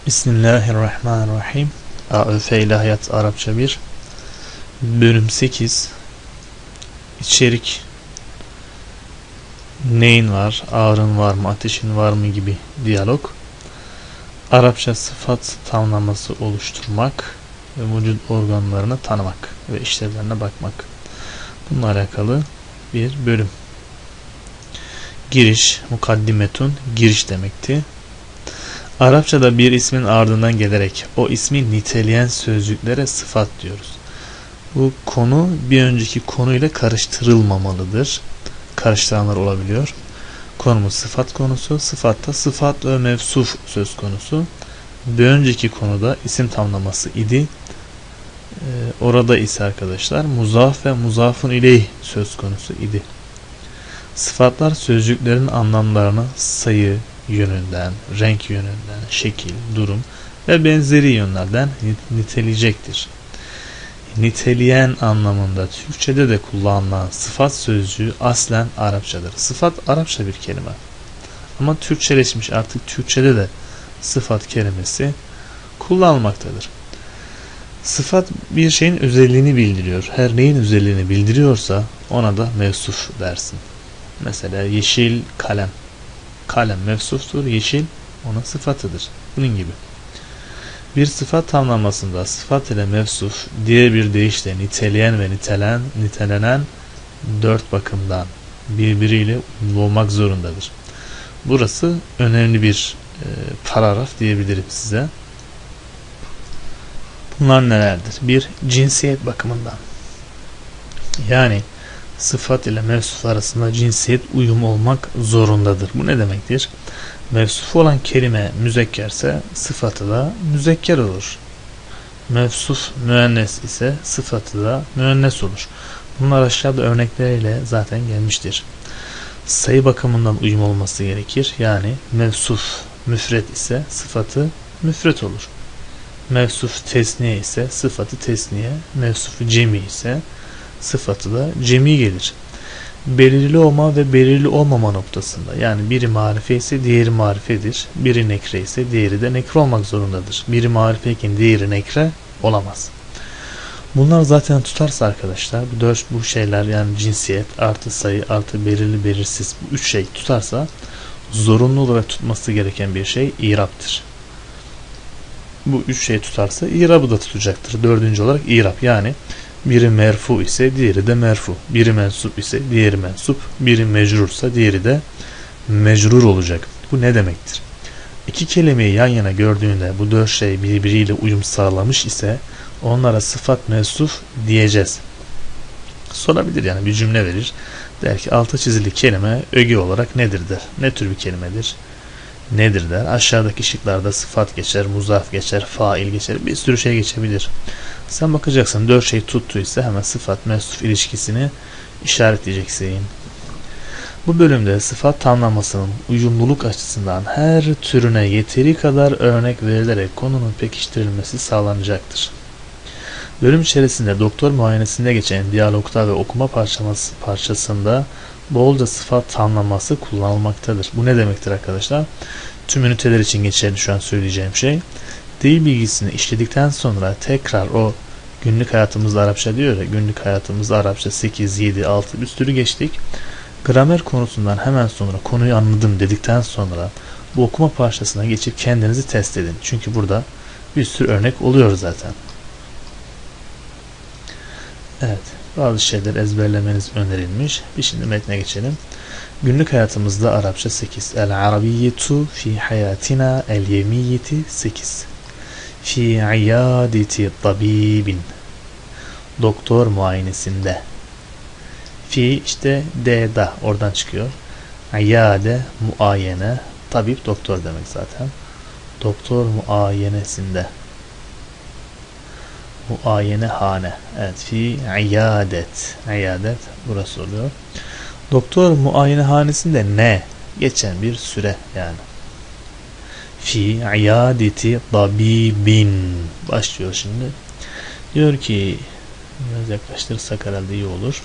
Bismillahirrahmanirrahim. AÖF İlahiyat Arapça 1 Bölüm 8 İçerik: neyin var, ağrın var mı, ateşin var mı gibi diyalog. Arapça sıfat tamlaması oluşturmak ve vücut organlarını tanımak ve işlevlerine bakmak. Bununla alakalı bir bölüm. Giriş, mukaddimetun, giriş demekti. Arapçada bir ismin ardından gelerek o ismi niteleyen sözcüklere sıfat diyoruz. Bu konu bir önceki konuyla karıştırılmamalıdır. Karıştıranlar olabiliyor. Konumuz sıfat konusu. Sıfatta sıfat ve mevsuf söz konusu. Bir önceki konuda isim tamlaması idi. Orada ise arkadaşlar muzaf ve muzafun ileyh söz konusu idi. Sıfatlar sözcüklerin anlamlarını sayı yönünden, renk yönünden, şekil, durum ve benzeri yönlerden niteleyecektir. Niteleyen anlamında Türkçede de kullanılan sıfat sözcüğü aslen Arapçadır. Sıfat Arapça bir kelime. Ama Türkçeleşmiş, artık Türkçede de sıfat kelimesi kullanılmaktadır. Sıfat bir şeyin özelliğini bildiriyor. Her neyin özelliğini bildiriyorsa ona da mevsuf dersin. Mesela yeşil kalem. Kalem mevsuftur, yeşil ona sıfatıdır. Bunun gibi. Bir sıfat tamlamasında sıfat ile mevsuf, diğer bir deyişle niteleyen ve nitelenen dört bakımdan birbiriyle uyumlu olmak zorundadır. Burası önemli bir paragraf diyebilirim size. Bunlar nelerdir? Bir, cinsiyet bakımından. Yani sıfat ile mevsuf arasında cinsiyet uyumu olmak zorundadır. Bu ne demektir? Mevsuf olan kelime müzekkerse sıfatı da müzekker olur. Mevsuf müennes ise sıfatı da müennes olur. Bunlar aşağıda örnekleriyle zaten gelmiştir. Sayı bakımından uyum olması gerekir. Yani mevsuf müfret ise sıfatı müfret olur. Mevsuf tesniye ise sıfatı tesniye, mevsuf cemi ise sıfatı da cemi gelir. Belirli olma ve belirli olmama noktasında, yani biri marife ise diğeri marifedir. Biri nekre ise diğeri de nekre olmak zorundadır. Biri marifeyken diğeri nekre olamaz. Bunlar zaten tutarsa arkadaşlar, bu şeyler, yani cinsiyet artı sayı artı belirli belirsiz, bu üç şey tutarsa zorunlu olarak tutması gereken bir şey iraptır. Bu üç şey tutarsa irabı da tutacaktır. Dördüncü olarak irab, yani biri merfu ise diğeri de merfu. Biri mensup ise diğeri mensup. Biri mecrursa diğeri de mecrur olacak. Bu ne demektir? İki kelimeyi yan yana gördüğünde bu dört şey birbiriyle uyum sağlamış ise onlara sıfat mevsuf diyeceğiz. Sorabilir, yani bir cümle verir. Der ki altı çizili kelime öge olarak nedir der. Ne tür bir kelimedir? Nedir der. Aşağıdaki şıklarda sıfat geçer, muzaf geçer, fail geçer, bir sürü şey geçebilir. Sen bakacaksın dört şey tuttuysa hemen sıfat mevsuf ilişkisini işaretleyeceksin. Bu bölümde sıfat tamlamasının uyumluluk açısından her türüne yeteri kadar örnek verilerek konunun pekiştirilmesi sağlanacaktır. Bölüm içerisinde doktor muayenesinde geçen diyalogta ve okuma parçasında bolca sıfat tamlaması kullanılmaktadır. Bu ne demektir arkadaşlar? Tüm üniteler için geçerli şu an söyleyeceğim şey. Dil bilgisini işledikten sonra tekrar o günlük hayatımızda Arapça diyor ya, günlük hayatımızda Arapça 8, 7, 6 bir sürü geçtik. Gramer konusundan hemen sonra konuyu anladım dedikten sonra bu okuma parçasına geçip kendinizi test edin. Çünkü burada bir sürü örnek oluyor zaten. Evet, bazı şeyler ezberlemeniz önerilmiş. Şimdi metne geçelim. Günlük hayatımızda Arapça 8. El-Arabiyyetu fi hayatina el-yemiyyeti 8. Fi iyadeti tabibin. Doktor muayenesinde. Fi işte d'da oradan çıkıyor. İyade muayene. Tabip doktor demek zaten. Doktor muayenesinde. Muayenehane. Evet, fi iyadet. İyadet burası oluyor. Doktor muayenehanesinde ne? Geçen bir süre yani. Fi iyadeti tabibin. Başlıyor şimdi. Diyor ki, biraz yaklaştırırsak herhalde iyi olur.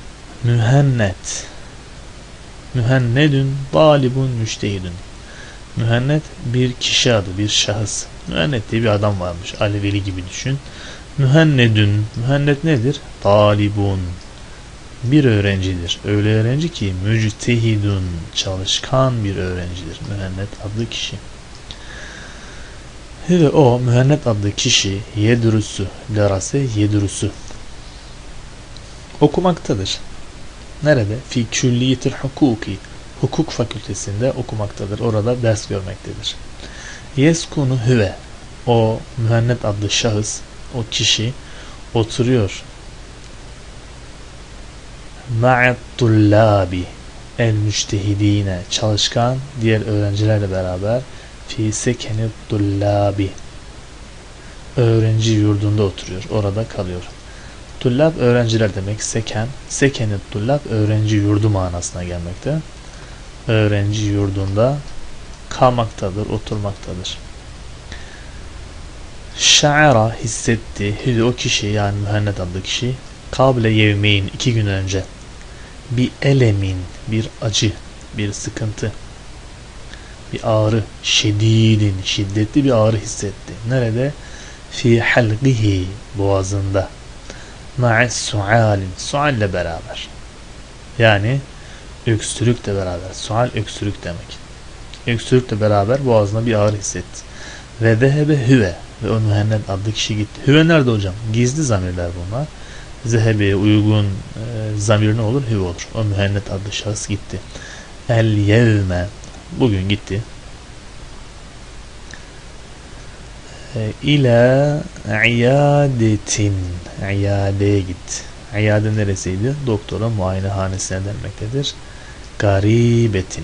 Mühennet. Mühennedün talibun müştehidün. Mühennet bir kişi adı, bir şahıs. Mühennet diye bir adam varmış. Ali Veli gibi düşün. Mühennedün. Mühennet nedir? Talibun. Bir öğrencidir. Öyle öğrenci ki müctehidun. Çalışkan bir öğrencidir. Mühennet adlı kişi. Ve o mühennet adlı kişi yedrusu. Derase yedrusu. Okumaktadır. Nerede? Fi külliyetil hukuki. Hukuk fakültesinde okumaktadır. Orada ders görmektedir. Yeskunu hüve. O mühennet adlı şahıs, o kişi oturuyor. Ma'at tullabi el müştehidine, çalışkan diğer öğrencilerle beraber fi sekenit tullabi, öğrenci yurdunda oturuyor. Orada kalıyor. Tullab öğrenciler demek. Sekenit tullab öğrenci yurdu manasına gelmekte. Öğrenci yurdunda kalmaktadır, oturmaktadır. Şa'ara hissetti. O kişi, yani mühennet adlı kişi, kable yevmeyn, 2 gün önce, bir elemin, bir acı, bir sıkıntı, bir ağrı, şedidin, şiddetli bir ağrı hissetti. Nerede? Fi halqihi, boğazında. Ma'es sualin, sualle beraber. Yani öksürükle beraber. Sual öksürük demek. Öksürükle beraber boğazına bir ağrı hissetti. Ve zehebe hüve, ve o mühennet adlı kişi gitti. Hüve nerede hocam? Gizli zamirler bunlar. Zehebe uygun zamir ne olur? Hüve olur. O mühennet adlı şahıs gitti. El yevme, bugün gitti. İla iyadetin, iyadeye gitti. İyade neresiydi? Doktora muayenehanesine denmektedir. Garibetin,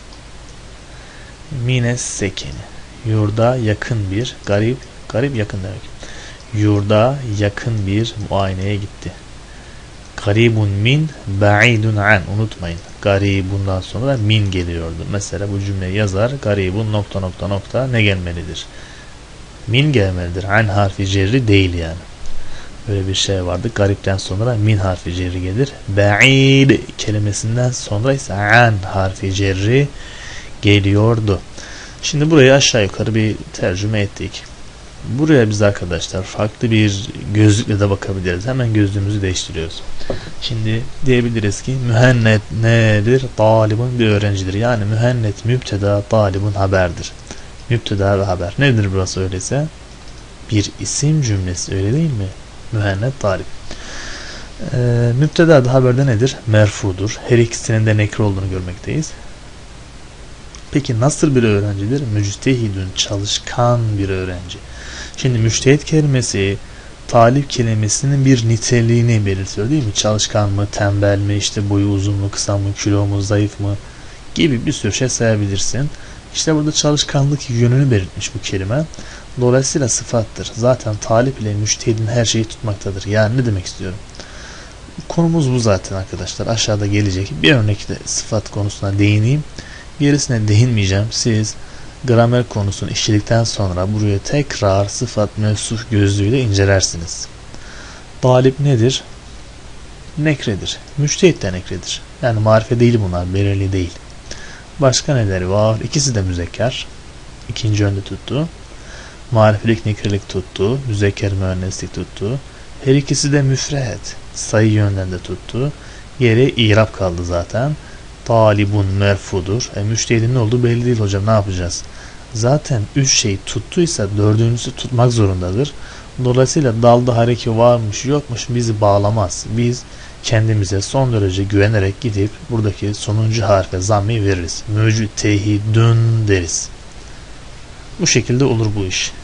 mines sekeni, yurda yakın bir, garip yakın demek. Yurda yakın bir muayeneye gitti. Garibun min, ba'idun an, unutmayın. Garibundan sonra min geliyordu. Mesela bu cümleyi yazar. Garibun nokta nokta nokta ne gelmelidir? Min gelmelidir. An harfi cerri değil yani. Böyle bir şey vardı. Garipten sonra min harfi cerri gelir. Ba'id kelimesinden sonra ise an harfi cerri geliyordu. Şimdi burayı aşağı yukarı bir tercüme ettik. Buraya biz arkadaşlar farklı bir gözlükle de bakabiliriz. Hemen gözlüğümüzü değiştiriyoruz. Şimdi diyebiliriz ki mühennet nedir? Talibun bir öğrencidir. Yani mühennet müpteda, talibun haberdir. Müpteda ve haber. Nedir burası öyleyse? Bir isim cümlesi, öyle değil mi? Mühennet talib. Müpteda da haberde nedir? Merfudur. Her ikisinin de nekre olduğunu görmekteyiz. Peki nasıl bir öğrencidir? Müctehidün, çalışkan bir öğrenci. Şimdi müçtehit kelimesi talip kelimesinin bir niteliğini belirtiyor değil mi? Çalışkan mı, tembel mi, işte boyu uzun mu, kısa mı, kilo mu, zayıf mı gibi bir sürü şey sayabilirsin. İşte burada çalışkanlık yönünü belirtmiş bu kelime. Dolayısıyla sıfattır. Zaten talip ile müçtehidin her şeyi tutmaktadır. Yani ne demek istiyorum? Konumuz bu zaten arkadaşlar. Aşağıda gelecek. Bir örnekte sıfat konusuna değineyim. Gerisine değinmeyeceğim. Siz gramer konusunu işledikten sonra buraya tekrar sıfat mevsuf gözlüğüyle incelersiniz. Talip nedir? Nekredir. Müçtehit de nekredir. Yani marife değil bunlar. Belirli değil. Başka neleri var? İkisi de müzekker. İkinci önde tuttu. Marifelik, nekrelik tuttu. Müzekker, müenneslik tuttu. Her ikisi de müfrehet. Sayı yönden de tuttu. Geri irap kaldı zaten. Talibun merfudur. Müçtehidin ne olduğu belli değil hocam. Ne yapacağız? Zaten 3 şey tuttuysa dördüncüsü tutmak zorundadır. Dolayısıyla dalda hareke varmış yokmuş bizi bağlamaz. Biz kendimize son derece güvenerek gidip buradaki sonuncu harfe zammi veririz. Müctehidün deriz. Bu şekilde olur bu iş.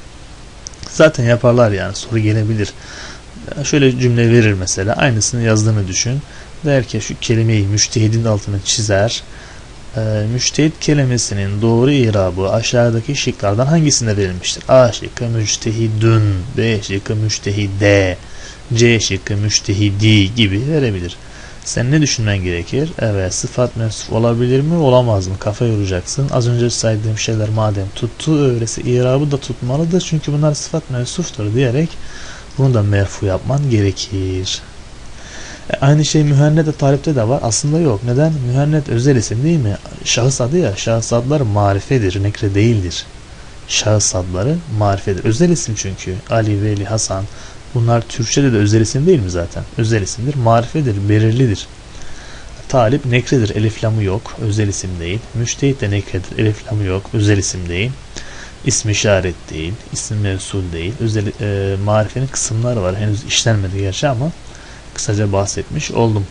Zaten yaparlar yani, soru gelebilir. Şöyle cümle verir mesela, aynısını yazdığını düşün. Der ki şu kelimeyi müçtehidin altını çizer. Müçtehid kelimesinin doğru irabı aşağıdaki şıklardan hangisinde verilmiştir? A şıkkı müçtehidün, B şıkkı müçtehide, C şıkkı müçtehidi gibi verebilir. Sen ne düşünmen gerekir? Evet, sıfat mevsuf olabilir mi, olamaz mı? Kafa yoracaksın. Az önce saydığım şeyler madem tuttu, öyleyse irabı da tutmalıdır. Çünkü bunlar sıfat mevsuftur diyerek bunu da merfu yapman gerekir. Aynı şey mühennede talipte de var. Aslında yok. Neden? Mühennet özel isim değil mi? Şahıs adı ya. Şahıs adları marifedir. Nekre değildir. Şahıs adları marifedir. Özel isim çünkü. Ali, Veli, Hasan. Bunlar Türkçe'de de özel isim değil mi zaten? Özel isimdir. Marifedir. Belirlidir. Talip nekredir. Elif lamı yok. Özel isim değil. Müştehit de nekredir. Elif lamı yok. Özel isim değil. İsm işaret değil. İsim mevsul değil. Özel marifenin kısımları var. Henüz işlenmedi gerçi ama kısaca bahsetmiş oldum.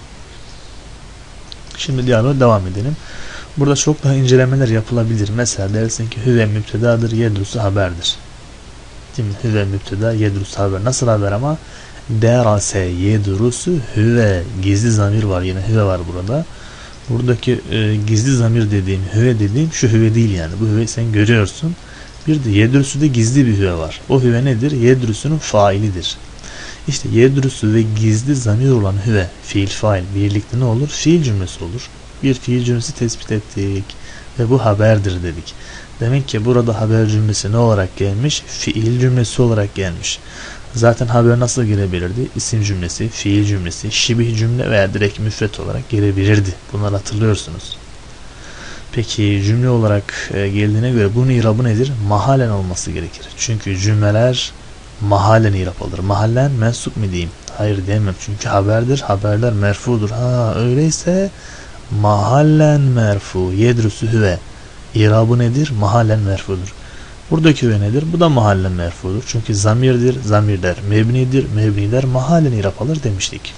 Şimdi diyaloğa devam edelim. Burada çok daha incelemeler yapılabilir. Mesela dersin ki hüve müptedadır, yedrusu haberdir. Değil mi? Hüve müpteda, yedrusu haber. Nasıl haber ama? Derase yedrusu hüve. Gizli zamir var. Yine hüve var burada. Buradaki gizli zamir dediğim, hüve dediğim şu hüve değil yani. Bu hüve sen görüyorsun. Bir de yedrusu da gizli bir hüve var. O hüve nedir? Yedrusunun failidir. İşte yedrusu ve gizli zamir olan hüve, fiil fail birlikte ne olur? Fiil cümlesi olur. Bir fiil cümlesi tespit ettik ve bu haberdir dedik. Demek ki burada haber cümlesi ne olarak gelmiş? Fiil cümlesi olarak gelmiş. Zaten haber nasıl gelebilirdi? İsim cümlesi, fiil cümlesi, şibih cümle veya direkt müfret olarak gelebilirdi. Bunları hatırlıyorsunuz. Peki cümle olarak geldiğine göre bunun irabı nedir? Mahallen olması gerekir. Çünkü cümleler mahallen irab alır. Mahallen mensup mu diyeyim? Hayır diyemem. Çünkü haberdir. Haberler merfudur. Öyleyse mahallen merfu. Yedrusu hüve. İrabı nedir? Mahallen merfudur. Buradaki hüve nedir? Bu da mahallen merfudur. Çünkü zamirdir. Zamirler mebnidir. Mebniler mahallen irab alır demiştik.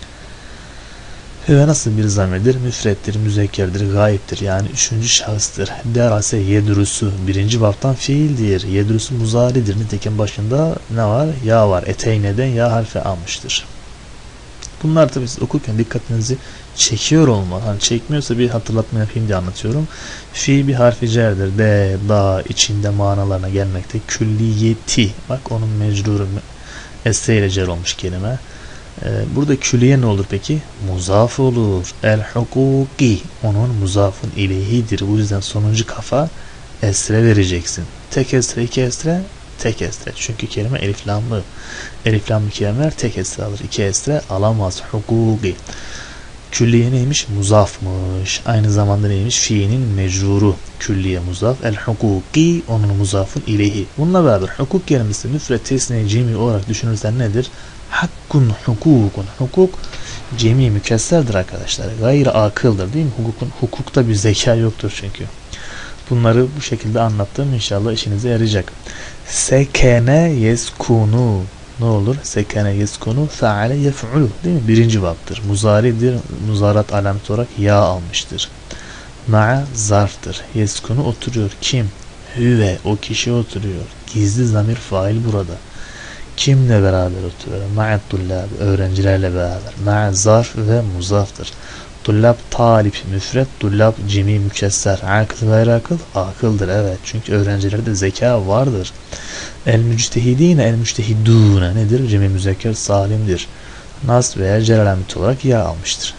Hüve nasıl bir zamirdir? Müfrettir, müzekkerdir, gayiptir. Yani üçüncü şahıstır. Derase yedrusu birinci baptan fiildir. Yedrusu muzaridir. Nitekim başında ne var? Ya var. Eteyneden ya harfi almıştır. Bunlar tabi siz okurken dikkatinizi çekiyor olmalı. Hani çekmiyorsa bir hatırlatma yapayım diye anlatıyorum. Fi bir harfi cerdir. De, da içinde manalarına gelmekte. Külliyeti. Bak onun mecruru esre ile cer olmuş kelime. Burada külliye ne olur peki? Muzaf olur. El hukuki. Onun muzafun ileyhidir. Bu yüzden sonuncu kafa esre vereceksin. Tek esre, iki esre, tek esre. Çünkü kelime eliflamlı. Eliflamlı kelimeler tek esre alır. İki esre alamaz. Hukuki. Külliye neymiş? Muzafmış. Aynı zamanda neymiş? Fiilin mecruru. Külliye muzaf. El hukuki. Onun muzafun ileyhi. Bununla beraber hukuk kelimesi müfret, tesniye, cemi olarak düşünürsen nedir? Hakkun, hukukun. Hukuk cemi mükesserdir arkadaşlar. Gayri akıldır değil mi? Hukukta bir zeka yoktur çünkü. Bunları bu şekilde anlattım. İnşallah işinize yarayacak. Sekene yeskunu. Ne olur? Sekene yeskunu feale yef'ulu. Değil mi? Birinci baptır. Muzaridir. Muzarat alameti olarak ya almıştır. Ma'a zarftır. Yeskunu oturuyor. Kim? Hüve. O kişi oturuyor. Gizli zamir fail burada. Kimle beraber oturuyor? Ma'at tullab. Öğrencilerle beraber. Ma'a zarf ve muzaftır. Tullab talip müfret, tullab cemi mükesser. Akıl gayri akıl, akıldır evet. Çünkü öğrencilerde zeka vardır. El müctehidine, el müctehidune nedir? Cemi müzekker salimdir. Nas veya cer alameti olarak ya almıştır.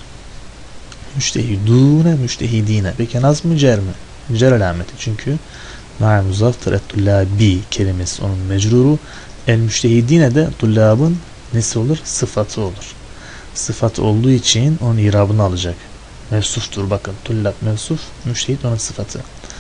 Müctehidune, müctehidine. Peki nas mı cer mi? Cer alameti çünkü ma'a muzaftır. Et tullabi kelimesi onun mecruru. El müctehidine de tullabın nesi olur? Sıfatı olur. Sıfat olduğu için onun irabını alacak. Mevsuftur bakın. Tullab mevsuf, müştehit onun sıfatı.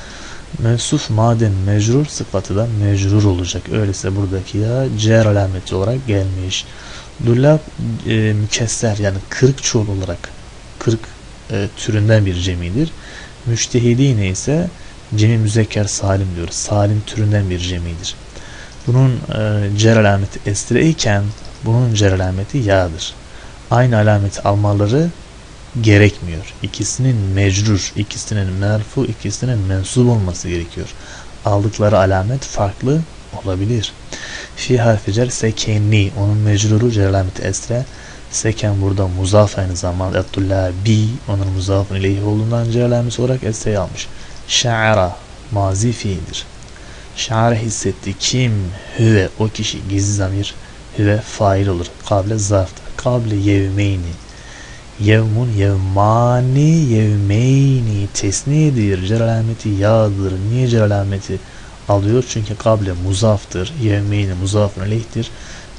Mevsuf madem mecrur, sıfatı da mecrur olacak. Öyleyse buradaki ya cer alameti olarak gelmiş. Tullab mükesser yani 40 çoğul olarak 40 türünden bir cemidir. Müştehidine ise cemi müzekker salim diyoruz. Salim türünden bir cemidir. Bunun cer alameti esre iken bunun cer alameti ya'dır. Aynı alameti almaları gerekmiyor. İkisinin mecrur, ikisinin merfu, ikisinin mensup olması gerekiyor. Aldıkları alamet farklı olabilir. Fi harfi cer sekeni, onun mecruru cer alameti esre. Seken burada muzaf aynı zamanda. Ettullabi, onun muzafın ileyhi olduğundan cer alameti olarak esreyi almış. Şa'ara, mazi fiildir. Şa'ara hissetti. Kim? Hüve, o kişi. Gizli zamir. Hüve fail olur. Kable zarftır. Kable yevmeyni. Yevmun, yevmani, yevmeyni. Tesniyedir. Cer alameti yağdır. Niye cer alameti alıyor? Çünkü kable muzaftır. Yevmeyni muzafın aleyhtir.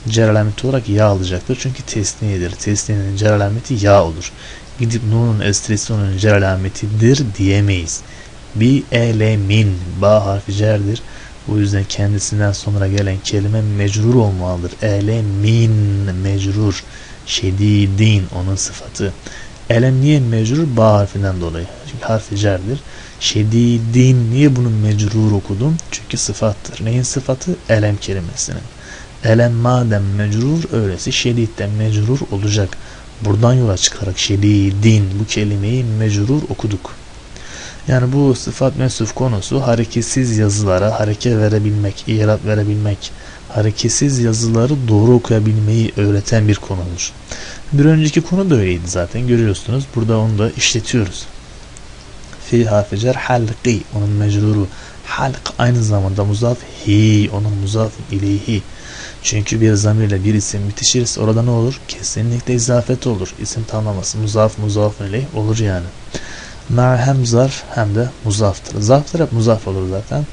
cer alameti olarak ya alacaktır. Çünkü tesniyedir. Tesniyenin cer alameti ya olur. Gidip nunun esresi onun cer alametidir diyemeyiz. Bi elemin ba harfi cerdir. Bu yüzden kendisinden sonra gelen kelime mecrur olmalıdır. Elemin mecrur. Şedidin onun sıfatı. Elem niye mecrur? Ba harfinden dolayı. Çünkü harfi cerdir. Şedidin niye bunu mecrur okudum? Çünkü sıfattır. Neyin sıfatı? Elem kelimesinin. Elem madem mecrur, öylesi şedidden mecrur olacak. Buradan yola çıkarak şedidin bu kelimeyi mecrur okuduk. Yani bu sıfat mevsuf konusu hareketsiz yazılara hareket verebilmek, i'rab verebilmek, hareketsiz yazıları doğru okuyabilmeyi öğreten bir konudur. Bir önceki konu da öyleydi zaten, görüyorsunuz. Burada onu da işletiyoruz. Fi harfi cer halqi onun mecruru. Halk aynı zamanda muzaf hi onun muzaf ileyhi. Çünkü bir zamirle bir isim bitişirse orada ne olur? Kesinlikle izafet olur. İsim tamlaması muzaf ileyh olur yani. Ma hem zarf hem de muzaftır. Zarflar hep muzaf olur zaten.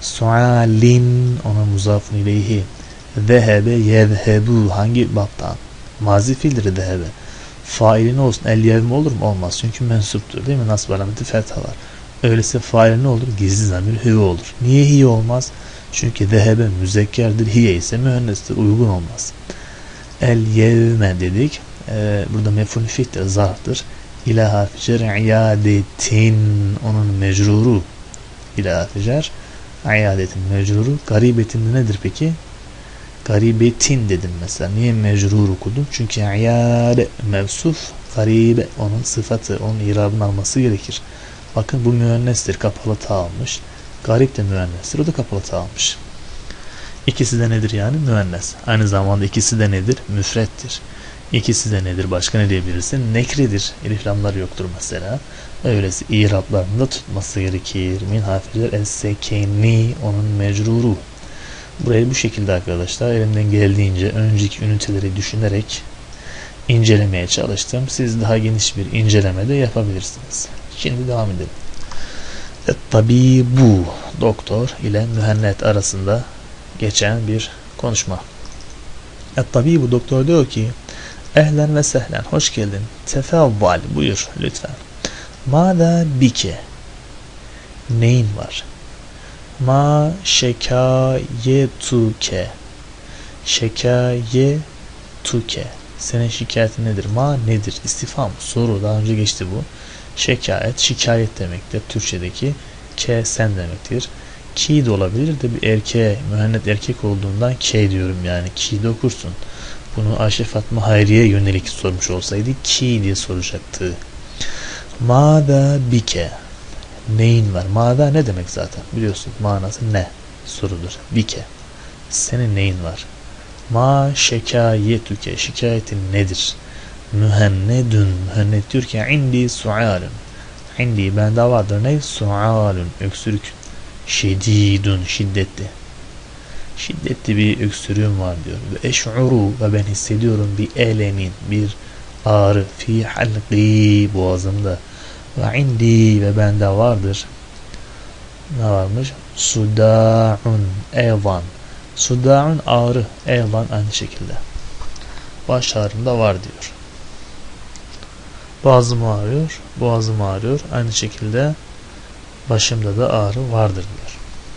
Sualin onun muzafın ileyhi. Zehebe yezhebu hangi baptan? Mazi fiildir zehebe. Faili ne olsun? El yevmi olur mu? Olmaz. Çünkü mensuptur değil mi? Nasb alameti fetha var. Öyleyse faili ne olur? Gizli zamir hüve olur. Niye hiye olmaz? Çünkü zehebe müzekkerdir. Hiye ise mühennestir. Uygun olmaz. El yevme dedik. Burada mef'ul fi'tir. Zarftır. İlâ harfi cer iadetin onun mecruru. İlâ harfi cer iadetin mecruru. Garibetin nedir peki? Garibetin dedim mesela. Niye mecrur okudum? Çünkü iade mevsuf, garibe onun sıfatı, onun irabını alması gerekir. Bakın bu müennestir. Kapalı ta almış. Garip de müennestir. O da kapalı ta almış. İkisi de nedir yani? Müennes. Aynı zamanda ikisi de nedir? Müfrettir. İkisi de nedir? Başka ne diyebilirsin? Nekridir. Eliflamlar yoktur mesela. Öylesi irablarını da tutması gerekir. Min harfiler es-sekeni onun mecruru. Burayı bu şekilde arkadaşlar elimden geldiğince önceki üniteleri düşünerek incelemeye çalıştım. Siz daha geniş bir inceleme de yapabilirsiniz. Şimdi devam edelim. Tabibu doktor ile mühennet arasında geçen bir konuşma. Tabibu doktor diyor ki ehlen ve sehlen hoş geldin. Tefezzal buyur lütfen. Mâdâ bike neyin var? Ma şekayetuke şekayetuke senin şikayetin nedir? Ma nedir? İstifham soru, daha önce geçti bu. Şikayet demektir. Türkçedeki ke sen demektir. Ki de olabilir de bir erkeğe, mühennet erkek olduğundan ke diyorum yani. Ki de okursun. Bunu Ayşe Fatma Hayriye yönelik sormuş olsaydı ki diye soracaktı. Mâdâ bike neyin var? Mâdâ ne demek zaten? Biliyorsun manası ne? Sorudur. Bike. Senin neyin var? Ma şekayetuke şikayetin nedir? Mühennedün mühennet diyor ki indi sualun. İndi bende vardır ne? Sualun öksürük. Şedidun şiddetli. Şiddetli bir öksürüğüm var diyor. Ve eş'uru ve ben hissediyorum bir elemin bir ağrı fi halqi boğazımda. Ve indi ve bende vardır. Ne varmış? Suda'un eyvan. Suda'un ağrı. Eyvan aynı şekilde. Baş ağrımda var diyor. Boğazım ağrıyor. Boğazım ağrıyor. Aynı şekilde başımda da ağrı vardır diyor.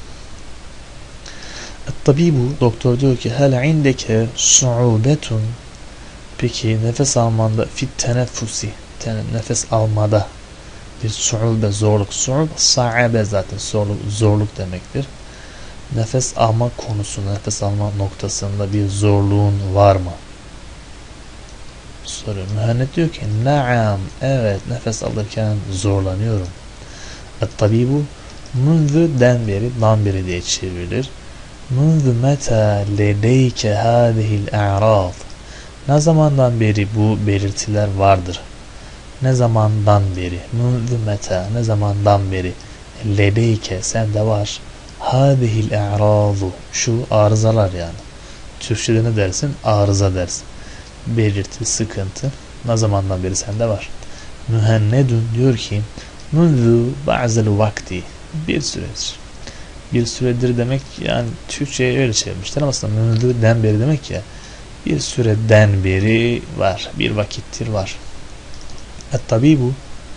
Tabibu doktor diyor ki hel indeke su'ubetun peki nefes almanda fit teneffusi nefes almada bir su'ube zorluk sa'abe zaten zorluk demektir. Nefes alma konusunda nefes alma noktasında bir zorluğun var mı? Soruyor. Mühennet diyor ki naam evet nefes alırken zorlanıyorum. Tabibu munzu'den beri diye çevrilir. Munzu meta ledeyke hadihil a'rad ne zamandan beri bu belirtiler vardır? Ne zamandan beri? Munzu meta ne zamandan beri? Ledeyke sende var. Hadihil a'radu şu arızalar yani. Türkçe'de ne dersin? Arıza dersin. Belirti, sıkıntı ne zamandan beri sende var? Mühennedun diyor ki munzu ba'zel vakti bir süredir. Bir süredir demek yani Türkçe'ye öyle çevirmişler ama aslında munzu'den beri demek ya Bir süreden beri var. Bir vakittir var. Et-tabibu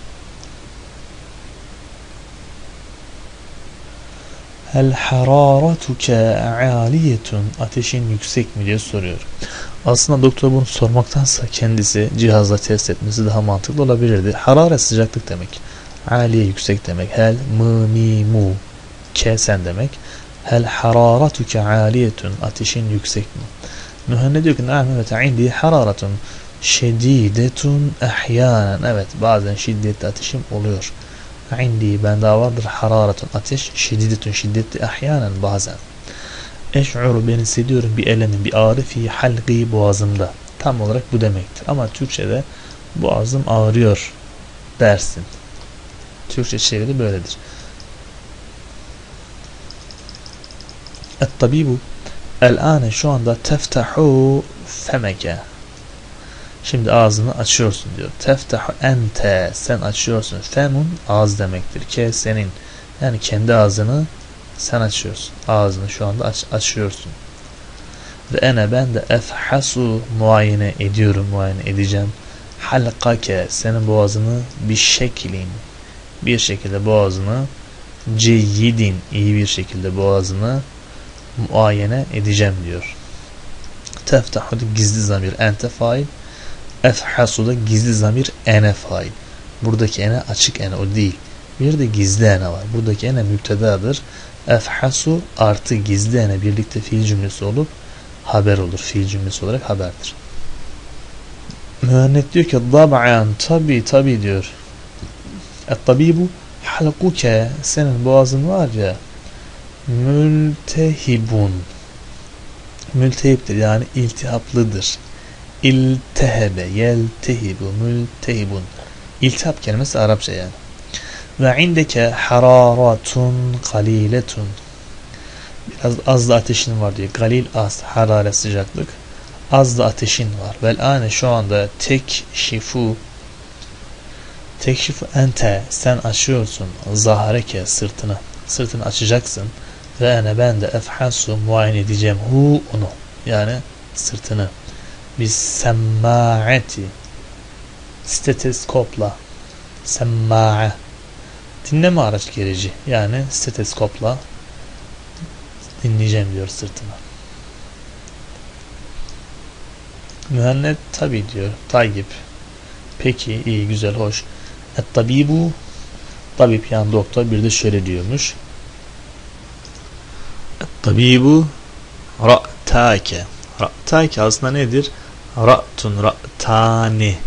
hel hararetuke aliyetun, ateşin yüksek mi diye soruyor. Aslında doktor bunu sormaktansa kendisi cihazla test etmesi daha mantıklı olabilirdi. Hararet sıcaklık demek. Aliye yüksek demek. Hel mu kesen demek. Hel hararetuke aliyetun, ateşin yüksek mi? Mühenne diyor ki evet indi hararetun şedidetun ahyanen, evet bazen şiddetli ateşim oluyor. İndi bende vardır hararetun ateş, şiddetun şiddetli ahyanen bazen. Eş'uru ben hissediyorum bir elemin, bir ağrı fi halqi boğazımda. Tam olarak bu demektir. Ama Türkçe'de boğazım ağrıyor dersin. Türkçe çevirisi böyledir. Et-tabibu el-ane, şu anda teftahu femeke. Şimdi ağzını açıyorsun diyor. Teftahu ente, sen açıyorsun. Femun ağız demektir. Ke senin. Yani kendi ağzını sen açıyorsun. Ağzını şu anda açıyorsun. Ve ene ben de efhasu muayene ediyorum, muayene edeceğim. Halkake, senin boğazını bir şekilde boğazını ceyyidin, iyi bir şekilde boğazını muayene edeceğim diyor. Teftahu da gizli zamir ente fail, efhasu da gizli zamir ene fail. Buradaki ene açık ene, o değil. Bir de gizli ene var. Buradaki ene müptedadır. Efhasu artı gizli ene birlikte fiil cümlesi olup haber olur. Fiil cümlesi olarak haberdir. Mühennet diyor ki dab'an, tabi diyor. Et-tabibu halkuke, senin boğazın var ya, mültehibun, mültehiptir yani iltihaplıdır. İltehebe yeltehibu mültehibun, iltihap kelimesi Arapça yani. Ve indeke hararatun galiletun, biraz az da ateşin var diyor. Galil az, hararet sıcaklık, az da ateşin var. Vel ane, şu anda tekşifu ente, sen açıyorsun. Zahareke, sırtını açacaksın. Ve ene ben de efhasu muayene edeceğim onu, yani sırtını. Biz semmaati, steteskopla, semma'a dinleme araç gereci, yani steteskopla dinleyeceğim diyor sırtına. Mühennet tabi diyor. Tayyip, peki, iyi, güzel, hoş. Et-tabibu, tabip yani doktor, bir de şöyle diyormuş. Et-tabibu ra'take. Ra'take aslında nedir? Ra'tun, ra'tani.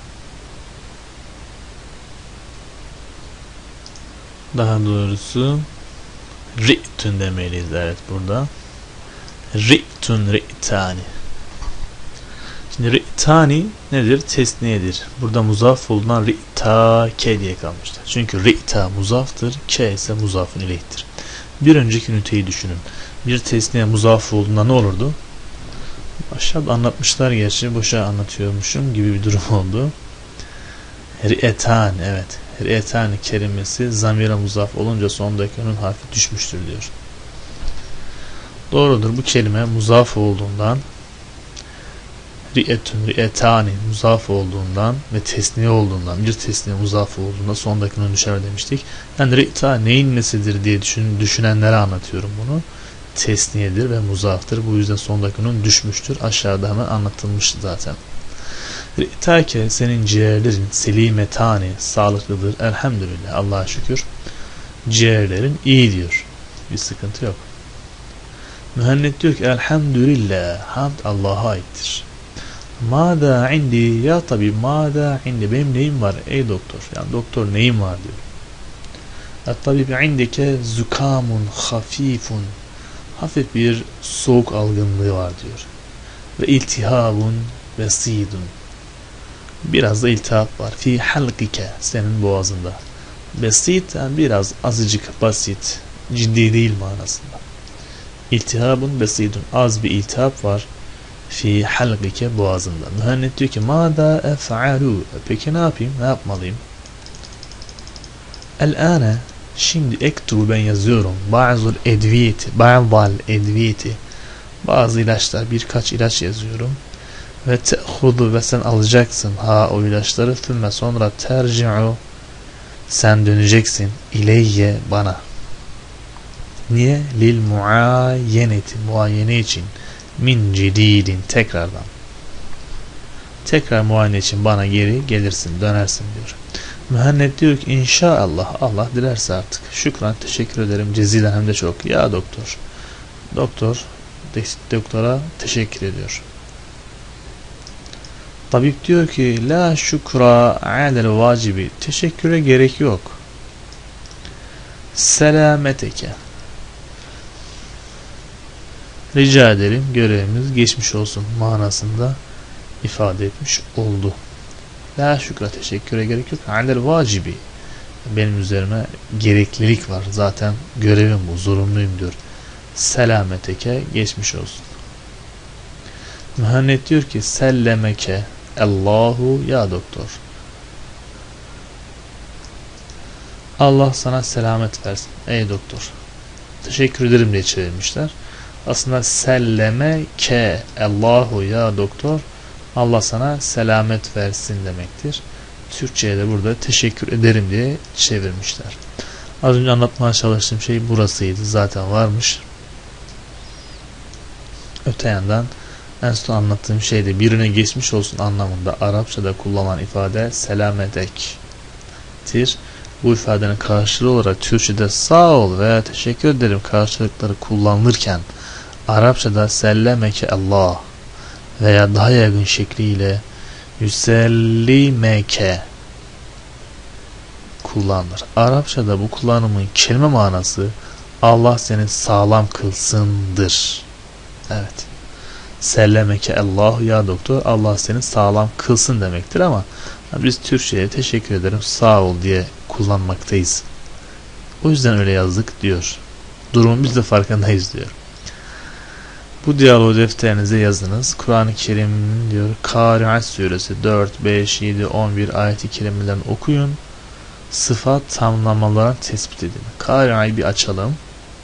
Daha doğrusu ri'tun demeliyiz, evet burada. Ri'tun, ri'tani. Şimdi ri'tani nedir? Tesniyedir. Burada muzaf olduğundan ri'take diye kalmıştır. Çünkü ri'ta muzaftır, ke ise muzafın ileyhtir. Bir önceki üniteyi düşünün. Bir tesniye muzaf olduğunda ne olurdu? Aşağıda anlatmışlar, gerçi boşa anlatıyormuşum gibi bir durum oldu. Ri'etan, evet. Ri'etan kelimesi zamire muzaf olunca sondaki onun harfi düşmüştür diyor. Doğrudur, bu kelime muzaf olduğundan, ri'etun, ri'etani muzaf olduğundan ve tesniye olduğundan, bir tesniye muzaf olduğunda sondaki onun düşer demiştik. Yani ri'ta neyin nesidir diye düşünenlere anlatıyorum bunu. Tesniyedir ve muzaftır. Bu yüzden sondaki onun düşmüştür. Aşağıda hemen anlatılmıştı zaten. Ri'take, senin ciğerlerin selimetani, sağlıklıdır. Elhamdülillah, Allah'a şükür. Ciğerlerin iyi diyor. Bir sıkıntı yok. Mühennet diyor ki elhamdülillah, hamd Allah'a aittir. Mâdâ indi, ya tabi mâdâ indi, benim neyim var ey doktor, yani doktor neyim var diyor. Et-tabib indeke zukamun hafifun, hafif bir soğuk algınlığı var diyor. Ve iltihabun besidun, biraz da iltihap var. Fi halqike, senin boğazında. Besit yani biraz, azıcık, basit, ciddi değil manasında. İltihabun besidun, az bir iltihap var. Fi halqike, boğazında. Mühennet diyor ki mâdâ ef'alû, peki ne yapayım, ne yapmalıyım? El-âne, şimdi ektubu, ben yazıyorum. Bazı ilaçlar, birkaç ilaç yazıyorum. Ve te'hudu ve sen alacaksın ha o ilaçları, thümme sonra terci'u sen döneceksin ileyye bana. Niye? Lil muayyeneti muayene için, min cididin tekrardan. Tekrar muayene için bana geri gelirsin, dönersin diyor. Mühennet diyor ki inşallah Allah dilerse artık. Şükran, teşekkür ederim cezilen hem de çok. Ya doktor. Doktora teşekkür ediyor. Tabip diyor ki la şükra alel vacibi. Teşekküre gerek yok. Selameteke. Rica ederim görevimiz geçmiş olsun manasında ifade etmiş oldu. La şükra teşekküre gerek yok. Alel vacibi. Benim üzerime gereklilik var. Zaten görevim bu. Zorunluyum diyor. Selameteke geçmiş olsun. Mühennet diyor ki sellemeke Allahu ya doktor. Allah sana selamet versin ey doktor. Teşekkür ederim diye çevirmişler. Aslında sellemeke Allahu ya doktor. Allah sana selamet versin demektir. Türkçe'ye de burada teşekkür ederim diye çevirmişler. Az önce anlatmaya çalıştığım şey burasıydı. Zaten varmış. Öte yandan en son anlattığım şeyde birine geçmiş olsun anlamında Arapçada kullanılan ifade selametek'tir. Bu ifadenin karşılığı olarak Türkçe'de sağ ol veya teşekkür ederim karşılıkları kullanılırken Arapçada sellemeke Allah veya daha yaygın şekliyle yüsellimeke kullanılır. Arapçada bu kullanımın kelime manası Allah seni sağlam kılsındır. Evet. Sellemeke Allahu ya doktor. Allah seni sağlam kılsın demektir ama biz Türkçe'ye teşekkür ederim sağ ol diye kullanmaktayız. O yüzden öyle yazdık diyor. Durumun biz de farkındayız diyor. Bu diyaloğu defterinize yazınız. Kur'an-ı Kerim diyor Kari'a suresi 4, 5, 7, 11 ayet-i kerimelerini okuyun. Sıfat tamlamalarını tespit edin. Kari'ayı bir açalım.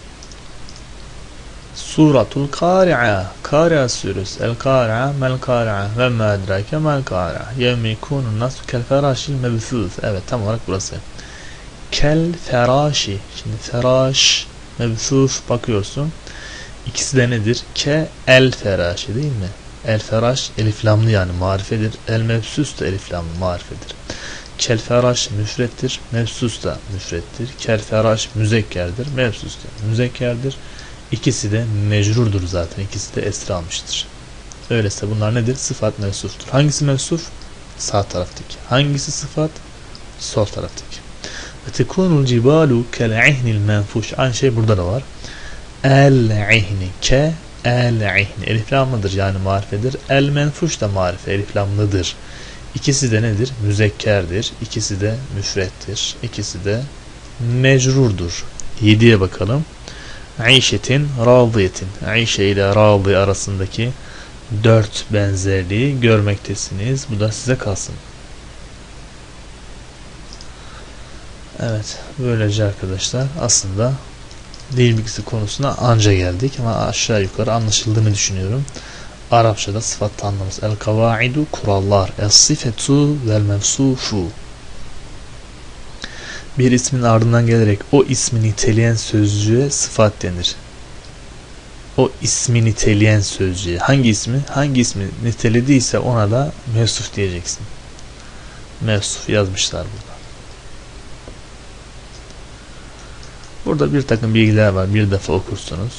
Suratul Kari'a. Kari'a suresi. El Kari'a, mel Kari'a ve ma edrake mel Kari'a. Yevme yekunun nasu kel feraşil mebthûth. Evet, tam olarak burası. Kel feraşi. Şimdi feraş, mebthûth bakıyorsun. İkisi de nedir? Ke el feraşi değil mi? El feraş eliflamlı yani marifedir. El mebsus da eliflamlı marifedir. Kel feraş müfrettir. Mebsus da müfrettir. Kel feraş müzekkerdir. Mebsus da müzekkerdir. İkisi de mecrurdur zaten. İkisi de esra almıştır. Öyleyse bunlar nedir? Sıfat mevsuftur. Hangisi mevsuf? Sağ taraftaki. Hangisi sıfat? Sol taraftaki. Ve tekunul cibalu kel ihnil menfuş. Aynı şey burada da var. El-ihni ke el-ihni eliflamlıdır yani marifedir. El-menfuş da marife eliflamlıdır. İkisi de nedir? Müzekkerdir. İkisi de müfrettir. İkisi de mecrurdur. 7'ye bakalım. Ayşetin radiyetin. Ayşe ile radi arasındaki 4 benzerliği görmektesiniz. Bu da size kalsın. Evet. Böylece arkadaşlar aslında dil bilgisi konusuna anca geldik ama aşağı yukarı anlaşıldığını düşünüyorum. Arapçada sıfat tanımımız el kavaidu kurallar, el sifetu vel mevsufu. Bir ismin ardından gelerek o ismi niteleyen sözcüğe sıfat denir. O ismi niteleyen sözcüğe hangi ismi nitelediyse ona da mevsuf diyeceksin. Mevsuf yazmışlar burada. Burada bir takım bilgiler var. Bir defa okursunuz.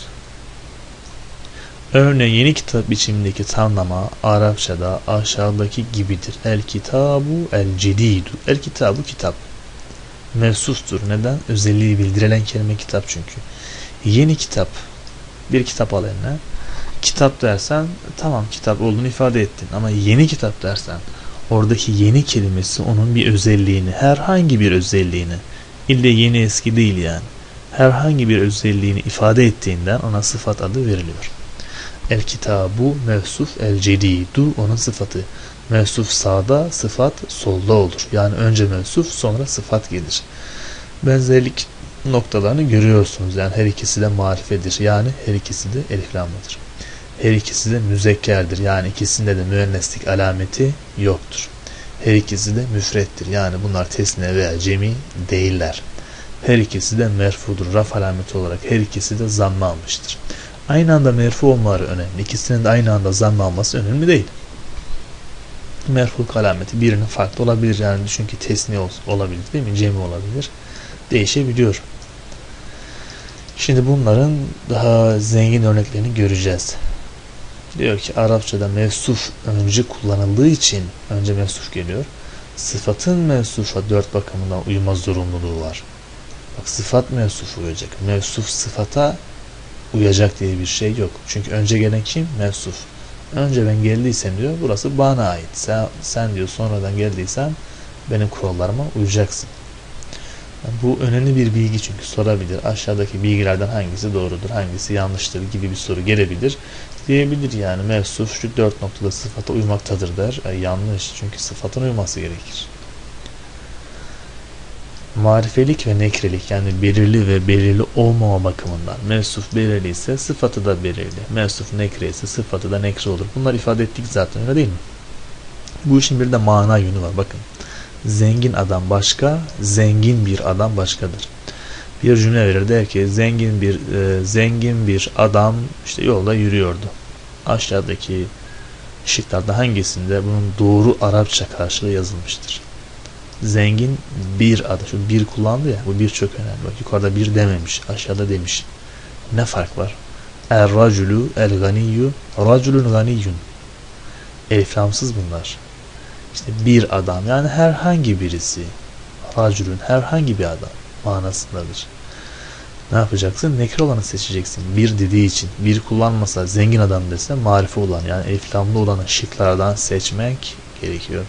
Örneğin yeni kitap biçimindeki tanımlama Arapçada aşağıdaki gibidir. El kitabu el cedidu. El kitabu kitap. Mevsuftur. Neden? Özelliği bildirilen kelime kitap çünkü. Yeni kitap. Bir kitap al eline. Kitap dersen tamam kitap olduğunu ifade ettin. Ama yeni kitap dersen oradaki yeni kelimesi onun bir özelliğini, herhangi bir özelliğini, ille yeni eski değil yani, herhangi bir özelliğini ifade ettiğinden ona sıfat adı veriliyor. El kitabu mevsuf, el cedidu onun sıfatı. Mevsuf sağda, sıfat solda olur. Yani önce mevsuf sonra sıfat gelir. Benzerlik noktalarını görüyorsunuz. Yani her ikisi de marifedir. Yani her ikisi de eliflamlıdır. Her ikisi de müzekkerdir. Yani ikisinde de müenneslik alameti yoktur. Her ikisi de müfrettir. Yani bunlar tesne veya cemi değiller. Her ikisi de merfudur. Raf alameti olarak her ikisi de zamm almıştır. Aynı anda merfu olmaları önemli. İkisinin de aynı anda zamm alması önemli değil. Merfuluk alameti birinin farklı olabilir. Yani çünkü tesni olabilir değil mi? Cemi olabilir. Değişebiliyor. Şimdi bunların daha zengin örneklerini göreceğiz. Diyor ki Arapçada mevsuf önce kullanıldığı için önce mevsuf geliyor. Sıfatın mevsufa dört bakımından uyma zorunluluğu var. Bak sıfat mevsufa uyacak. Mevsuf sıfata uyacak diye bir şey yok. Çünkü önce gelen kim? Mevsuf. Önce ben geldiysem diyor burası bana ait. Sen diyor sonradan geldiysen benim kurallarıma uyacaksın. Bu önemli bir bilgi çünkü sorabilir. Aşağıdaki bilgilerden hangisi doğrudur, hangisi yanlıştır gibi bir soru gelebilir. Diyebilir yani mevsuf şu dört noktada sıfata uymaktadır der. Yanlış çünkü sıfatın uyması gerekir. Marifelik ve nekrelik yani belirli ve belirli olmama bakımından mevsuf belirli ise sıfatı da belirli. Mevsuf nekre ise sıfatı da nekre olur. Bunları ifade ettik zaten öyle değil mi? Bu işin bir de mana yönü var bakın. Zengin adam başka, zengin bir adam başkadır. Bir cümle verir der ki zengin bir adam işte yolda yürüyordu. Aşağıdaki şıklarda hangisinde bunun doğru Arapça karşılığı yazılmıştır? Zengin bir adam. Şu bir kullandı ya bu bir çok önemli. Bak yukarıda bir dememiş aşağıda demiş. Ne fark var? Er-raculu el-ganiyyu raculun ganiyyun. Eliflamsız bunlar. İşte bir adam yani herhangi birisi. Raculun herhangi bir adam manasındadır. Ne yapacaksın? Nekre olanı seçeceksin. Bir dediği için. Bir kullanmasa zengin adam dese marife olan yani eliflamlı olanı şıklardan seçmek gerekiyor.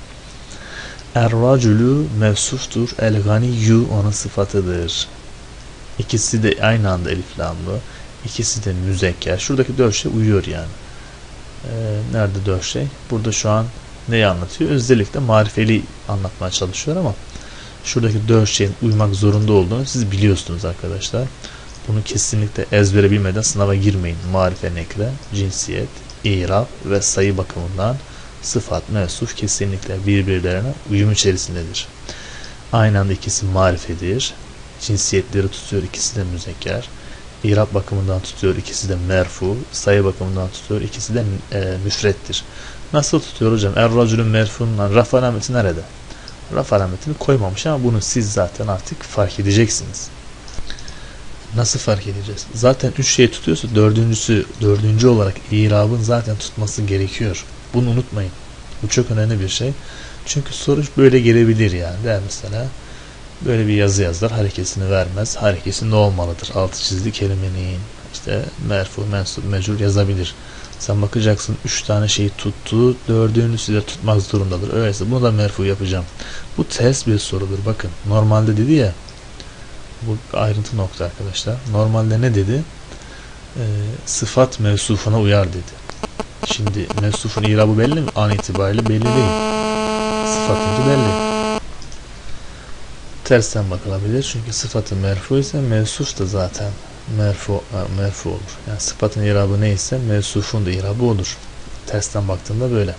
Er-raculu mevsuftur. El-ganiyyu onun sıfatıdır. İkisi de aynı anda eliflamlı. İkisi de müzekker. Şuradaki dört şey uyuyor yani. Nerede dört şey? Burada şu an neyi anlatıyor? Özellikle marifeli anlatmaya çalışıyor ama şuradaki dört şeyin uymak zorunda olduğunu siz biliyorsunuz arkadaşlar. Bunu kesinlikle ezbere bilmeden sınava girmeyin. Marife, nekre, cinsiyet, i'rab ve sayı bakımından sıfat, mevsuf kesinlikle birbirlerine uyum içerisindedir. Aynı anda ikisi marifedir. Cinsiyetleri tutuyor, ikisi de müzekker. İrab bakımından tutuyor, ikisi de merfu. Sayı bakımından tutuyor, ikisi de müfrettir. Nasıl tutuyor hocam? Er-racülün merfunla raf alameti nerede? Raf alametini koymamış ama bunu siz zaten artık fark Nasıl fark edeceğiz? Zaten üç şey tutuyorsa dördüncü olarak irabın zaten tutması gerekiyor. Bunu unutmayın. Bu çok önemli bir şey. Çünkü soru böyle gelebilir yani. Der mesela böyle bir yazı yazar, harekesini vermez. Harekesi ne olmalıdır? Altı çizili kelimenin işte merfu, mensup, mecrur yazabilir. Sen bakacaksın 3 tane şeyi tuttu, dördüncüsü de tutmak zorundadır. Öyleyse bunu da merfu yapacağım. Bu ters bir sorudur. Bakın normalde dedi ya, bu ayrıntı nokta arkadaşlar. Normalde ne dedi? Sıfat mevsufuna uyar dedi. Şimdi mevsufun irabı belli mi? An itibariyle belli değil. Sıfatınki belli. Tersten bakılabilir. Çünkü sıfatı merfu ise mevsuf da zaten merfu olur. Yani sıfatın irabı neyse mevsufun da irabı olur. Tersten baktığında böyle.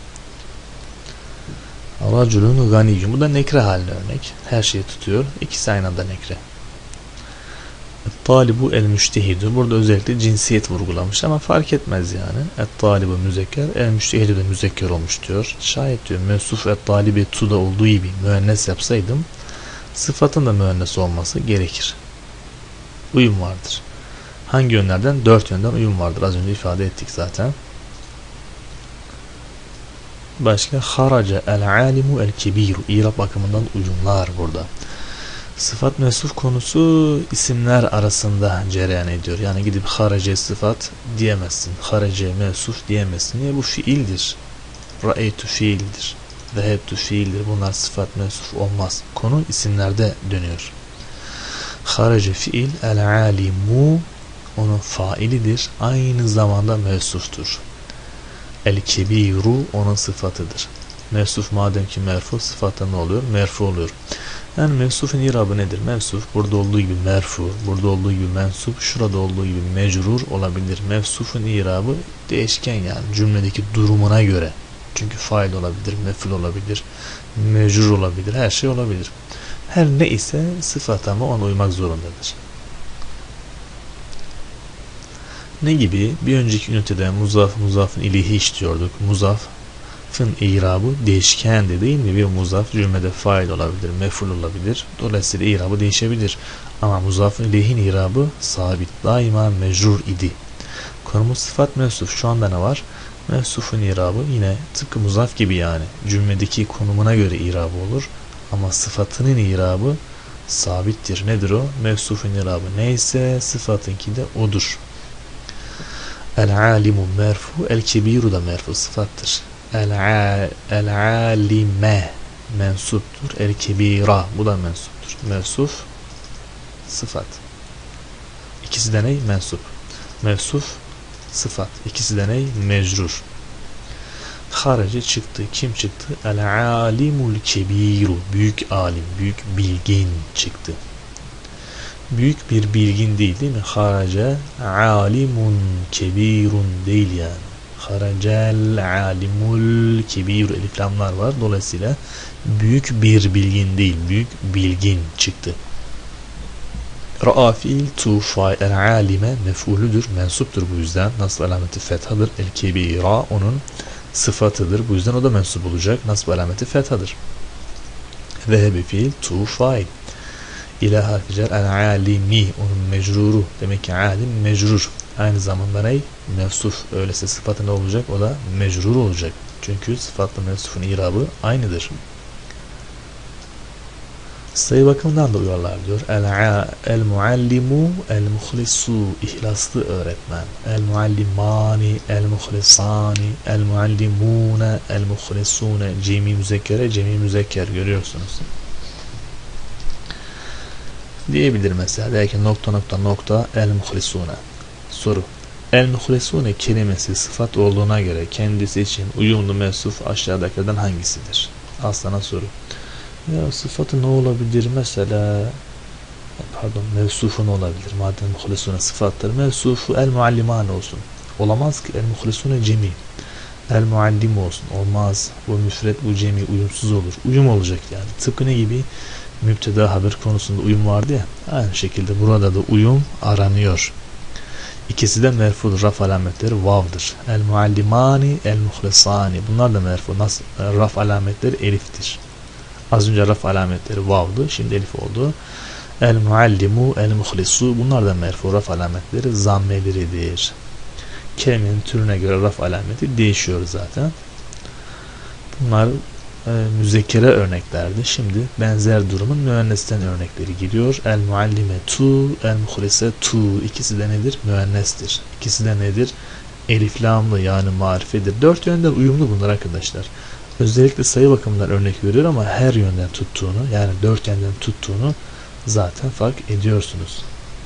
Raculun ganiyyun. Bu da nekre haline örnek. Her şeyi tutuyor. İkisi aynı anda nekre. Talibu el müştehidu. Burada özellikle cinsiyet vurgulamış ama fark etmez yani. Et-talibu müzekker, el müştehidu de müzekker olmuş diyor. Şayet diyor mevsuf et-talibi tu'da olduğu gibi müennes yapsaydım sıfatın da müennes olması gerekir. Uyum vardır. Hangi yönlerden? 4 yönden uyum vardır. Az önce ifade ettik zaten. Başka haraca el-alimu el-kebiru. İrab bakımından uyumlar burada. Sıfat mevsuf konusu isimler arasında cereyan ediyor. Yani gidip harace sıfat diyemezsin. Harace mevsuf diyemezsin. Niye? Bu fiildir. Ra'eytu fiildir. Zehebtu fiildir. Bunlar sıfat mevsuf olmaz. Konu isimlerde dönüyor. Harace fiil el-alimu onun failidir. Aynı zamanda mevsuftur. El-kebiru onun sıfatıdır. Mevsuf madem ki merfu, sıfatı ne oluyor? Merfu oluyor. Yani mevsufun irabı nedir? Mevsuf burada olduğu gibi merfu, burada olduğu gibi mensup, şurada olduğu gibi mecrur olabilir. Mevsufun irabı değişken, yani cümledeki durumuna göre. Çünkü fail olabilir, mef'ul olabilir, mecrur olabilir, her şey olabilir. Her ne ise sıfat ama ona uymak zorundadır. Ne gibi? Bir önceki ünitede muzafın ileyhi işliyorduk. Muzafın irabı değişkendi değil mi? Bir muzaf cümlede fail olabilir, mef'ul olabilir. Dolayısıyla irabı değişebilir. Ama muzafın ileyhin irabı sabit. Daima mecrur idi. Konumuz sıfat mevsuf. Şu anda ne var? Mevsufun irabı yine tıpkı muzaf gibi, yani cümledeki konumuna göre irabı olur. Ama sıfatının irabı sabittir. Nedir o? Mevsufun irabı neyse sıfatınki de odur. El-alimu merfu, el-kebiru da merfu sıfattır. El-alime mensuptur. El-kebira bu da mensuptur. Mevsuf sıfat. İkisi de ney? Mensup. Mevsuf sıfat. İkisi de ney? Mecrur. Haraci çıktı. Kim çıktı? El-alimul kebiru. Büyük alim, büyük bilgin çıktı. Büyük bir bilgin değil mi? Haraca alimun kebirun değil yani. Haracel alimul kebir, elif lamlar var. Dolayısıyla büyük bir bilgin değil, büyük bilgin çıktı. Ra'a fiil tu fail, el alime mef'ulüdür, mensuptur bu yüzden. Nasıl alameti fethadır? El kebira onun sıfatıdır. Bu yüzden o da mensup olacak. Nasıl alameti fethadır? Zehebe fiil tu fail. İle harfi cer el-alimi onun mecruru. Demek ki alim mecrur. Aynı zamanda ney? Mevsuf. Öyleyse sıfatı ne olacak? O da mecrur olacak. Çünkü sıfatla mevsufun irabı aynıdır. Sayı bakımından da uyarlar diyor. El-muallimu el-muhlisu, ihlaslı öğretmen. El-muallimani el-muhlisani el-muallimune el-muhlisune, cemi müzekkere cemi müzekker görüyorsunuz. Diyebilir mesela, belki nokta el-muhlisune. Soru. El-muhlisune kelimesi sıfat olduğuna göre kendisi için uyumlu mevsuf aşağıdakilerden hangisidir? Al sana soru. Ya sıfatı ne olabilir mesela? Pardon, mevsufu ne olabilir? Madem muhlisune sıfattır. Mevsufu el-muallimane olsun. Olamaz ki. El-muhlisune cemi. El-muallim olsun. Olmaz. Bu müfret, bu cemi uyumsuz olur. Uyum olacak yani. Tıpkı ne gibi? Müpteda haber konusunda uyum vardı ya. Aynı şekilde burada da uyum aranıyor. İkisi de merfudur. Raf alametleri vav'dır. El-muallimani, el-muhlisani. Bunlar da merfu. Nasıl? Raf alametleri eliftir. Az önce raf alametleri vav'dı. Şimdi elif oldu. El-muallimu, el-muhlisu. Bunlar da merfu. Raf alametleri zammeleridir. Kelimenin türüne göre raf alameti değişiyor zaten. Bunlar müzekkere örneklerdi. Şimdi benzer durumun müennesten örnekleri geliyor. El muallime tu, el muhlise tu. İkisi de nedir? Müennestir. İkisi de nedir? Elif lamlı, yani marifedir. Dört yönden uyumlu bunlar arkadaşlar. Özellikle sayı bakımından örnek veriyor ama her yönden tuttuğunu, yani dört yönden tuttuğunu zaten fark ediyorsunuz.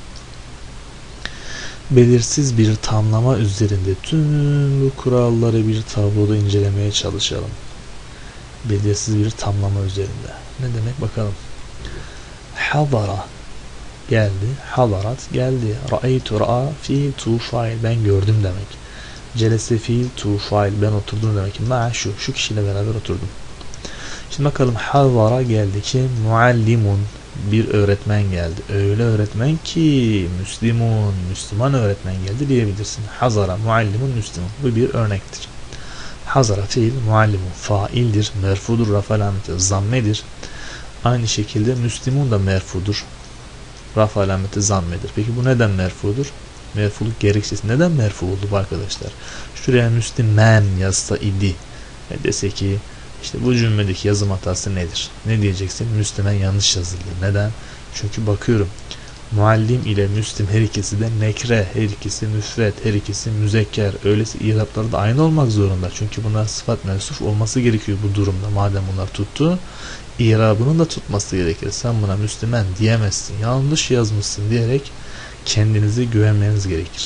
Belirsiz bir tamlama üzerinde tüm bu kuralları bir tabloda incelemeye çalışalım. Belirsiz bir tamlama üzerinde. Ne demek bakalım. Hadara geldi. Hadarat geldi. Ra'aytu ra'a fiil tu fail, ben gördüm demek. Celese fiil tu fail, ben oturdum demek. Ma şu kişiyle beraber oturdum. Şimdi bakalım, hadara geldi ki muallimun, bir öğretmen geldi. Öyle öğretmen ki Müslüman öğretmen geldi diyebilirsin. Hazara muallimun Müslüman. Bu bir örnektir. Hazara fiil, muallimun faildir, merfudur, raf alameti zammedir. Aynı şekilde Müslümun da merfudur, raf alameti zammedir. Peki bu neden merfudur? Merfuluk gerekçesi. Neden merfu oldu bu arkadaşlar? Şuraya Müslüman yazsa idi. Dese ki işte bu cümledeki yazım hatası nedir? Ne diyeceksin? Müslüman yanlış yazıldı. Neden? Çünkü bakıyorum. Muallim ile Müslim her ikisi de nekre, her ikisi müfret, her ikisi müzekker. Öyleyse irapları da aynı olmak zorunda. Çünkü bunlar sıfat mevsuf olması gerekiyor bu durumda. Madem bunlar tuttu, irabının da tutması gerekir. Sen buna Müslüman diyemezsin. Yanlış yazmışsın diyerek kendinizi güvenmeniz gerekir.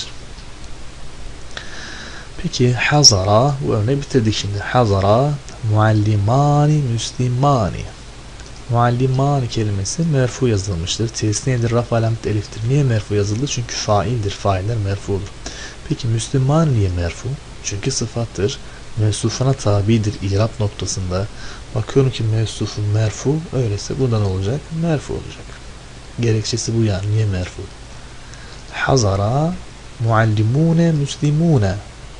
Peki hazara, bu örneği bitirdik şimdi. Hazara muallimani müslimani. Mualliman kelimesi merfu yazılmıştır. Tesniyedir, raf alamet eliftir. Niye merfu yazıldı? Çünkü faildir. Failler merfu olur. Peki Müslüman niye merfu? Çünkü sıfattır. Mevsufuna tabidir İrab noktasında. Bakıyorum ki mevsufu merfu, öyleyse buradan olacak? Merfu olacak. Gerekçesi bu yani. Niye merfu? Hazara muallimune müslimune.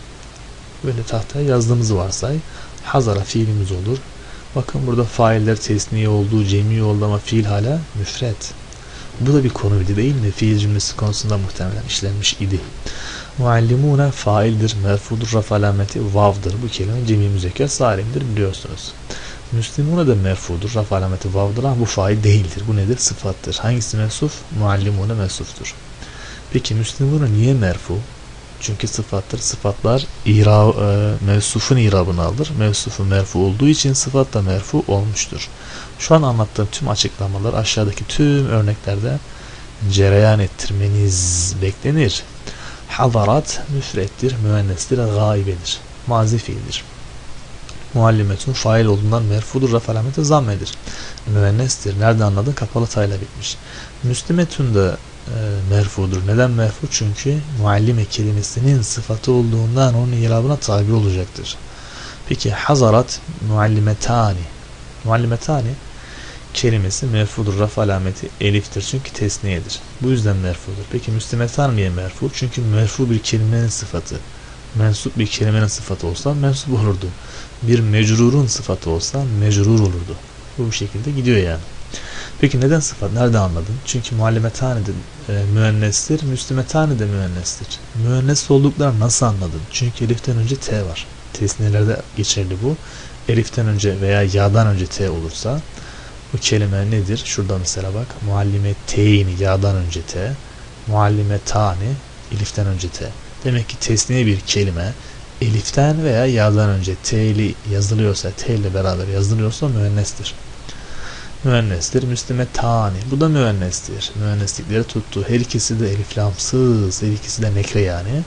Böyle tahtaya yazdığımızı varsay. Hazara fiilimiz olur. Bakın burada failler tesniye olduğu, cemi oldu ama fiil hala müfret. Bu da bir konuydu değil mi? Fiil cümlesi konusunda muhtemelen işlenmiş idi. Muallimune faildir, merfudur, raf alameti vav'dır. Bu kelime cemi müzekker salimdir biliyorsunuz. Müslimune de merfudur, raf alameti vav'dır ama bu fail değildir. Bu nedir? Sıfattır. Hangisi mevsuf? Muallimune mevsuftur. Peki Müslimune niye merfu? Çünkü sıfattır. Sıfatlar mevsufun irabını alır. Mevsufu merfu olduğu için sıfat da merfu olmuştur. Şu an anlattığım tüm açıklamalar aşağıdaki tüm örneklerde cereyan ettirmeniz beklenir. Hadarat müfrettir, müennestir, gaibedir. Mazi fiildir. Muallimetun fail olduğundan merfudur, raf alameti zammedir. Müennestir. Nerede anladın? Kapalı tayla bitmiş. Müslimetun da merfudur. Neden merfu? Çünkü muallime kelimesinin sıfatı olduğundan onun irabına tabi olacaktır. Peki hazarat muallimetani. Muallimetani kelimesi merfudur. Raf alameti eliftir. Çünkü tesniyedir. Bu yüzden merfudur. Peki müslimetan niye merfu? Çünkü merfu bir kelimenin sıfatı. Mensup bir kelimenin sıfatı olsa mensup olurdu. Bir mecrurun sıfatı olsa mecrur olurdu. Bu şekilde gidiyor yani. Peki neden sıfat? Nerede anladın? Çünkü muallimetani de müennestir, müslimetani de müennestir. Müennes olduklarını nasıl anladın? Çünkü eliften önce t var. Tesniyelerde geçerli bu. Eliften önce veya ya'dan önce t olursa bu kelime nedir? Şurada mesela bak. Muallimeteyni ya'dan önce t. Muallimetani eliften önce t. Demek ki tesniye bir kelime eliften veya ya'dan önce t'li yazılıyorsa, t ile beraber yazılıyorsa müennestir. Müennestir. Müslimetani. Bu da müennestir. Müenneslikleri tuttu. Her ikisi de eliflamsız. Her ikisi de nekre yani.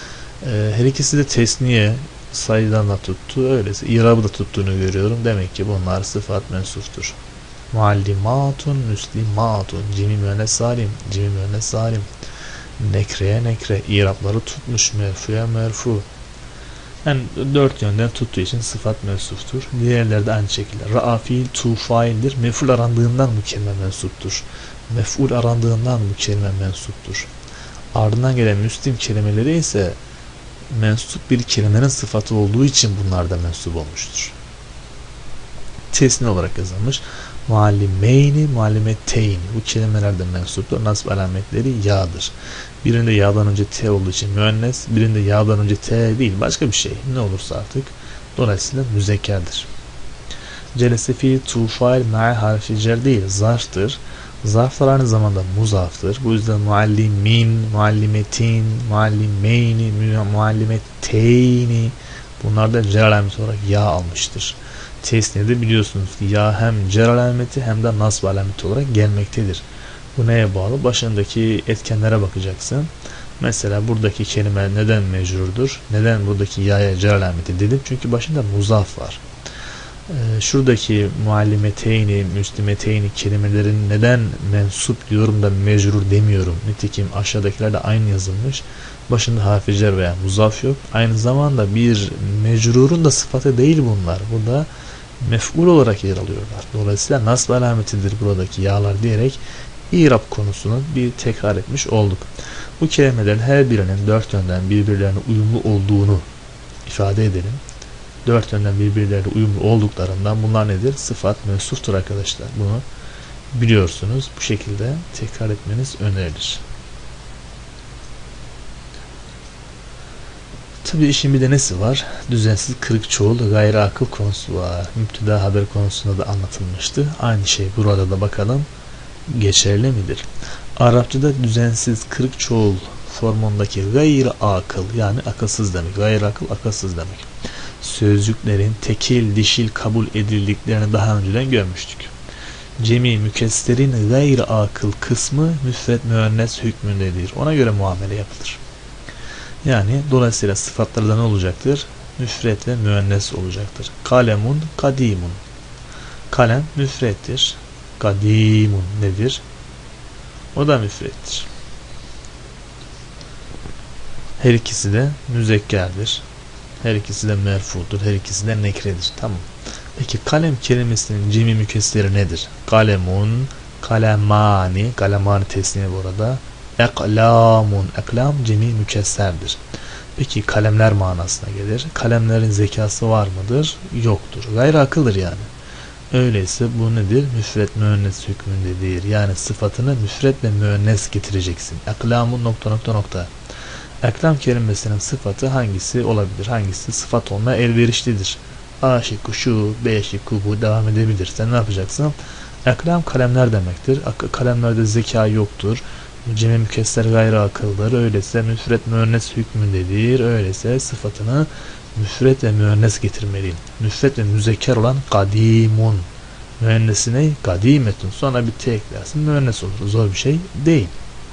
Her ikisi de tesniye sayıdan da tuttu. Öyleyse irabı da tuttuğunu görüyorum. Demek ki bunlar sıfat mensuftur. Muallimatun müslimatun. Cimi müennes salim. Cimi müennes salim. Nekreye nekre. İrabları tutmuş. Merfuya merfu. Yani dört yönden tuttuğu için sıfat mensuftur. Diğerleri de aynı şekilde. Ra'a fiil, tu faildir. Mef'ul arandığından bu kelime mensuptur. Mef'ul arandığından bu kelime mensuptur. Ardından gelen müslim kelimeleri ise mensup bir kelimenin sıfatı olduğu için bunlar da mensup olmuştur. Tesni olarak yazılmış. Muallimeyni, muallimeteyni. Bu kelimelerden mensuptur. Nasb alametleri ya'dır. Birinde ya'dan önce t olduğu için müennes, birinde ya'dan önce t değil, başka bir şey. Ne olursa artık. Dolayısıyla müzekkerdir. Celese fiil tu fail ma'a harfi cer değil, zarftır. Zarflar aynı zamanda muzaftır. Bu yüzden muallimin, muallimetin, muallimeyni, muallimeteyni bunlar da cer alameti olarak ya almıştır. Tesniyede biliyorsunuz ki ya hem cer alameti hem de nasb alameti olarak gelmektedir. Bu neye bağlı? Başındaki etkenlere bakacaksın. Mesela buradaki kelime neden mecrurdur? Neden buradaki ya'ya cer alameti dedim? Çünkü başında muzaf var. Şuradaki muallimeteyni, müslimeteyni kelimelerin neden mensup diyorum da mecrur demiyorum. Nitekim aşağıdakiler de aynı yazılmış. Başında harfi cer veya muzaf yok. Aynı zamanda bir mecrurun da sıfatı değil bunlar. Burada mef'ul olarak yer alıyorlar. Dolayısıyla nasb alametidir buradaki ya'lar diyerek İrab konusunu bir tekrar etmiş olduk. Bu kelimelerin her birinin dört yönden birbirlerine uyumlu olduğunu ifade edelim. Dört yönden birbirlerine uyumlu olduklarından bunlar nedir? Sıfat mensuftur arkadaşlar. Bunu biliyorsunuz. Bu şekilde tekrar etmeniz önerilir. Tabii işin bir de nesi var? Düzensiz kırık çoğul gayri akıl konusu var. Müpteda haber konusunda da anlatılmıştı. Aynı şey burada da bakalım geçerli midir? Arapçada düzensiz kırık çoğul formundaki gayri akıl yani akılsız demek. Gayri akıl akılsız demek. Sözcüklerin tekil dişil kabul edildiklerini daha önceden görmüştük. Cemi mükesserin gayri akıl kısmı müfret müennes hükmündedir. Ona göre muamele yapılır. Yani dolayısıyla sıfatlarda ne olacaktır? Müfret ve müennes olacaktır. Kalemun kadimun. Kalem müfrettir. Kadimun nedir? O da müfrettir. Her ikisi de müzekkerdir. Her ikisi de merfudur. Her ikisi de nekredir. Tamam. Peki kalem kelimesinin cemi mükesseri nedir? Kalemun, kalemani, kalemani tesniye bu arada. Eklamun, eklam cemi mükesserdir. Peki kalemler manasına gelir. Kalemlerin zekası var mıdır? Yoktur. Gayri akıldır yani. Öyleyse bu nedir? Müfret müennes hükmündedir. Yani sıfatını müfret ve müennes getireceksin. Eklamun nokta nokta nokta. Eklam kelimesinin sıfatı hangisi olabilir? Hangisi sıfat olmaya elverişlidir? A şıkkı şu, B şıkkı bu devam edebilir. Sen ne yapacaksın? Eklam kalemler demektir. Kalemlerde zeka yoktur. Cemi mükesser gayri akıldır. Öyleyse müfret müennes hükmündedir. Öyleyse sıfatını müfret ve müennes getirmeliyim. Müfret ve müzekker olan kadimun. Müennesine kadimetun. Sonra bir te eklersin. Müennes olur. Zor bir şey değil.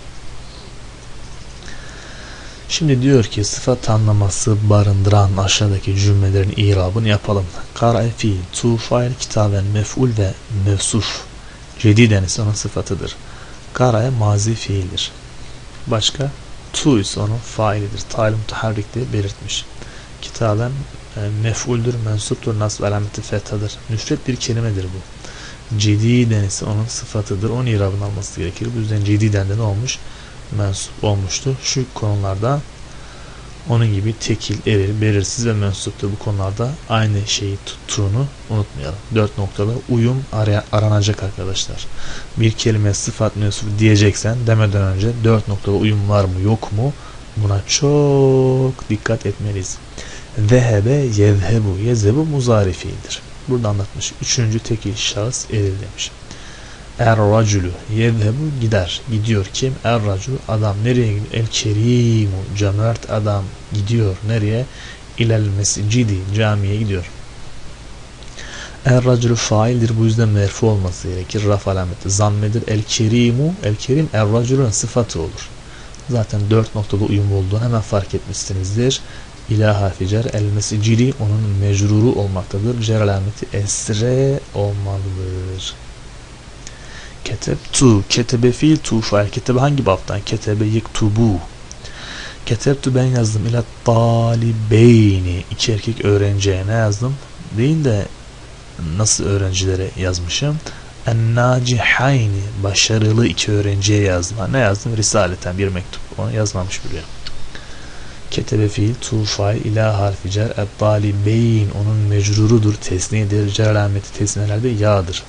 Şimdi diyor ki sıfat anlaması barındıran aşağıdaki cümlelerin irabını yapalım. Kara'i fiil, tu fail, kitaben mef'ul ve mevsuf. Cediden ise onun sıfatıdır. Kara'i mazi fiildir. Başka? Tu ise onun failidir. Tail mutaharrik diye belirtmiş. Kitaben mef'uldür, mensuptur, nasb alameti fethadır. Müfret bir kelimedir bu. Cediden ise onun sıfatıdır. Onun irabını alması gerekir. Bu yüzden cediden de ne olmuş? Mensup olmuştu. Şu konularda onun gibi tekil, eril, belirsiz ve mensuptur. Bu konularda aynı şeyi tuttuğunu unutmayalım. 4 noktalı uyum aranacak arkadaşlar. Bir kelime sıfat mensup diyeceksen demeden önce 4 noktalı uyum var mı yok mu? Buna çok dikkat etmeliyiz. Zehebe, yezhebu. Yezhebu muzari fiildir. Burada anlatmış. 3. tekil şahıs eril demiş. Er-raculu yezhebu gider. Gidiyor kim? Er-raculu adam. Nereye gidiyor? El-kerimu cömert adam gidiyor. Nereye? İlel mescidi camiye gidiyor. Er-raculu faildir. Bu yüzden merfu olması gerekir. Raf alameti zammedir. El-kerimu el-kerim er-raculun sıfatı olur. Zaten 4 noktalı uyum olduğunu hemen fark etmişsinizdir. İla harfi cer el-mescidi onun mecruru olmaktadır. Cer alameti esre olmalıdır. Ketebtu, ketebe fiil tu fail. Ketebe hangi baptan? Ketebe yektubu. Ketebtu ben yazdım. İla talibeyni. 2 erkek öğrenciye ne yazdım? Değil de nasıl öğrencilere yazmışım? En-nacihayni. Başarılı 2 öğrenciye yazdım. Ne yazdım? Risaleten bir mektup. Onu yazmamış buraya. Ketebe fiil tu fail. İla harfi cer. Et-talibeyn. Onun mecrurudur. Tesniyedir. Cer alameti tesniyelerde yağdır.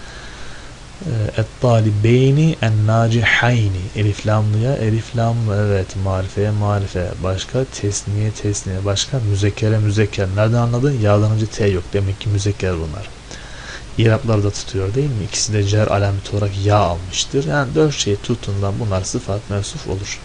Et-talibeyni en-nacihayni. Elif lamlıya elif lamlı. Evet. Marifeye marife. Başka tesniye tesniye. Başka müzekkere müzekker. Nereden anladın? Yağdan önce T yok. Demek ki müzekker bunlar. İraplar da tutuyor değil mi? İkisi de cer alameti olarak yağ almıştır. Yani 4 şey tutundan bunlar sıfat mevsuf olur.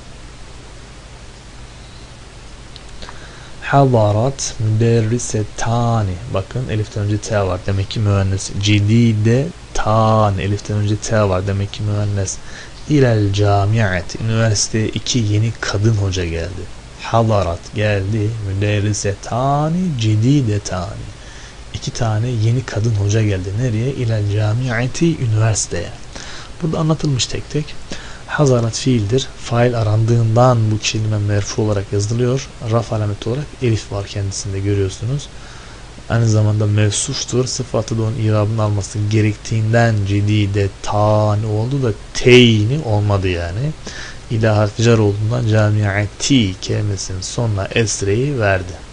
Hadarat müderrisetani. Bakın eliften önce T var. Demek ki müennes. Cidide tan. Eliften önce T var. Demek ki müennes. İlel camiat. Üniversiteye 2 yeni kadın hoca geldi. Hadarat geldi. Müderrisetani cididetani. 2 tane yeni kadın hoca geldi. Nereye? İlel camiati üniversiteye. Burada anlatılmış tek tek. Hazarat fiildir. Fail arandığından bu kelime merfu olarak yazılıyor. Raf alameti olarak elif var kendisinde görüyorsunuz. Aynı zamanda mevsuftur. Sıfatı da onun irabını alması gerektiğinden cedide tani oldu da teyni olmadı yani. İla harfi cer olduğundan camiati kelimesinin sonuna esreyi verdi.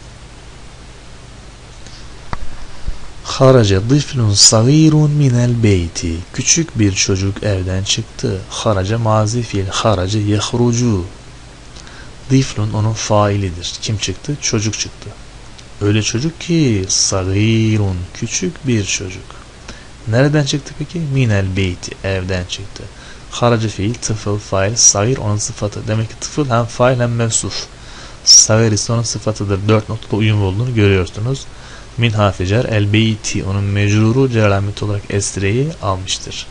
Haraca dıflun sagirun minel beyti. Küçük bir çocuk evden çıktı. Haraca mazi fiil. Haraca yehrucu. Dıflun onun failidir. Kim çıktı? Çocuk çıktı. Öyle çocuk ki sagirun. Küçük bir çocuk. Nereden çıktı peki? Minel beyti. Evden çıktı. Haraca fiil. Tıfıl fail. Sagir onun sıfatı. Demek ki tıfıl hem fail hem mevsuf. Sagir ise onun sıfatıdır. 4 noktada uyum olduğunu görüyorsunuz. Min haficer el beyti onun mecruru ceramet olarak esreyi almıştır.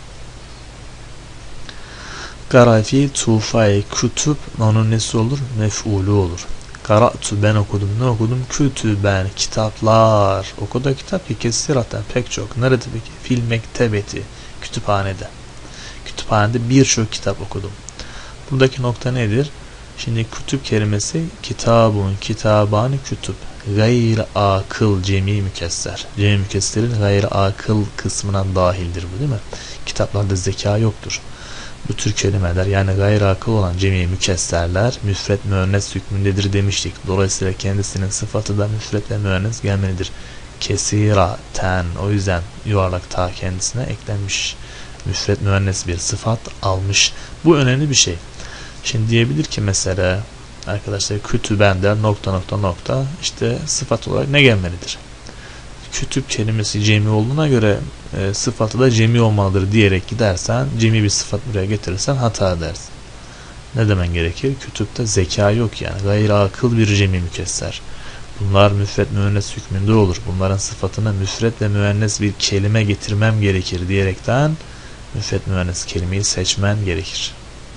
Karafi tufay kütüb onun nesi olur? Mef'ulü olur. Kara'tu ben okudum. Ne okudum? Kütüben kitaplar. O kadar kitap ki kesiratan pek çok. Nerede peki? Fil mektebeti. kütüphanede. Kütüphanede birçok kitap okudum. Buradaki nokta nedir? Şimdi kütüp kelimesi kitabun, kitabani kütüp. Gayr akıl cemi mükesser. Cemi mükesserin gayr akıl kısmına dahildir bu, değil mi? Kitaplarda zeka yoktur. Bu tür kelimeler, yani gayr akıl olan cemi mükesserler müfret müennes hükmündedir demiştik. Dolayısıyla kendisinin sıfatı da müfret ve müennes gelmelidir. Kesiraten, o yüzden yuvarlak ta kendisine eklenmiş. Müfret müennes bir sıfat almış. Bu önemli bir şey. Şimdi diyebilir ki mesela arkadaşlar kütüben der nokta işte sıfat olarak ne gelmelidir? Kütüp kelimesi cemi olduğuna göre sıfatı da cemi olmalıdır diyerek gidersen, cemi bir sıfat buraya getirirsen hata edersin. Ne demen gerekir? Kütüpte zeka yok yani. Gayri akıl bir cemi mükesser. Bunlar müfret müennes hükmünde olur. Bunların sıfatına müfret ve müennes bir kelime getirmem gerekir diyerekten müfret müennes kelimeyi seçmen gerekir.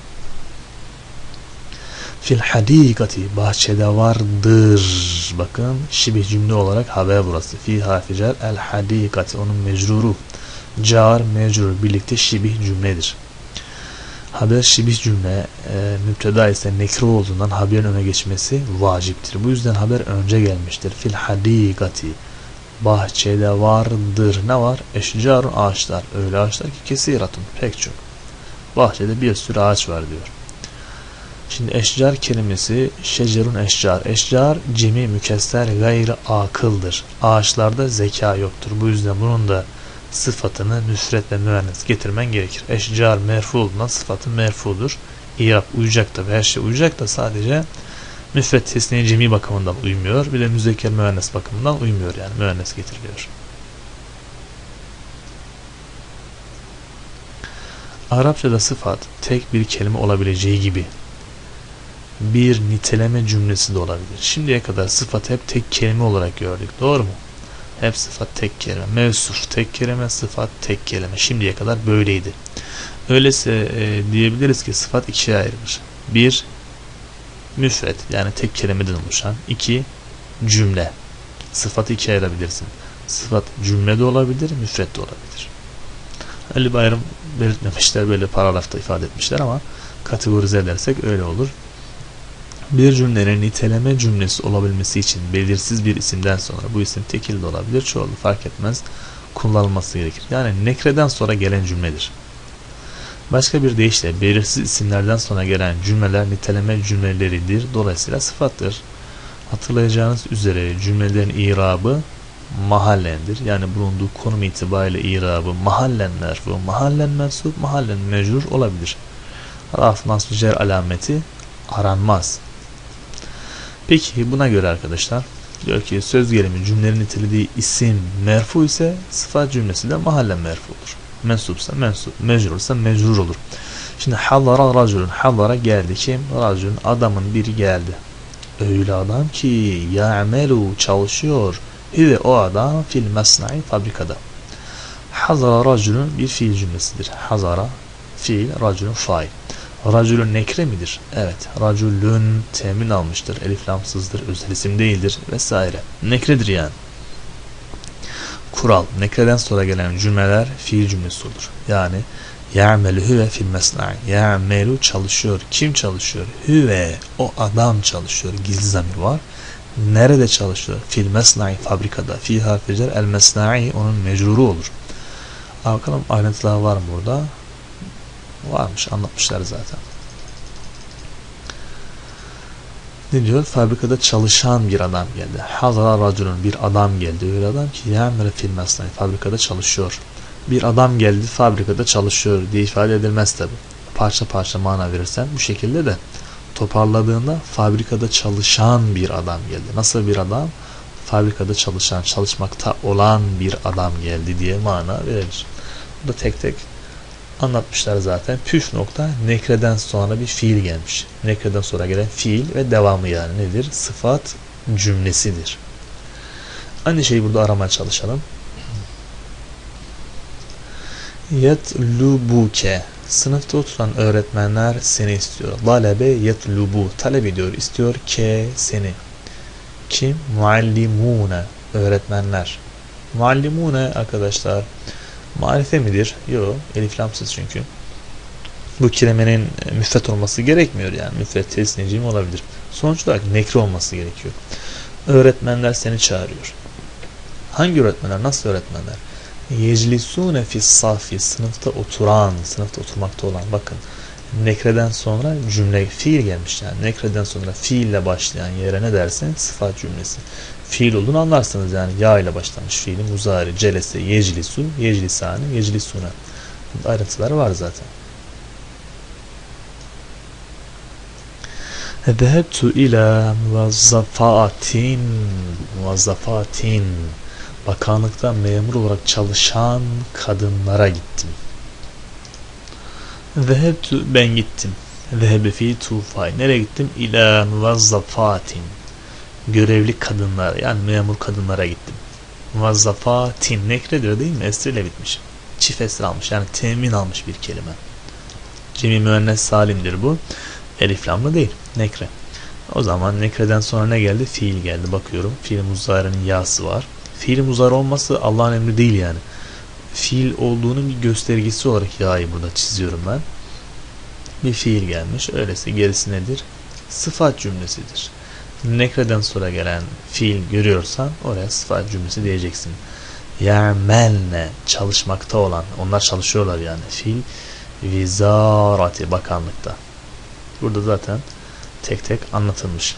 Fil hadikati, bahçede vardır. Bakın şibih cümle olarak haber burası. Fi haficer el hadikati, onun mecruru. Car mecrur birlikte şibih cümledir. Haber şibih cümle müpteda ise nekre olduğundan haberin öne geçmesi vaciptir. Bu yüzden haber önce gelmiştir. Fil hadikati, bahçede vardır. Ne var? Eşcarun, ağaçlar. Öyle ağaçlar ki kesiratun, pek çok. Bahçede bir sürü ağaç var diyor. Şimdi eşcar kelimesi şecerun eşcar. Eşcar cemi mükesser gayri akıldır. Ağaçlarda zeka yoktur. Bu yüzden bunun da sıfatını müfret ve müennes getirmen gerekir. Eşcar merfu olduğundan sıfatı merfudur. İrab uyacak da, her şey uyacak da sadece müfret tesniye cemi bakımından uymuyor. Bir de müzekker müennes bakımından uymuyor, yani müennes getiriliyor. Arapçada sıfat tek bir kelime olabileceği gibi bir niteleme cümlesi de olabilir. Şimdiye kadar sıfat hep tek kelime olarak gördük. Doğru mu? Hep sıfat tek kelime. Mevsuf tek kelime, sıfat tek kelime. Şimdiye kadar böyleydi. Öyleyse diyebiliriz ki sıfat ikiye ayrılır. Bir, müfret, yani tek kelimeden oluşan. İki, cümle. Sıfatı ikiye ayırabilirsin. Sıfat cümle de olabilir, müfret de olabilir. Öyle bir ayrım belirtmemişler, böyle paragrafta ifade etmişler ama kategorize edersek öyle olur. Bir cümlenin niteleme cümlesi olabilmesi için belirsiz bir isimden sonra, bu isim tekil de olabilir, çoğulu fark etmez, kullanılması gerekir. Yani nekreden sonra gelen cümledir. Başka bir deyişle belirsiz isimlerden sonra gelen cümleler niteleme cümleleridir. Dolayısıyla sıfattır. Hatırlayacağınız üzere cümlelerin irabı mahallendir. Yani bulunduğu konum itibariyle irabı mahallen merfu, mahallen mensup, mahallen mecrur olabilir. Raf, nasb, cer alameti aranmaz. Peki buna göre arkadaşlar diyor ki söz gelimi cümlenin nitelediği isim merfu ise sıfat cümlesi de mahallen merfu olur. Mensupsa mensup, mecrursa mecrur olur. Şimdi hallara raculun, hallara geldi kim? Raculun, adamın biri geldi. Öyle adam ki ya'melu, çalışıyor. Hive, o adam fil mesnai, fabrikada. Hazara raculun bir fiil cümlesidir. Hazara fiil, raculun fail. Raculun nekre midir? Evet. Raculun temin almıştır. Elif lamsızdır. Özel isim değildir. Vesaire. Nekredir yani. Kural. Nekreden sonra gelen cümleler fiil cümlesi olur. Yani ya'melu huve fil mesna'i. Ya'melu çalışıyor. Kim çalışıyor? Huve. O adam çalışıyor. Gizli zamir var. Nerede çalışıyor? Fil mesna'i, fabrikada. Fi harficer el mesna'i, onun mecruru olur. Bakalım ayrıntılar var mı burada? Varmış, anlatmışlar zaten. Ne diyor? Fabrikada çalışan bir adam geldi. Hazara raculun, bir adam geldi. Öyle adam ki ya'melu fil mesna'i, fabrikada çalışıyor. Bir adam geldi, fabrikada çalışıyor diye ifade edilmez tabi. Parça parça mana verirsen bu şekilde de toparladığında fabrikada çalışan bir adam geldi. Nasıl bir adam? Fabrikada çalışan, çalışmakta olan bir adam geldi diye mana verilir. Bu da tek tek anlatmışlar zaten. Püf nokta, nekreden sonra bir fiil gelmiş. Nekreden sonra gelen fiil ve devamı yani nedir? Sıfat cümlesidir. Aynı şeyi burada aramaya çalışalım. Yetlubuke. Sınıfta oturan öğretmenler seni istiyor. Talebe yetlubu. Talep ediyor, istiyor ke seni. Kim? Muallimune. Öğretmenler. Muallimune arkadaşlar Marife midir? Yok. Elif lamsız çünkü. Bu kelimenin müfret olması gerekmiyor yani. Müfret tesnicim olabilir. Sonuç olarak nekre olması gerekiyor. Öğretmenler seni çağırıyor. Hangi öğretmenler? Nasıl öğretmenler? Yeclisune fis safi, sınıfta oturan, sınıfta oturmakta olan. Bakın, nekreden sonra cümle fiil gelmiş yani. Nekreden sonra fiille başlayan yere ne dersin? Sıfat cümlesi. Fiil olduğunu anlarsınız yani. Ya ile başlamış fiili muzari, celese, yeclisu, yeclisane, yeclisune. Ayrıntıları var zaten. Zehebtu ila muvazzafatin, bakanlıkta memur olarak çalışan kadınlara gittim. Zehebtu, ben gittim. Zehebe fi tufay, nereye gittim? İla muvazzafatin, görevli kadınlar yani memur kadınlara gittim. Muvazzafatin nekredir değil mi? Esriyle bitmiş. Çift esir almış yani temin almış bir kelime. Cemi müennes salimdir bu. Elif lamlı değil. Nekre. O zaman nekreden sonra ne geldi? Fiil geldi. Bakıyorum. Fiil muzari'nin yası var. Fiil muzari olması Allah'ın emri değil yani. Fiil olduğunun bir göstergesi olarak ya'yı burada çiziyorum ben. Bir fiil gelmiş. Öyleyse gerisi nedir? Sıfat cümlesidir. Nekreden sonra gelen fiil görüyorsan oraya sıfat cümlesi diyeceksin. Ya'melne, çalışmakta olan. Onlar çalışıyorlar yani. Fiil vizarati, bakanlıkta. Burada zaten tek tek anlatılmış.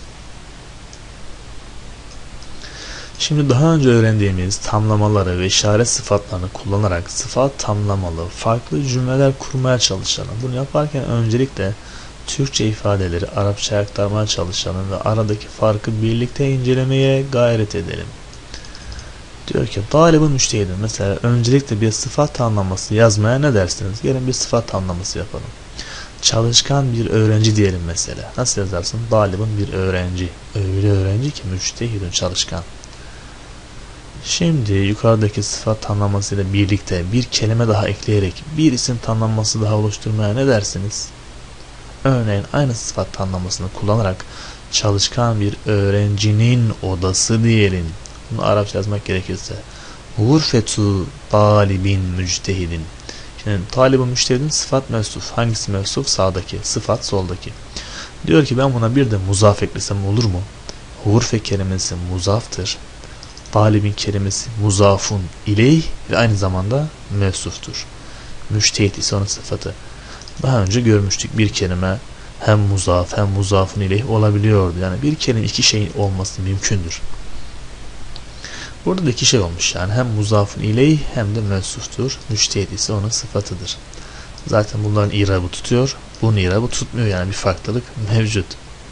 Şimdi daha önce öğrendiğimiz tamlamaları ve işaret sıfatlarını kullanarak sıfat tamlamalı farklı cümleler kurmaya çalışalım. Bunu yaparken öncelikle Türkçe ifadeleri Arapçaya aktarmaya çalışalım ve aradaki farkı birlikte incelemeye gayret edelim. Diyor ki talibin müştehidin. Mesela öncelikle bir sıfat tamlaması yazmaya ne dersiniz? Gelin bir sıfat tamlaması yapalım. Çalışkan bir öğrenci diyelim mesela. Nasıl yazarsın? Talibin bir öğrenci. Öyle öğrenci ki müçtehidun, çalışkan. Şimdi yukarıdaki sıfat tamlamasıyla birlikte bir kelime daha ekleyerek bir isim tamlaması daha oluşturmaya ne dersiniz? Örneğin aynı sıfat tamlamasını kullanarak çalışkan bir öğrencinin odası diyelim. Bunu Arapça yazmak gerekirse gurfetu talibin müctehidin. Şimdi talibin müctehidin sıfat mevsuf. Hangisi mevsuf? Sağdaki. Sıfat soldaki. Diyor ki ben buna bir de muzaf eklesem olur mu? Gurfe kelimesi muzaftır. Talibin kelimesi muzafun ileyh ve aynı zamanda mevsuftur. Müctehid ise onun sıfatı. Daha önce görmüştük, bir kelime hem muzaf hem muzafun ileyh olabiliyordu. Yani bir kelime iki şeyin olması mümkündür. Burada da iki şey olmuş yani hem muzafun ileyh hem de mevsuftur. Müctehid ise onun sıfatıdır. Zaten bunların irabı tutuyor. Bunun irabı tutmuyor yani bir farklılık mevcut.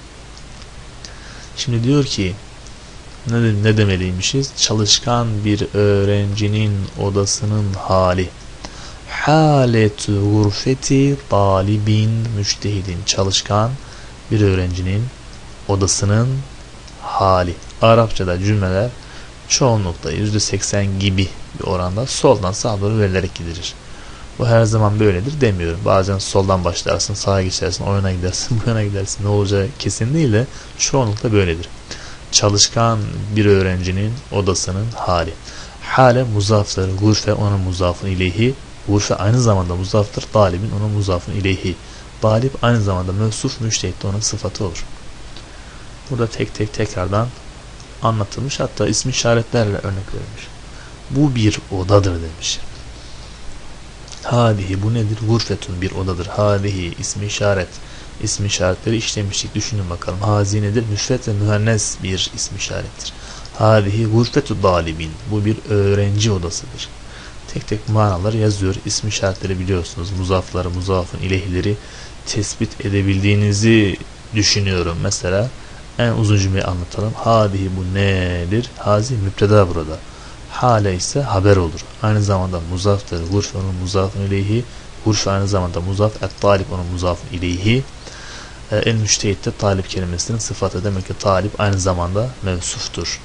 Şimdi diyor ki ne demeliymişiz? Çalışkan bir öğrencinin odasının hali. Haletu gurfeti talibin müçtehidin. Çalışkan bir öğrencinin odasının hali. Arapçada cümleler çoğunlukla %80 gibi bir oranda soldan sağa doğru verilerek gidilir. Bu her zaman böyledir demiyorum. Bazen soldan başlarsın, sağa geçersin, o yana gidersin, bu yana gidersin. Ne olacağı kesin değil de çoğunlukla böyledir. Çalışkan bir öğrencinin odasının hali. Hale muzaftır. Gurfe onun muzafın ileyhi. Gurfe aynı zamanda muzaftır. Talibin onun muzafın ileyhi. Talib aynı zamanda mevsuf, müçtehid de onun sıfatı olur. Burada tek tekrardan anlatılmış. Hatta ismi işaretlerle örnek verilmiş. Bu bir odadır demiş. Hadihi, bu nedir? Gurfetun, bir odadır. Hadihi ismi işaret. İsmi işaretleri işlemiştik. Düşünün bakalım. Hazi nedir? Müfret ve mühennes bir ismi işarettir. Hadihi gurfetu dalibin. Bu bir öğrenci odasıdır. Tek manaları yazıyor. İsmi işaretleri biliyorsunuz. Muzafları, muzafın ileyhleri tespit edebildiğinizi düşünüyorum. Mesela en uzun cümleyi anlatalım. Hadihi, bu nedir? Hazi müpteda burada. Hale ise haber olur. Aynı zamanda muzaftır. Gurfe onun muzafın ileyhi. Gurfe aynı zamanda muzaf. Et-talib onun muzafın ileyhi. El-müştehid de talip kelimesinin sıfatı. Demek ki talip aynı zamanda mevsuftur.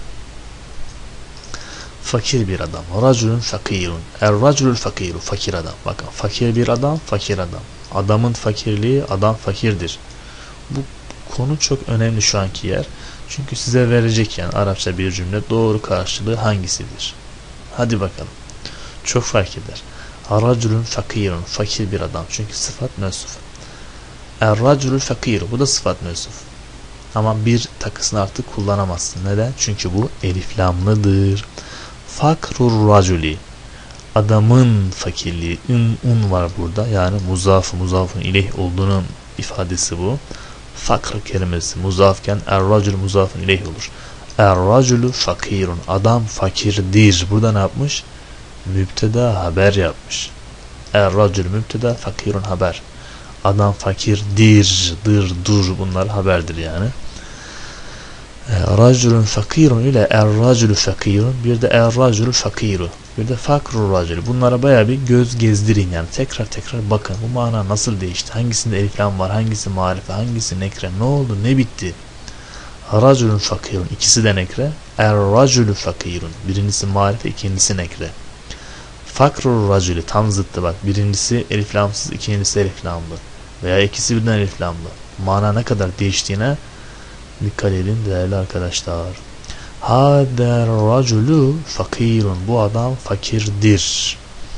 Fakir bir adam. Racülün fakirun. Er-racülül fakiru. Fakir adam. Bakın, fakir bir adam, fakir adam. Adamın fakirliği, adam fakirdir. Bu konu çok önemli şu anki yer. Çünkü size verecek yani Arapça bir cümle doğru karşılığı hangisidir? Hadi bakalım. Çok fark eder. Raculun fakirun, fakir bir adam. Çünkü sıfat mevsuf. Er-raculul fakiru, bu da sıfat mevsuf. Ama bir takısını artık kullanamazsın. Neden? Çünkü bu eliflamlıdır. Fakrur raculi, adamın fakirliği. Un var burada. Yani muzafun ileyh olduğunun ifadesi bu. Fakr kelimesi muzafken er-racul muzafun ileyh olur. Er-raculu fakirun, adam fakirdir. Burada ne yapmış? Mübteda haber yapmış. Er-racul mübteda, fakirun haber. Adam fakirdir, dur bunlar haberdir yani. Raculun fakirun ile er-raculu fakirun, bir de er-raculu fakiru, bir de fakrur raculu. Bunlara baya bir göz gezdirin yani. Tekrar bakın bu mana nasıl değişti? Hangisinde eliflam var? Hangisi marife? Hangisi nekre? Ne oldu? Ne bitti? Raculun fakirun, ikisi de nekre. Er-raculu fakirun, birincisi marife, ikincisi nekre. Fakrur raculi tam zıttı bak. Birincisi eliflamsız, ikincisi eliflamlı. Veya ikisi birden eliflamlı. Mana ne kadar değiştiğine dikkat edin değerli arkadaşlar. Hader raculu fakirun, bu adam fakirdir.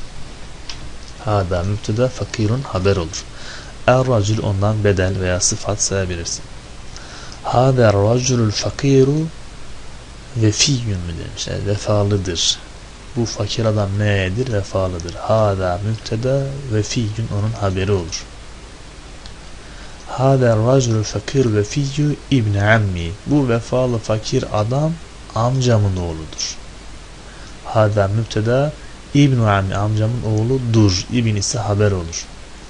Hada mübteda, fakirun haber olur. Er racul ondan bedel veya sıfat sayabilirsin. Hader raculul fakiru vefiyyun mu demiş. Yani vefalıdır. Bu fakir adam nedir? Vefalıdır. Hada mübteda, vefiyyun onun haberi olur. Hâdâ râculul fakir ve fiyyü ibn ammi. Bu vefalı fakir adam amcamın oğludur. Hâdâ mübteda, ibn ammi amcamın oğludur. İbn ise haber olur.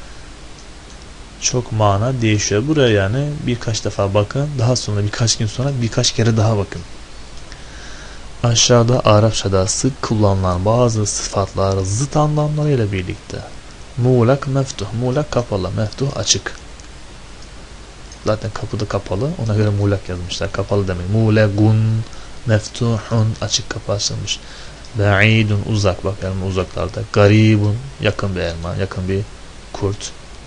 Çok mana değişiyor. Buraya yani birkaç defa bakın. Daha sonra birkaç gün sonra birkaç kere daha bakın. Aşağıda Arapçada sık kullanılan bazı sıfatlar zıt anlamlarıyla birlikte. Muğlak meftuh. Muğlak kapalı. Meftuh açık. Zaten kapıda kapalı. Ona göre muğlak yazmışlar. Kapalı demek. Muğlegun, meftuhun, açık kapı açılmış. Ba'idun, uzak. Bak elma uzaklarda. Garibun, yakın bir elma. Yakın bir kurt.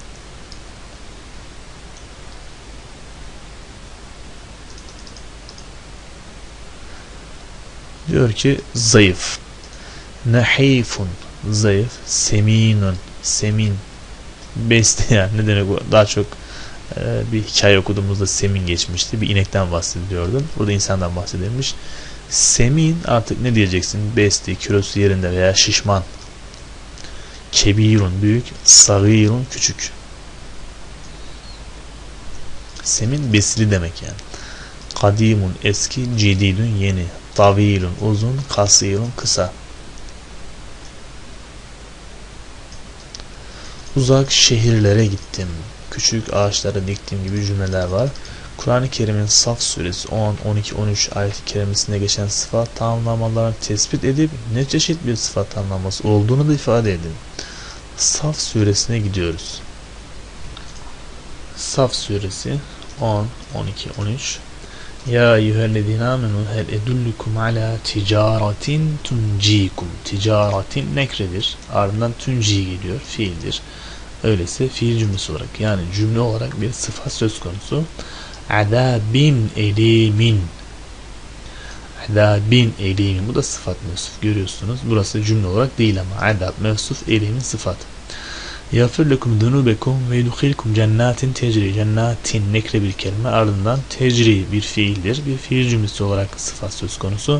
Diyor ki zayıf. Nehifun, zayıf. Seminun, semin. Besleyen. Ne demek bu? Daha çok bir hikaye okuduğumuzda semin geçmişti. Bir inekten bahsediyordum. Burada insandan bahsedilmiş. Semin artık ne diyeceksin? Besti, kilosu yerinde veya şişman. Kebirun, büyük. Sagirun, küçük. Semin besili demek yani. Kadimun, eski. Cididun, yeni. Tavilun, uzun. Kasirun, kısa. Uzak şehirlere gittim. Küçük ağaçlara diktiğim gibi cümleler var. Kur'an-ı Kerim'in Saf suresi 10, 12, 13 ayet-i kerimesinde geçen sıfat tamlamalarını tespit edip ne çeşit bir sıfat tamlaması olduğunu da ifade edin. Saf suresine gidiyoruz. Saf suresi 10, 12, 13. Ya eyyühellezine amenu hel edullukum ala ticaretin tuncikum. Ticaretin nekredir. Ardından tunci geliyor. Fiildir. Öyleyse fiil cümlesi olarak, yani cümle olarak bir sıfat söz konusu. Azabin elimin. Azabin elimin. Bu da sıfat mevsuf. Görüyorsunuz. Burası cümle olarak değil ama azab mevsuf, elimin sıfat. Yağfir lekum dunubekum ve yudkhilkum cennetin tecri. Cennetin nekre bir kelime, ardından tecri bir fiildir. Bir fiil cümlesi olarak sıfat söz konusu.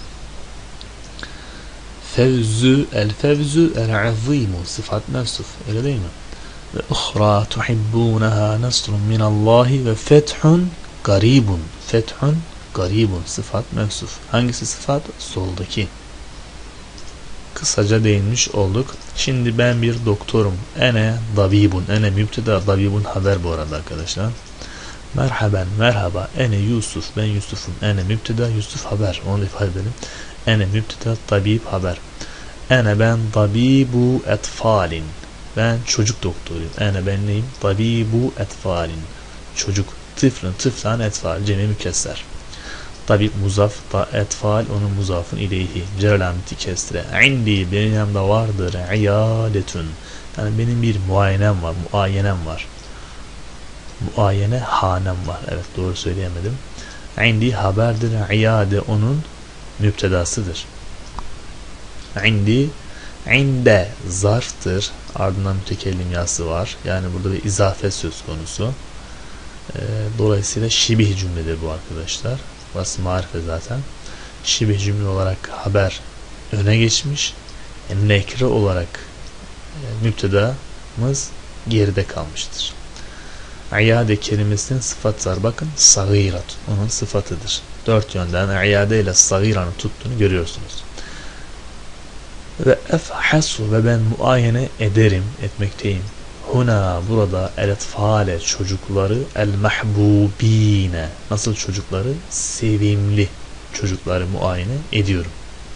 Fevzu, el fevzu el azimu, sıfat mevsuf. Öyle değil mi? Ve uhra tuhibbunaha nasrun minallahi ve fethun garibun. Fethun garibun, sıfat mevsuf. Hangisi sıfat? Soldaki. Kısaca değinmiş olduk. Şimdi ben bir doktorum. Ene dabibun. Ene mübteda, dabibun haber bu arada arkadaşlar. Merhaben, merhaba. Ene Yusuf. Ben Yusuf'um. Ene mübteda, Yusuf haber. Onu ifade edelim. Ene mübteda, tabib haber. Ene ben tabibu etfalin. Ben çocuk doktoruyum. Ene ben neyim? Tabibu etfalin. Çocuk. Tıflın, tıflan etfal. Cemi mükesser. Tabib muzaf, etfal onun muzafın ileyhi. Ceralameti kestre. İndi, benim yanımda vardır. İyadetun. Yani benim bir muayenem var. Muayenem var. Muayene hanem var. Evet, doğru söyleyemedim. İndi haberdir. İyade onun müptedasıdır. İndi İnde zarftır. Ardından mütekellim yası var. Yani burada bir izafe söz konusu. Dolayısıyla şibih cümledir bu arkadaşlar. Burası marife zaten. Şibih cümle olarak haber öne geçmiş. Nekre olarak müptedamız geride kalmıştır. İade kelimesinin sıfat var. Bakın sagirat onun sıfatıdır. Dört yönden iade ile sagiranın tuttuğunu görüyorsunuz. Ve efhasu ve ben muayene ederim, etmekteyim. Huna burada el-etfale çocukları el-mahbubine nasıl çocukları? Sevimli çocukları muayene ediyorum.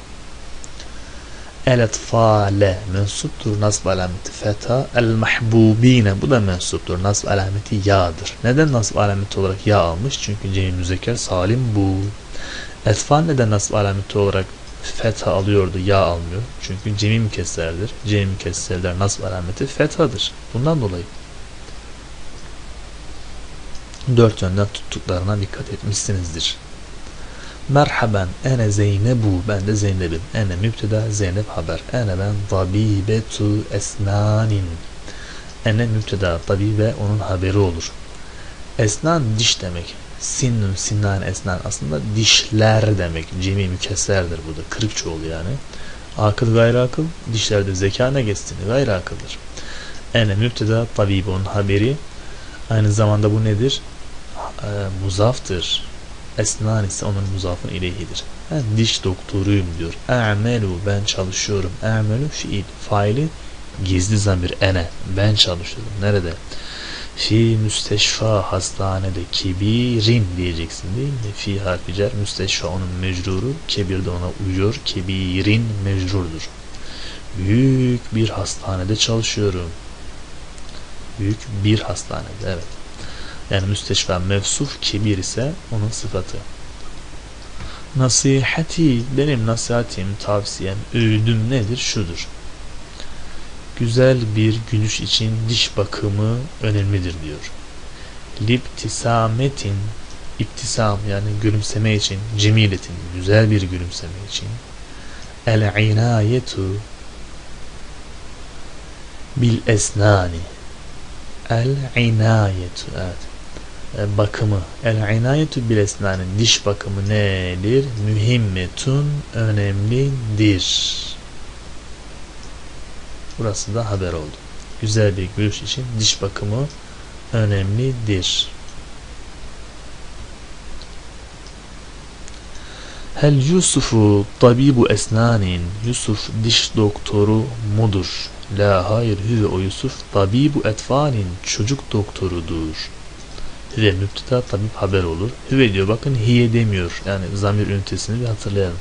El-etfale mensuptur, nasb alameti feta. El-mahbubine bu da mensuptur, nasb alameti ya'dır. Neden nasb alameti olarak ya almış? Çünkü cem-i müzekker salim bu. Etfal neden nasb alameti olarak fetha alıyordu, ya almıyor? Çünkü cem-i mükesserdir. Cem-i mükesserler nasb alameti fethadır. Bundan dolayı dört yönden tuttuklarına dikkat etmişsinizdir. Merhaben ene Zeynebu, ben de Zeynep'im. Ene mübteda, Zeynep haber. Ene ben tabibetu esnanin. Ene mübteda, tabibe onun haberi olur. Esnan diş demek. Sinnun, sinnan, esnan aslında dişler demek. Cemi mükesserdir bu da. Kırık çoğulu yani. Akıl gayrı akıl. Dişlerde zeka ne geçtiğini gayrı akıldır. Ene mübteda, tabibe onun haberi. Aynı zamanda bu nedir? Muzaftır. Esnan ise onun muzafın ileyhidir. Ben diş doktoruyum diyor. E'melu, ben çalışıyorum. E'melu fiil. Faili gizli zamir ene. Ben çalışıyorum. Nerede? Fi müsteşfa, hastanede. Kebirin diyeceksin değil mi? Fi harfi cer. Müsteşfa onun mecruru. Kebir de ona uyuyor. Kebirin mecrurdur. Büyük bir hastanede çalışıyorum. Büyük bir hastanede. Evet. Yani müsteşfa mevsuf, kebir ise onun sıfatı. Nasihati, benim nasihatim, tavsiyem, öğüdüm nedir? Şudur. Güzel bir gülüş için diş bakımı önemlidir diyor. Liptisametin, iptisam yani gülümseme için, cemiletin, güzel bir gülümseme için. El-inayetu bil esnani. El-inayetu, evet. Bakımı. El-inayetu bil esnani, diş bakımı nedir? Mühimmetun, önemlidir. Burası da haber oldu. Güzel bir gülüş için diş bakımı önemlidir. Hel Yusufu tabibu esnanin, Yusuf diş doktoru mudur? La hayır, hüve o Yusuf tabibu etfalin, çocuk doktorudur. Hüve müpteda, tabip haber olur. Hüve diyor, bakın hiye demiyor. Yani zamir ünitesini bir hatırlayalım.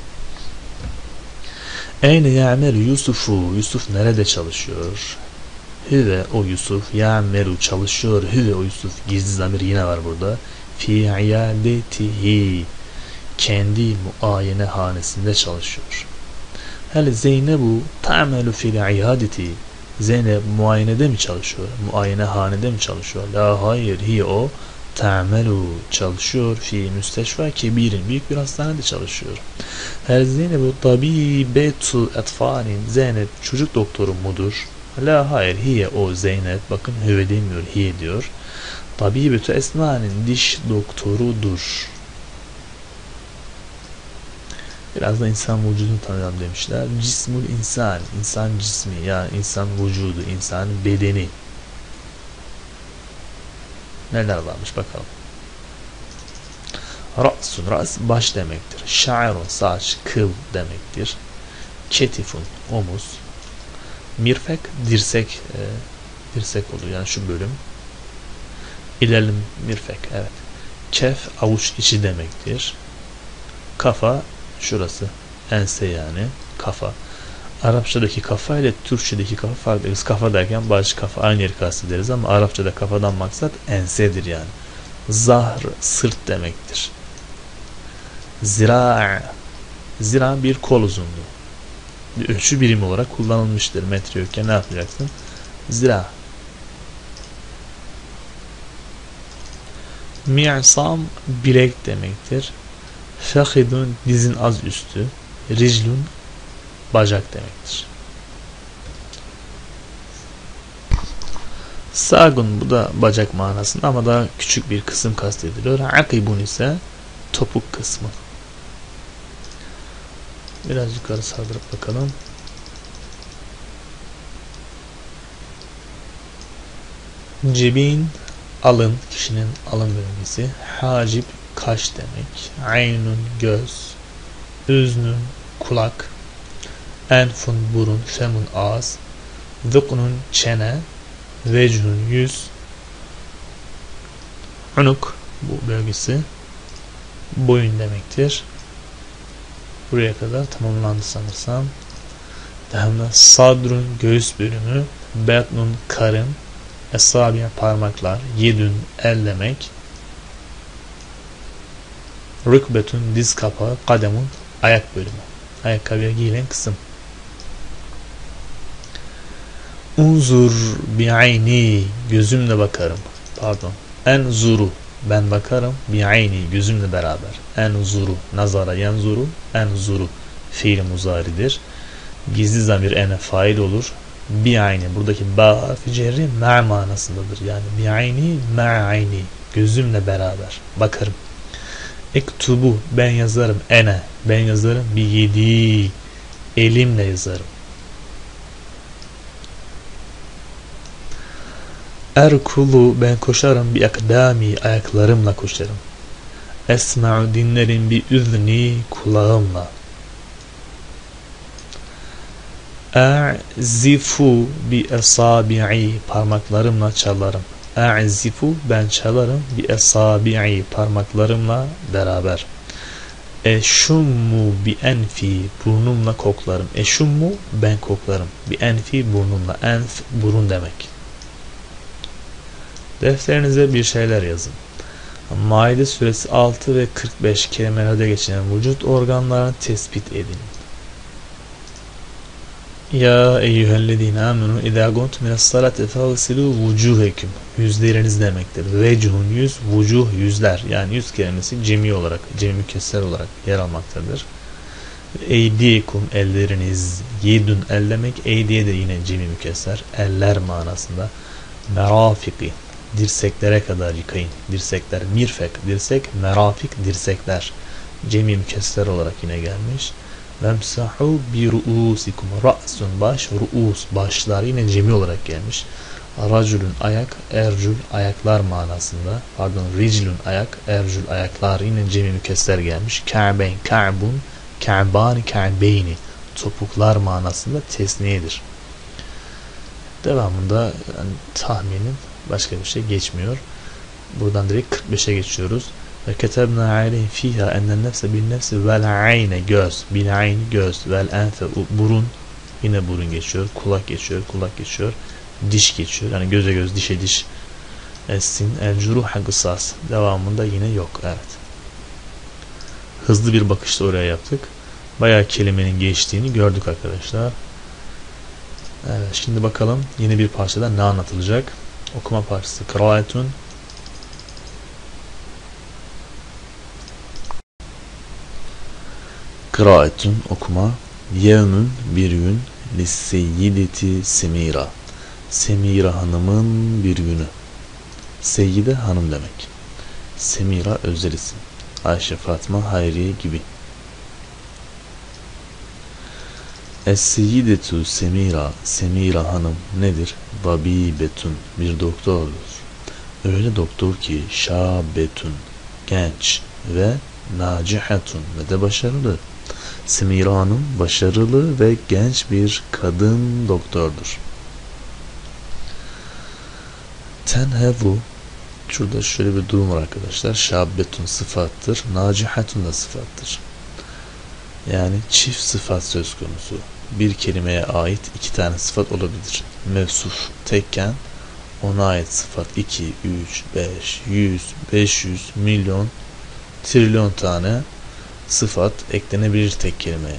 Eyne ya'melu Yusufu, Yusuf nerede çalışıyor? Hüve o Yusuf ya'melu çalışıyor. Hüve o Yusuf, gizli zamir yine var burada. Fi iyadetihi, kendi muayene hanesinde çalışıyor. Hel Zeynebu ta'melu fil iyadeti, Zeynep muayenede mi çalışıyor? Muayene hanede mi çalışıyor? La hayır, hiye o ta'melu çalışıyor fi müsteşfa kebirin, büyük bir hastanede çalışıyor. Her Zeynebu tabibetu etfalin, Zeynep çocuk doktoru mudur? La hayır, hiye o Zeynep, bakın hüve demiyor, hiye diyor. Tabibetu esnanin, diş doktorudur. Biraz da insan vücudunu tanıyalım demişler. Cismul insan, insan cismi, yani insan vücudu, insan bedeni. Neler varmış bakalım. Ra'sun, ras baş demektir. Şa'irun, saç, kıl demektir. Ketifun, omuz. Mirfek, dirsek, dirsek oluyor yani şu bölüm. İlelim mirfek, evet. Kef, avuç içi demektir. Kafa, şurası, ense yani, kafa. Arapçadaki kafa ile Türkçedeki kafa farklı. Biz kafa derken baş, kafa aynı yeri kastederiz ama Arapçada kafadan maksat ensedir yani. Zahr, sırt demektir. Zira, zira bir kol uzunluğu. Bir ölçü birimi olarak kullanılmıştır. Metre yokken ne yapacaksın? Zira. Mi'sam, bilek demektir. Fehidun, dizin az üstü. Riclun, bacak demektir. Sagun, bu da bacak manasında ama daha küçük bir kısım kastediliyor. Akibun ise topuk kısmı. Biraz yukarı sardırıp bakalım. Cebin, alın, kişinin alın bölgesi. Hacip, kaş demek. Aynun, göz. Üznün, kulak. Enfun, burun. Femun, ağız. Zuknun, çene. Vecihun, yüz. Unuk, bu bölgesi. Boyun demektir. Buraya kadar tamamlandı sanırsam. Daha sadrun, göğüs bölümü. Batnun, karın. Esabiye, parmaklar. Yedün, el demek. Rükbetun, diz kapağı. Kademun, ayak bölümü. Ayakkabıya giyilen kısım. Unzur bi'ayni, gözümle bakarım. Pardon. Enzuru, ben bakarım. Bi'ayni, gözümle beraber. Enzuru, nazara yanzuru. Enzuru, fiil muzaridir. Gizli zamir ene fail olur. Bi'ayni, buradaki ba harfi cerri ma manasındadır. Yani bi'ayni ma'ayni, gözümle beraber bakarım. Ektubu, ben yazarım. Ene, ben yazarım. Bi yedi, elimle yazarım. Erkulu, ben koşarım. Bi akdami, ayaklarımla koşarım. Esma'u, dinlerim. Bi üzni, kulağımla. A'zifu bi esabi'i, parmaklarımla çalarım. A'zifu, ben çalarım. Bi esabi'i, parmaklarımla beraber. Eşummu bi enfi, burnumla koklarım. Eşummu, ben koklarım. Bi enfi, burnumla. Enf, burun demek. Defterinize bir şeyler yazın. Maide suresi 6 ve 45 kelimelerde geçen vücut organlarını tespit edin. Ya eyyühellezine amenu idâ guntum mine's-salati fagsilû vucûhekum. Yüzleriniz demektir. Vechun, yüz, vucuh, yüzler. Yani yüz kelimesi cemi olarak, cemi mükesser olarak yer almaktadır. Eydikum, elleriniz. Yedun, el demek. Eydiye de yine cemi mükesser. Eller manasında. Merafiki, dirseklere kadar yıkayın. Dirsekler, mirfek, dirsek, merafik, dirsekler. Cemi mükesser olarak yine gelmiş. Vemsahu bi ruusikum, ra'sun, baş, ruus, başlar, yine cemi olarak gelmiş. Raculun, ayak, ercul, ayaklar manasında. Pardon, riclun, ayak, ercul, ayaklar, yine cemi mükesser gelmiş. Ka'beyn, ka'bun, ka'bani, ka'beyni, topuklar manasında tesniyedir. Devamında yani tahminin başka bir şey geçmiyor. Buradan direkt 45'e geçiyoruz. Ve ketebna aleyhim fiha ennen nefse bin nefsi vel ayne, göz, bil ayni, göz, vel enfe, burun, yine burun geçiyor, kulak geçiyor, kulak geçiyor, diş geçiyor, yani göze göz, dişe diş. Essin, el curuha kısas, devamında yine yok. Evet, hızlı bir bakışla oraya yaptık. Bayağı kelimenin geçtiğini gördük arkadaşlar. Evet, şimdi bakalım yeni bir parçada ne anlatılacak. Okuma parçası. Kıraatun. Kıraatun, okuma. Yevmün, bir gün. Lisseyyideti Semira. Semira hanımın bir günü. Seyyide, hanım demek. Semira özel isim. Ayşe, Fatma, Hayriye gibi. Es-seyyidetu Semira, Semira hanım nedir? Babibetun, bir doktordur. Öyle doktor ki şabetun, genç ve nacihatun, ve de başarılı. Semira hanım başarılı ve genç bir kadın doktordur. Tenhevu, şurada şöyle bir durum var arkadaşlar. Şabetun sıfattır, nacihatun da sıfattır. Yani çift sıfat söz konusu. Bir kelimeye ait iki tane sıfat olabilir. Mevsuf tekken ona ait sıfat 2, 3, 5, 100, 500, milyon, trilyon tane sıfat eklenebilir tek kelimeye.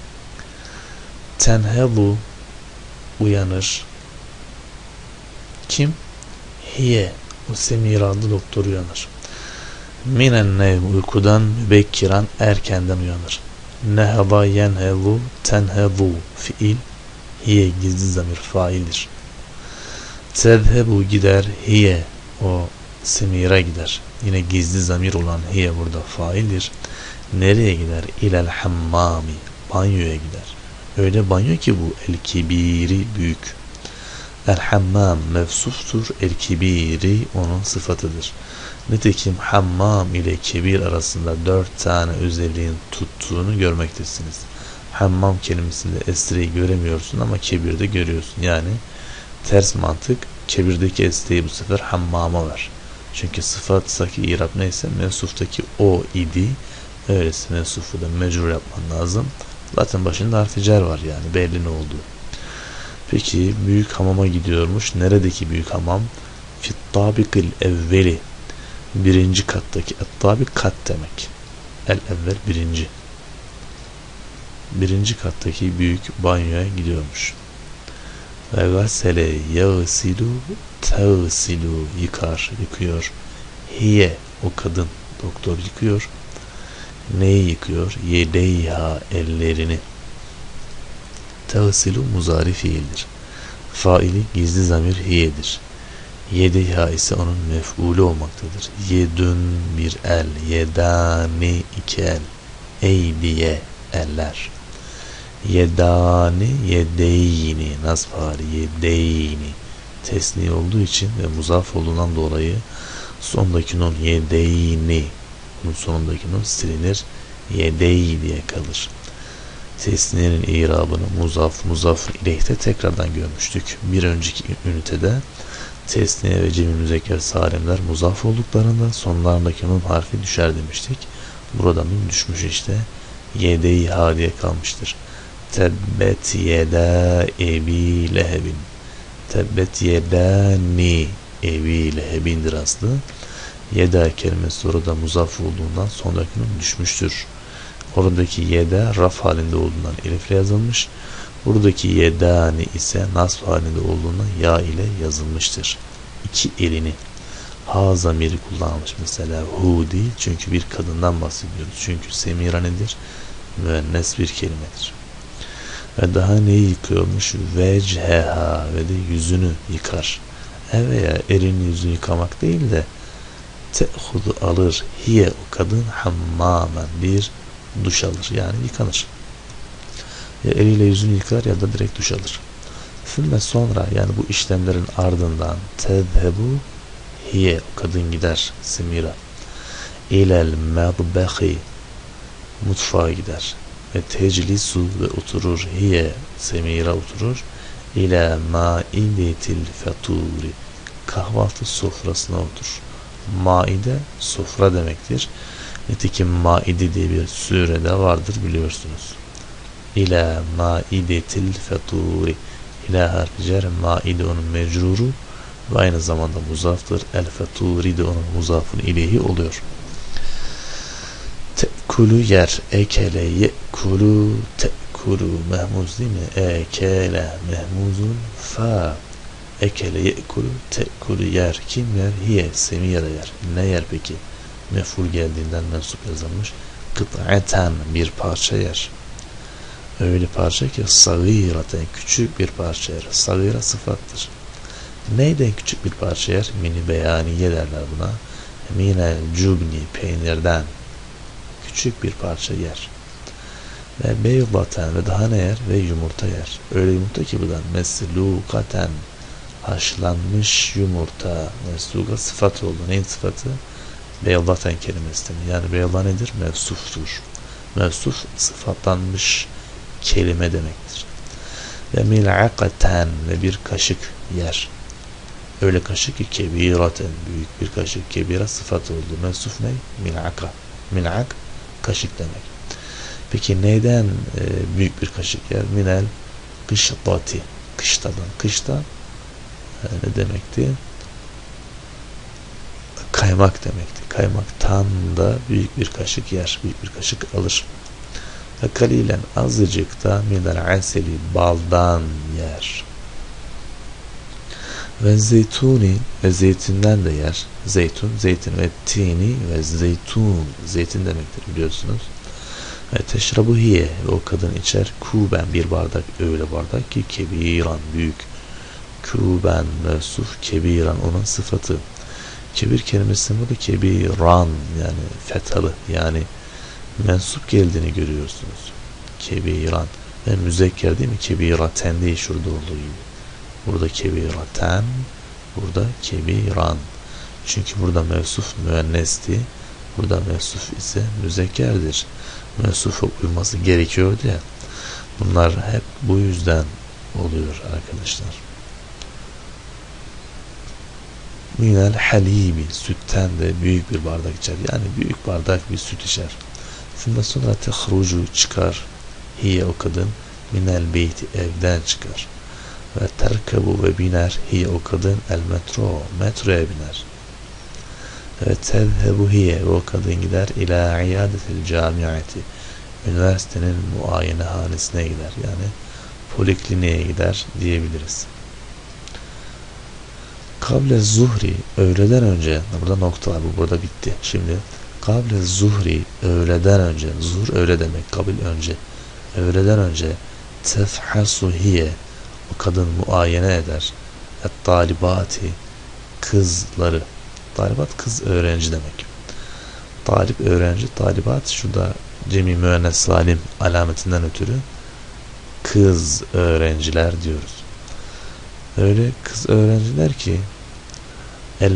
Tenhelu, uyanır. Kim? Hiye, o Semira adlı doktor uyanır. Minen nevm, uykudan, mübekkiran, erkenden uyanır. Nehada yenhedu, tenhedu fiil, hiye gizli zamir faildir. Tezhebu gider, hiye o semira gider. Yine gizli zamir olan hiye burada faildir. Nereye gider? İlel hammami, banyoya gider. Öyle banyo ki bu el kibiri büyük. El hammam mevsuftur, el kibiri onun sıfatıdır. Nitekim hammam ile kebir arasında 4 tane özelliğin tuttuğunu görmektesiniz. Hammam kelimesinde esreyi göremiyorsun ama kebirde görüyorsun. Yani ters mantık, kebirdeki esreyi bu sefer hammama ver. Çünkü sıfattaki irab neyse mevsuftaki o idi. Öylesi mevsufu da mecrur yapman lazım. Zaten başında harfi cer var, yani belli ne olduğu. Peki büyük hamama gidiyormuş. Neredeki büyük hamam? Fittabikil evveli, birinci kattaki. Ettabik kat demek. El evvel birinci. Birinci kattaki büyük banyoya gidiyormuş. Ve gasele yağsilu tağsilu, yıkar, yıkıyor. Hiye o kadın, doktor yıkıyor. Neyi yıkıyor? Yedeyha, ellerini. Tağsilu muzari fiildir. Faili gizli zamir hiyedir. Yedeyha ise onun mef'ulü olmaktadır. Yedün bir el, yedani iki el, eydiye eller. Yedani yedeyni, nasb hali yedeyni tesni olduğu için ve muzaf olduğundan dolayı sondaki nun yedeyni, bunun sonundaki nun silinir, yedey diye kalır. Tesniyenin irabını muzaf ileyhte tekrardan görmüştük. Bir önceki ünitede tesniye ve cem-i müzekker salimler muzaf olduklarında sonlarındaki nun harfi düşer demiştik. Burada nun düşmüş işte. Yedeyha diye kalmıştır. Tebbet yeda ebi lehebin. Tebbet yedani ebi lehebindir aslı. Yeda kelimesi orada muzaf olduğundan sonraki nun düşmüştür. Oradaki yeda raf halinde olduğundan elifle yazılmış. Buradaki yedani ise nasb halinde olduğundan ya ile yazılmıştır. İki elini. Ha zamiri kullanmış mesela. Hu değil, çünkü bir kadından bahsediyoruz. Çünkü semira nedir? Müennes bir kelimedir. Ve daha neyi yıkıyormuş? Veceha, ve de yüzünü yıkar. Veya elini yüzünü yıkamak değil de te'hudu alır. Hiye o kadın hammamen bir duş alır. Yani yıkanır. Ya eliyle yüzünü yıkar ya da direkt duş alır. Ve sonra, yani bu işlemlerin ardından tezhebu hiye o kadın gider. Semira. İlel medbehi mutfağa gider. Ve teclisu ve oturur. Hiye semira oturur. İlâ maidetil feturi, kahvaltı sofrasına oturur. Maide sofra demektir. Nitekim Maide diye bir surede vardır, biliyorsunuz. İlâ maidetil feturi, İlâ harfi cer, maide onun mecruru ve aynı zamanda muzaftır. El feturi de onun muzafın ileyhi oluyor. Te'kulu yer, ekele ye'kulu te'kulu mehmuz değil mi? Ekele mehmuzun fa, ekele ye'kulu te'kulu yer. Kim yer? Hiye semira yer. Ne yer peki? Mef'ul geldiğinden mensup yazılmış. Kıt'aten bir parça yer. Öyle parça ki sagiraten küçük bir parça yer. Sagira sıfattır. Neyden küçük bir parça yer? Mini beyaniye derler buna. Minel cubni, peynirden küçük bir parça yer. Ve beydaten, ve daha ne yer? Ve yumurta yer. Öyle yumurta ki bu da meslukaten, haşlanmış yumurta. Mesluka sıfat oldu. Neyin sıfatı? Beydaten kelimesi. Yani beyda nedir? Mevsuftur. Mevsuf sıfatlanmış kelime demektir. Ve mil'akaten, ve bir kaşık yer. Öyle kaşık ki kebiraten, büyük bir kaşık. Kebira sıfat oldu. Mevsuf ne? Mil'aka. Mil'ak kaşık demek. Peki neyden büyük bir kaşık yer? Minel kıştati, kıştadan. Kışta ne demekti? Kaymak demekti. Kaymaktan da büyük bir kaşık yer. Büyük bir kaşık alır. Ve kalilen, azıcık da minel aseli, baldan yer. Ve zeytuni, ve zeytinden de yer. Zeytun, zeytin ve tini ve zeytun, zeytin demektir, biliyorsunuz. Ve teşrabu hiye, ve o kadın içer kuben bir bardak, öyle bardak ki kebiran büyük. merkuben mevsuf, kebiran onun sıfatı. Kebir kelimesinin burada kebiran yani fethalı yani mensup geldiğini görüyorsunuz. Kebiran ve müzekker değil mi? Kebiraten değil şurada olduğu gibi. Burada kebiraten, burada kebiran. Çünkü burada mevsuf müennesti, burada mevsuf ise müzekkerdir. Mevsufa uyması gerekiyordu ya. Bunlar hep bu yüzden oluyor arkadaşlar. Minel halibi, sütten de büyük bir bardak içer. Yani büyük bardak bir süt içer. Sonra tehrucu çıkar. Hiye o kadın minel beyti evden çıkar. Ve terkebu ve biner hiye o kadın el metro metroya biner. Ve tezhebu hiye ve o kadın gider ila iadetil camiati üniversitenin muayenehanesine gider. Yani polikliniğe gider diyebiliriz. Kable zuhri öğleden önce, burada nokta var, bu burada bitti. Şimdi kable zuhri öğleden önce, zuhr öğle demek, kabil önce, öğleden önce tefhasu hiye o kadın muayene eder. Et talibati kızları, talibat kız öğrenci demek. Talip öğrenci, talibat şurada cemi müennes salim alametinden ötürü kız öğrenciler diyoruz. Öyle kız öğrenciler ki el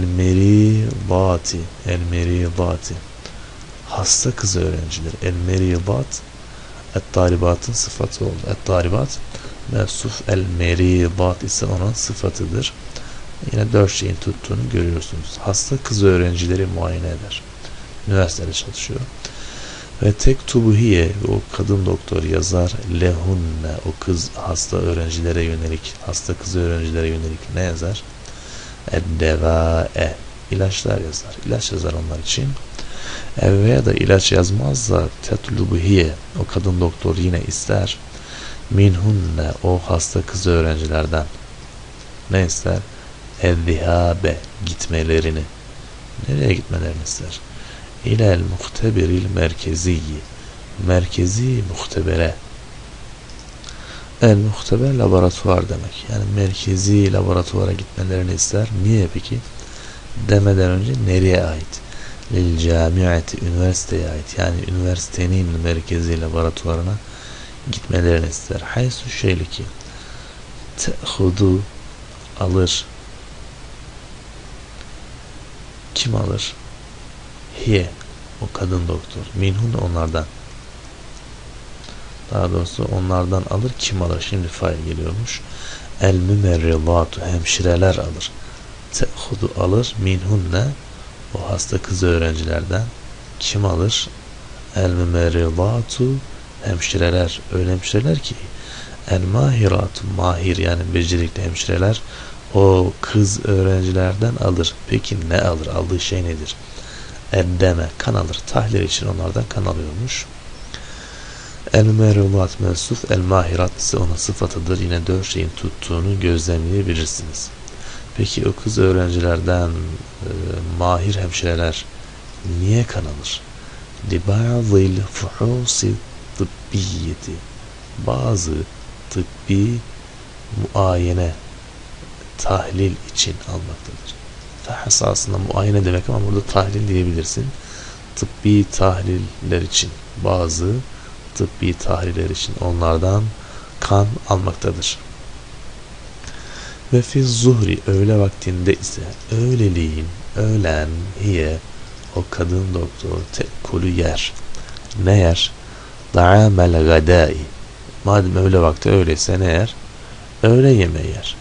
meridati hasta kız öğrenciler. El meridat et talibatın sıfatı oldu. Et talibat mevsuf, el meridat ise onun sıfatıdır. Yine 4 şeyin tuttuğunu görüyorsunuz. Hasta kız öğrencileri muayene eder. Üniversitede çalışıyor. Ve tektubuhiye o kadın doktor yazar lehunne o kız hasta öğrencilere yönelik, hasta kız öğrencilere yönelik ne yazar? Eddevae ilaçlar yazar. İlaç yazar onlar için. Veya da ilaç yazmazsa tetlubuhiye o kadın doktor yine ister. Minhunne o hasta kız öğrencilerden ne ister? Ezzihabe gitmelerini. Nereye gitmelerini ister? İlel muhtebiril merkeziyyi merkezi muhtebere. El muhteber laboratuvar demek. Yani merkezi laboratuvara gitmelerini ister. Niye peki? Demeden önce nereye ait? Lil camiati üniversiteye ait. Yani üniversitenin merkezi laboratuvarına gitmelerini ister. Haysu şeyli ki te'hudu alır. Kim alır? Hiye o kadın doktor. Minhun onlardan. Daha doğrusu onlardan alır. Kim alır? Şimdi fail geliyormuş. El mümerridatu hemşireler alır. Te'hudu alır. Minhunne o hasta kız öğrencilerden. Kim alır? El mümerridatu hemşireler. Öyle hemşireler ki el mahiratu mahir yani becerikli hemşireler o kız öğrencilerden alır. Peki ne alır? Aldığı şey nedir? Eddeme kan alır. Tahlil için onlardan kan alıyormuş. El merulat mensuf el mahirat ise onun sıfatıdır. Yine 4 şeyin tuttuğunu gözlemleyebilirsiniz. Peki o kız öğrencilerden mahir hemşireler niye kan alır? Liba'zil fuhusi tıbbiyeti bazı tıbbi muayene tahlil için almaktadır. Fahs aslında muayene demek ama burada tahlil diyebilirsin. Tıbbi tahliller için bazı tıbbi tahliller için onlardan kan almaktadır. Ve fiz zuhri öğle vaktinde ise öğlen hiye o kadın doktor tekulü yer. Ne yer? Da'amel gadai madem öğle vakti öyleyse ne yer? Öğle yemeği yer.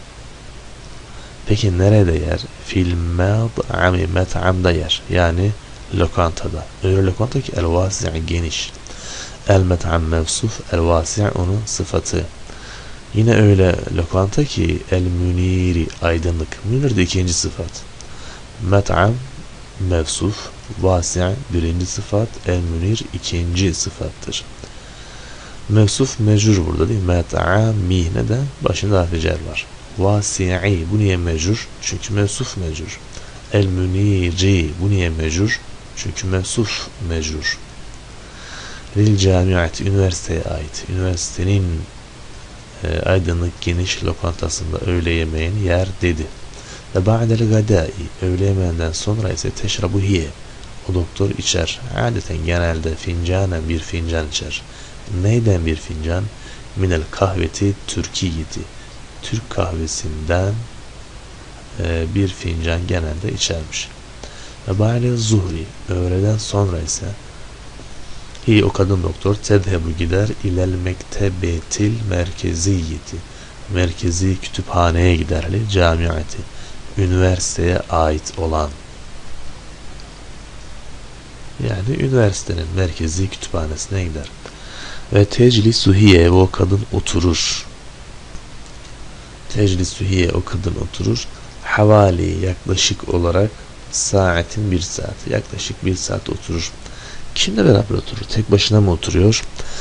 Peki nerede yer? Fil med'ami met'amda yer. Yani lokantada. Öyle lokanta ki el-vasi' geniş. El-met'am mevsuf, el-vasi' onun sıfatı. Yine öyle lokanta ki el-müniri aydınlık. Münir de ikinci sıfat. Met'am mevsuf, vasi' birinci sıfat, el-münir ikinci sıfattır. Mevsuf mecrur burada değil mi? Met'ami neden? Başında harfi cer var. Vasi'i bu niye mecrur? Çünkü mevsuf mecrur. El müniri bu niye mecrur? Çünkü mevsuf mecrur. Lil camiati üniversiteye ait. Üniversitenin aydınlık geniş lokantasında öğle yemeğini yer dedi. Ve ba'del gadai, öğle yemeğinden sonra ise teşrabu hiye, o doktor içer. Adeten genelde fincanen, bir fincan içer. Neyden bir fincan? Minel kahveti Türkiyeti, Türk kahvesinden bir fincan genelde içermiş. Ve ba'de zuhri, öğleden sonra ise o kadın doktor tedhebu gider ilel mektebetil merkeziyeti, merkezi kütüphaneye giderli camiati, üniversiteye ait olan, yani üniversitenin merkezi kütüphanesine gider. Ve teclisuhiye, ve o kadın oturur. Teclisuhiye, o kadın oturur. Havali, yaklaşık olarak saatin, bir saat, yaklaşık bir saat oturur. Kimle beraber oturur? Tek başına mı oturuyor?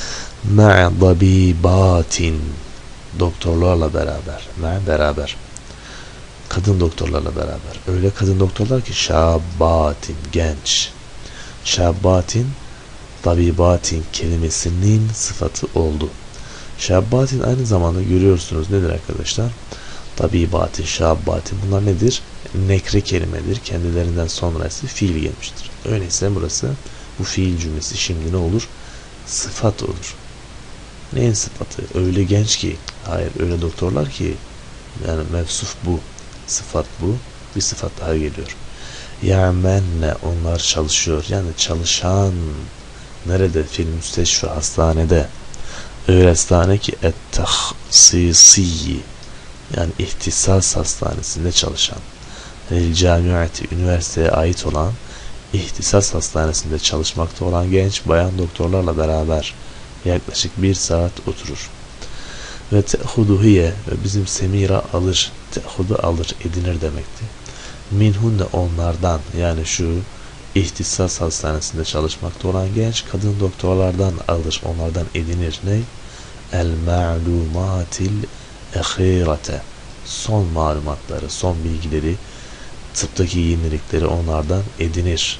Ma'dabibatin, doktorlarla beraber. Beraber. Kadın doktorlarla beraber. Öyle kadın doktorlar ki şabatin, genç. Şabatin, tabibatin kelimesinin sıfatı oldu. Şabatin aynı zamanda görüyorsunuz nedir arkadaşlar? Tabibatin, şabatin, bunlar nedir? Nekre kelimedir. Kendilerinden sonra ise fiil gelmiştir. Öyleyse burası, bu fiil cümlesi şimdi ne olur? Sıfat olur. Neyin sıfatı? Öyle genç ki, hayır öyle doktorlar ki, yani mevsuf bu, sıfat bu, bir sıfat daha geliyor. Ya'menne, onlar çalışıyor, yani çalışan. Nerede? Fil müsteşfe, hastanede. Öyle hastane ki et-tahsisi, yani ihtisas hastanesinde çalışan. El-camiati, üniversiteye ait olan ihtisas hastanesinde çalışmakta olan genç bayan doktorlarla beraber yaklaşık bir saat oturur. Ve te'huduhiye, ve bizim Semira alır, te'hudu alır, edinir demekti. Minhunne, onlardan, yani şu ihtisas hastanesinde çalışmakta olan genç kadın doktorlardan alır, onlardan edinir. Ne? El-ma'lumatil ehirete, son malumatları, son bilgileri, tıptaki yenilikleri onlardan edinir.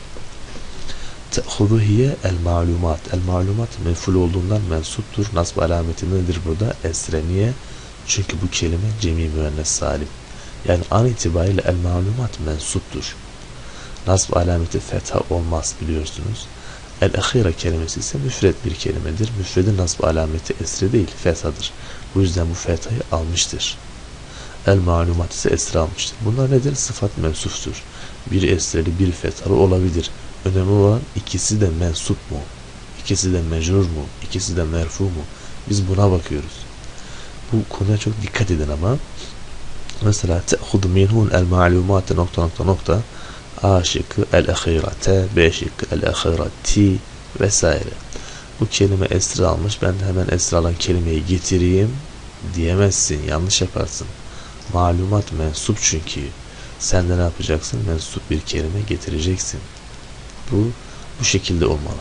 Te'huduhiye el-malumat. El-malumat mef'ul olduğundan mensuptur. Nasb alameti nedir burada? Esreniye. Çünkü bu kelime cemi müennes salim. Yani an itibariyle el-malumat mensuptur. Nasb alameti fetha olmaz, biliyorsunuz. El-ahire kelimesi ise müfred bir kelimedir. Müfredin nasb alameti esre değil, fethadır. Bu yüzden bu fethayı almıştır. El-malumat ise esre almıştır. Bunlar nedir? Sıfat mensuftur. Bir esreli, bir fethalı olabilir. Önemli olan ikisi de mensup mu? İkisi de mecrur mu? İkisi de merfu mu? Biz buna bakıyoruz. Bu konuya çok dikkat edin ama. Mesela te'hudu minhun el-ma'lumate ... A şıkkı el-ahirate, B şıkkı el-ahirati vesaire. Bu kelime esra almış. Ben de hemen esra alan kelimeyi getireyim diyemezsin. Yanlış yaparsın. Malumat mensup çünkü. Sen de ne yapacaksın? Mensup bir kelime getireceksin. Bu şekilde olmalı.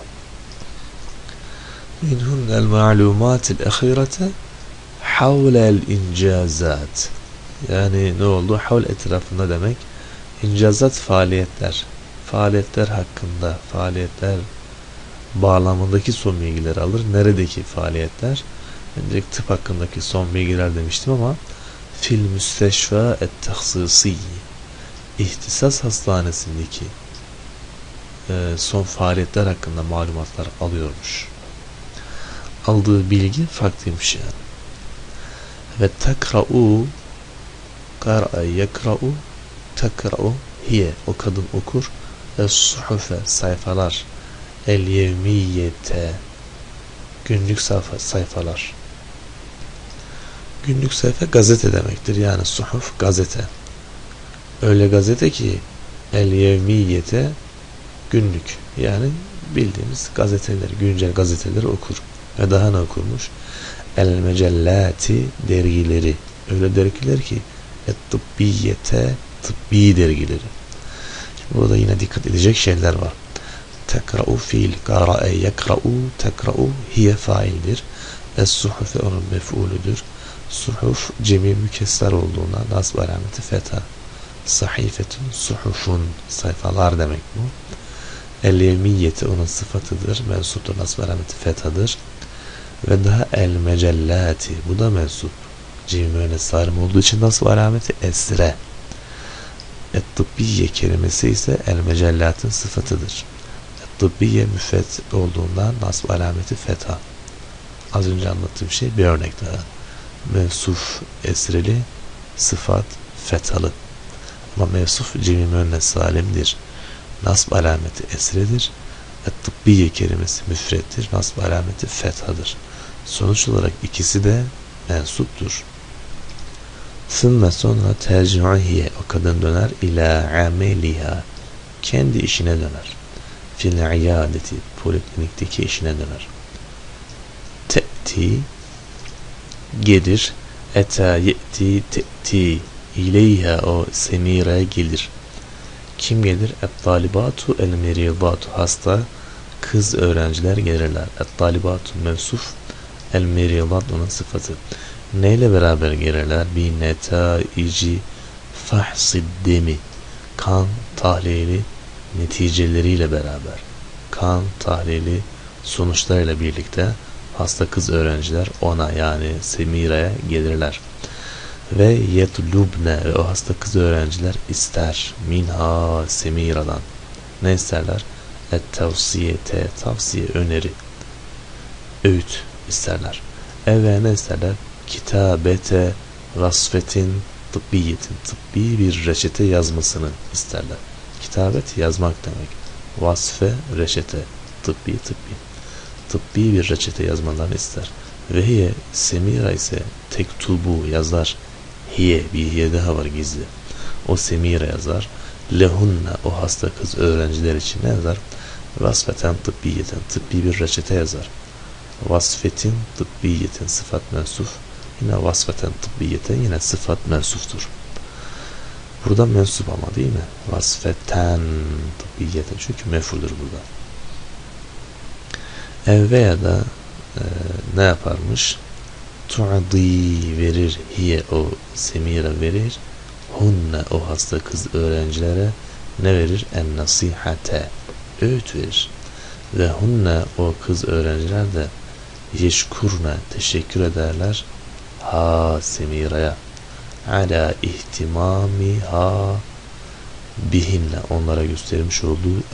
Minhun el-ma'lumatil ahirete havlel incazat. Yani ne oldu? Havl etrafında demek. İncazat, faaliyetler. Faaliyetler hakkında, faaliyetler bağlamındaki son bilgileri alır. Neredeki faaliyetler? Öncelik tıp hakkındaki son bilgiler demiştim ama fil müsteşfa et-tahsisi, ihtisas hastanesindeki son faaliyetler hakkında malumatlar alıyormuş. Aldığı bilgi farklıymış yani. Ve tekra'u, kar'a yekra'u, tekra'u hiye, o kadın okur. Es-suhufe, sayfalar. El-yevmiyete, günlük sayfalar. Günlük sayfa gazete demektir. Yani suhuf gazete. Öyle gazete ki el-yevmiyete, günlük. Yani bildiğimiz gazeteler, güncel gazeteleri okur. Ve daha ne okurmuş? El-mecellati, dergileri. Öyle dergiler ki et-tıbbiyete, tıbbi dergileri. Şimdi burada yine dikkat edecek şeyler var. Tekra'u fiil, kara'e yekra'u, tekra'u hiye faildir. Es-suhufe onun mef'uludur. Suhuf cemi mükesser olduğuna nasb alameti fetha. Sahifetun, suhufun, sayfalar demek bu. El-yevmiyeti onun sıfatıdır. Mensuptur, nasb alameti fethadır. Ve daha el-mecellati, bu da mensup. cim müennes salim olduğu için nasb alameti esre. Et-tıbbiye kelimesi ise el-mecellatın sıfatıdır. Et-tıbbiye müfret olduğundan nasb alameti fetha. Az önce anlattığım şey bir örnek daha. Mevsuf esreli, sıfat fethalı. Ama mevsuf cim müennes salimdir. Nasb alameti esredir. Et-tıbbiye kelimesi müfrettir. Nasb alameti fethadır. Sonuç olarak ikisi de mensuptur. Sümme sonra tercihiye, o kadın döner, ila ameliha, kendi işine döner. Fil iyadeti, poliklinikteki işine döner. Te'ti, gelir. Eta ye'ti te'ti, ileyha, o semireye gelir. Kim gelir? Et-talibatu el-meribatu, hasta kız öğrenciler gelirler. Et-talibatu mevsuf, el-meribat onun sıfatı. Neyle beraber gelirler? Bi netaici fahsid demi, kan tahlili neticeleriyle beraber, kan tahlili sonuçlarıyla birlikte hasta kız öğrenciler ona, yani Semira'ya gelirler. Ve yetlubne, ve o hasta kız öğrenciler ister minha, Semira'dan. Ne isterler? Et-tavsiyete, tavsiye, öneri, öğüt isterler. Ve ne isterler? Kitabete vasfetin tıbbiyetin, tıbbi bir reçete yazmasını isterler. Kitabet yazmak demek. Vasfe reçete, tıbbi bir reçete yazmalarını ister. Ve hiye, Semira ise tektubu yazar. Hiye, bir hiye daha var gizli. O Semira yazar. Lehunna, o hasta kız öğrenciler için ne yazar? Vasfeten tıbbiyeten, tıbbi bir reçete yazar. Vasfetin tıbbiyetin, sıfat mensuf. Yine vasfeten tıbbiyeten, yine sıfat mensuftur. Burada mensup ama değil mi? Vasfeten tıbbiyeten, çünkü mef'uldür burada. Veya da ne yaparmış? Tu'di, verir. Hiye, o Semira verir. Hunne, o hasta kız öğrencilere ne verir? En nasihate, öğüt verir. Ve hunne, o kız öğrenciler de yeşkurne, teşekkür ederler. Ha, Semira'ya. Ala ihtimami ha bihinle, onlara göstermiş olduğu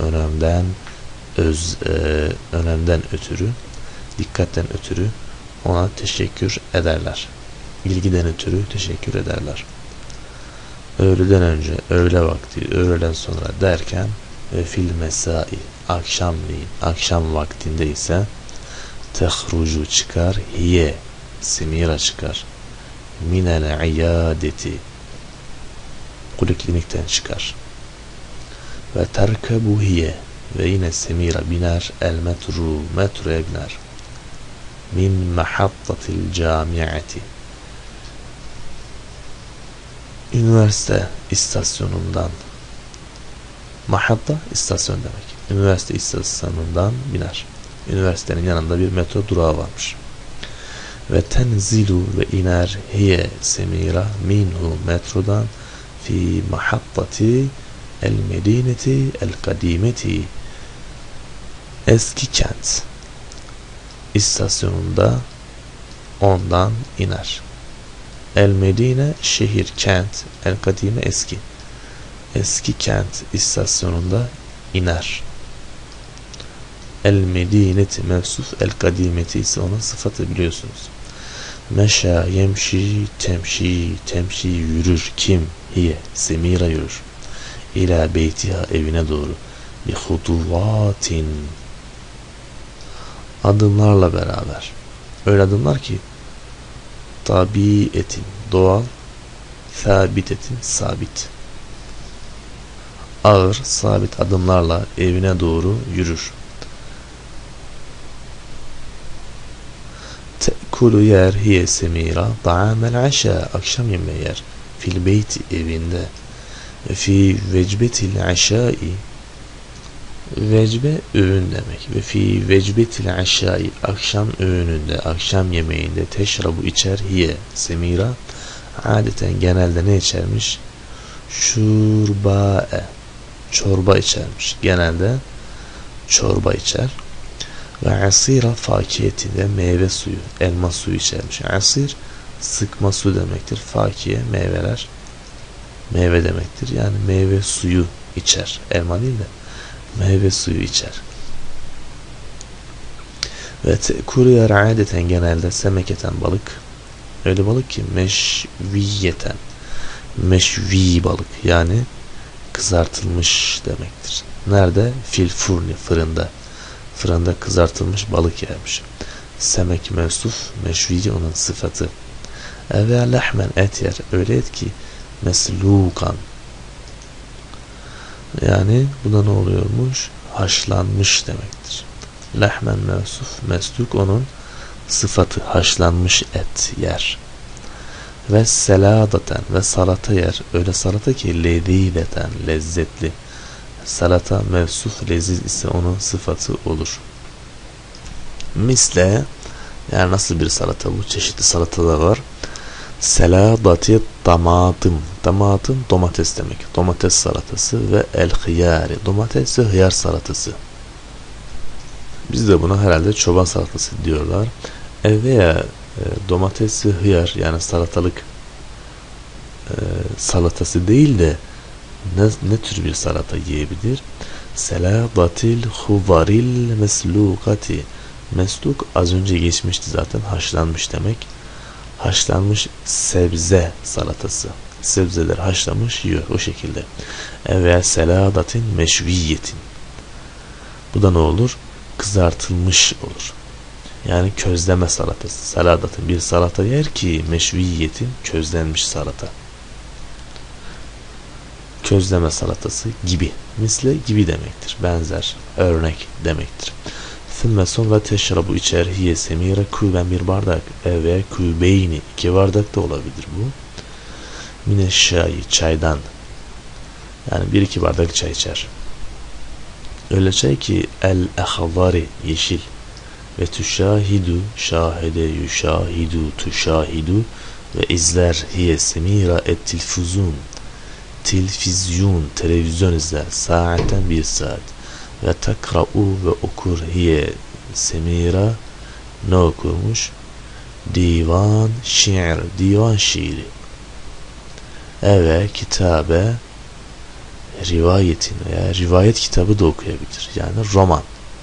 önemden ötürü, dikkatten ötürü ona teşekkür ederler. İlgiden ötürü teşekkür ederler. Öğleden önce, öğle vakti, öğleden sonra derken ve fil mesai, akşamleyin, akşam vaktinde ise tehrucu, çıkar, hiye, Semira çıkar, minel iyadeti, poliklinikten çıkar. Ve terkebu hiye, ve yine Semira biner, el metru, metroya biner. Min mahattatil camiati, üniversite istasyonundan. Mahatta, istasyon demek. Üniversite istasyonundan biner. Üniversitenin yanında bir metro durağı varmış. Ve tenzilu, ve iner hiye Semira minhu, metrodan, fi mahattati el medineti el kadimeti, eski kent istasyonunda ondan iner. El medine şehir, kent, el kadime eski. Eski kent istasyonunda iner. El medineti mevsuf, el kadimeti ise onun sıfatı, biliyorsunuz. Meşa yemşi temşi, temşi yürür. Kim? Hiye, Semira yürür. İla beytiha, evine doğru. Bi hutuvatin, adımlarla beraber. Öyle adımlar ki tabiyetin, doğal, sabitetin, sabit. Ağır, sabit adımlarla evine doğru yürür. Te'kulu yer hiye Semira ta'amel aşa, akşam yemeği yer. Fil beyti, evinde. Fi vecbetil aşai, vecbe öğün demek. Ve fi vecbetil aşai, akşam öğününde, akşam yemeğinde, teşrabu içer hiye Semira, adeten genelde ne içermiş? Şurbae, çorba içermiş. Genelde çorba içer. Ve asira fakiyeti, de meyve suyu, elma suyu içermiş. Asir, sıkma su demektir. Fakiye meyveler, meyve demektir. Yani meyve suyu içer. Elma değil de meyve suyu içer. Ve te'kuru adeten genelde semeketen balık. Öyle balık ki meşviyeten, meşvi balık yani kızartılmış demektir. Nerede? Fil furni, fırında. Fırında kızartılmış balık yermiş. Semek mevsuf, meşvici onun sıfatı. Ve lehmen et yer. Öyle et ki meslukan. Yani buna ne oluyormuş? Haşlanmış demektir. Lehmen mevsuf, mesluk onun sıfatı, haşlanmış et yer. Ve seladaten ve salata yer. Öyle salata ki lezideten, lezzetli. Salata mevsuf, leziz ise onun sıfatı olur. Misle, yani nasıl bir salata bu? Çeşitli salatalar var. Seladati damatım. Damatım domates demek. Domates salatası ve el hıyari. Domates ve hıyar salatası. Biz de buna herhalde çoban salatası diyorlar. Veya domates ve hıyar yani salatalık salatası değil de ne tür bir salata yiyebilir? Seladatil huvaril meslukati. Mesluk az önce geçmişti zaten, haşlanmış demek. Haşlanmış sebze salatası. Sebzeler haşlamış yiyor o şekilde. Veya seladatin meşviyetin. Bu da ne olur? Kızartılmış olur. Yani közleme salatası. Saladatın bir salata yer ki meşviyetin közlenmiş salata. Közleme salatası gibi. Misle gibi demektir. Benzer, örnek demektir. Sümme sonra teşrabu içer hiye semire küben bir bardak ve kübeyni 2 bardak da olabilir bu. Mineşşayi çaydan. Yani 1-2 bardak çay içer. Öyle çay ki el ahvari yeşil ve tüşahidu şahide yüşahidu tüşahidu ve izler hiye semira et tilfuzun. Tilfizyun televizyon izler saatten 1 saat. Ve takra'u ve okur hiye semira ne okurmuş? Divan şiir, divan şiiri. Evet, kitabe rivayetin veya rivayet kitabı da okuyabilir. Yani roman.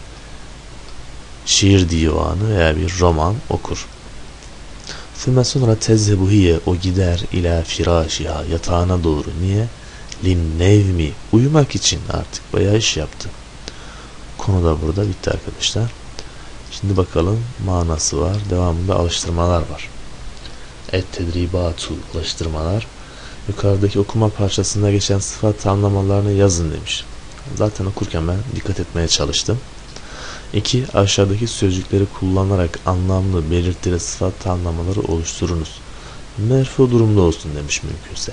Şiir divanı veya bir roman okur. Füme sonra tezhebu hiye o gider ila firâşiha yatağına doğru. Niye? Lin nevmi uyumak için artık bayağı iş yaptı. Konu da burada bitti arkadaşlar. Şimdi bakalım manası var. Devamında alıştırmalar var. Et-tedribatu alıştırmalar. Yukarıdaki okuma parçasında geçen sıfat anlamalarını yazın demiş. Zaten okurken ben dikkat etmeye çalıştım. 2. Aşağıdaki sözcükleri kullanarak anlamlı belirtili sıfat anlamaları oluşturunuz. Merfu durumda olsun demiş mümkünse.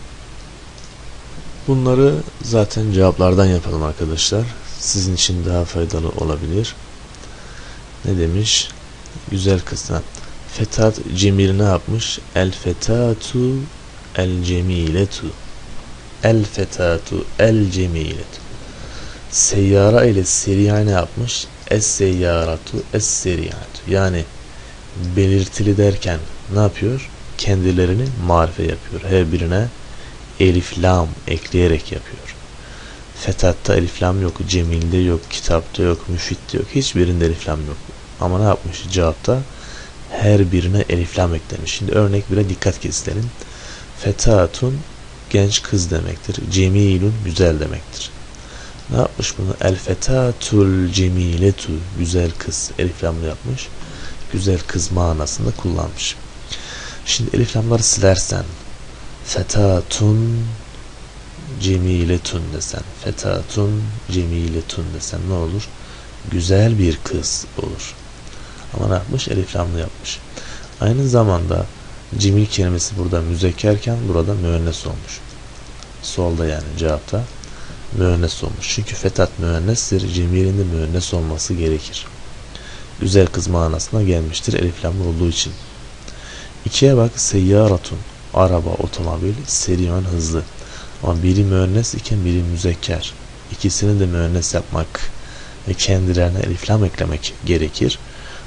Bunları zaten cevaplardan yapalım arkadaşlar. Sizin için daha faydalı olabilir. Ne demiş? Güzel kızdan. Fetat Cemil ne yapmış? El fetatu el cemiletu. El fetatu el cemiletu. Seyyara ile seriya ne yapmış? Es seyyaratu es seriyatu. Yani belirtili derken ne yapıyor? Kendilerini marife yapıyor. Her birine elif lam ekleyerek yapıyor. Fetatta elif lam yok, Cemil'de yok, kitapta yok, müfitte yok. Hiçbirinde elif lam yok. Ama ne yapmış cevapta? Her birine elif lam eklemiş. Şimdi örnek bile dikkat kesilelim. Fetatun genç kız demektir. Cemilun güzel demektir. Ne yapmış bunu? El fetatul cemiletu güzel kız. Elif lamlı yapmış. Güzel kız manasında kullanmış. Şimdi elif lamları silersen fetatun cemiletun desen, fetatun cemiletun desen ne olur? Güzel bir kız olur. Ama ne yapmış? Elif lamlı yapmış. Aynı zamanda cemil kelimesi burada müzekkerken burada müennes olmuş. Solda yani cevapta müennes olmuş. Çünkü fetat müennestir. Cemil'in de müennes olması gerekir. Güzel kız manasına gelmiştir. Elif lamlı olduğu için. 2'ye bak. Seyyaratun. Araba, otomobil. Seriyon hızlı. Ama biri müennes iken biri müzekker. İkisini de müennes yapmak ve kendilerine elif lam eklemek gerekir.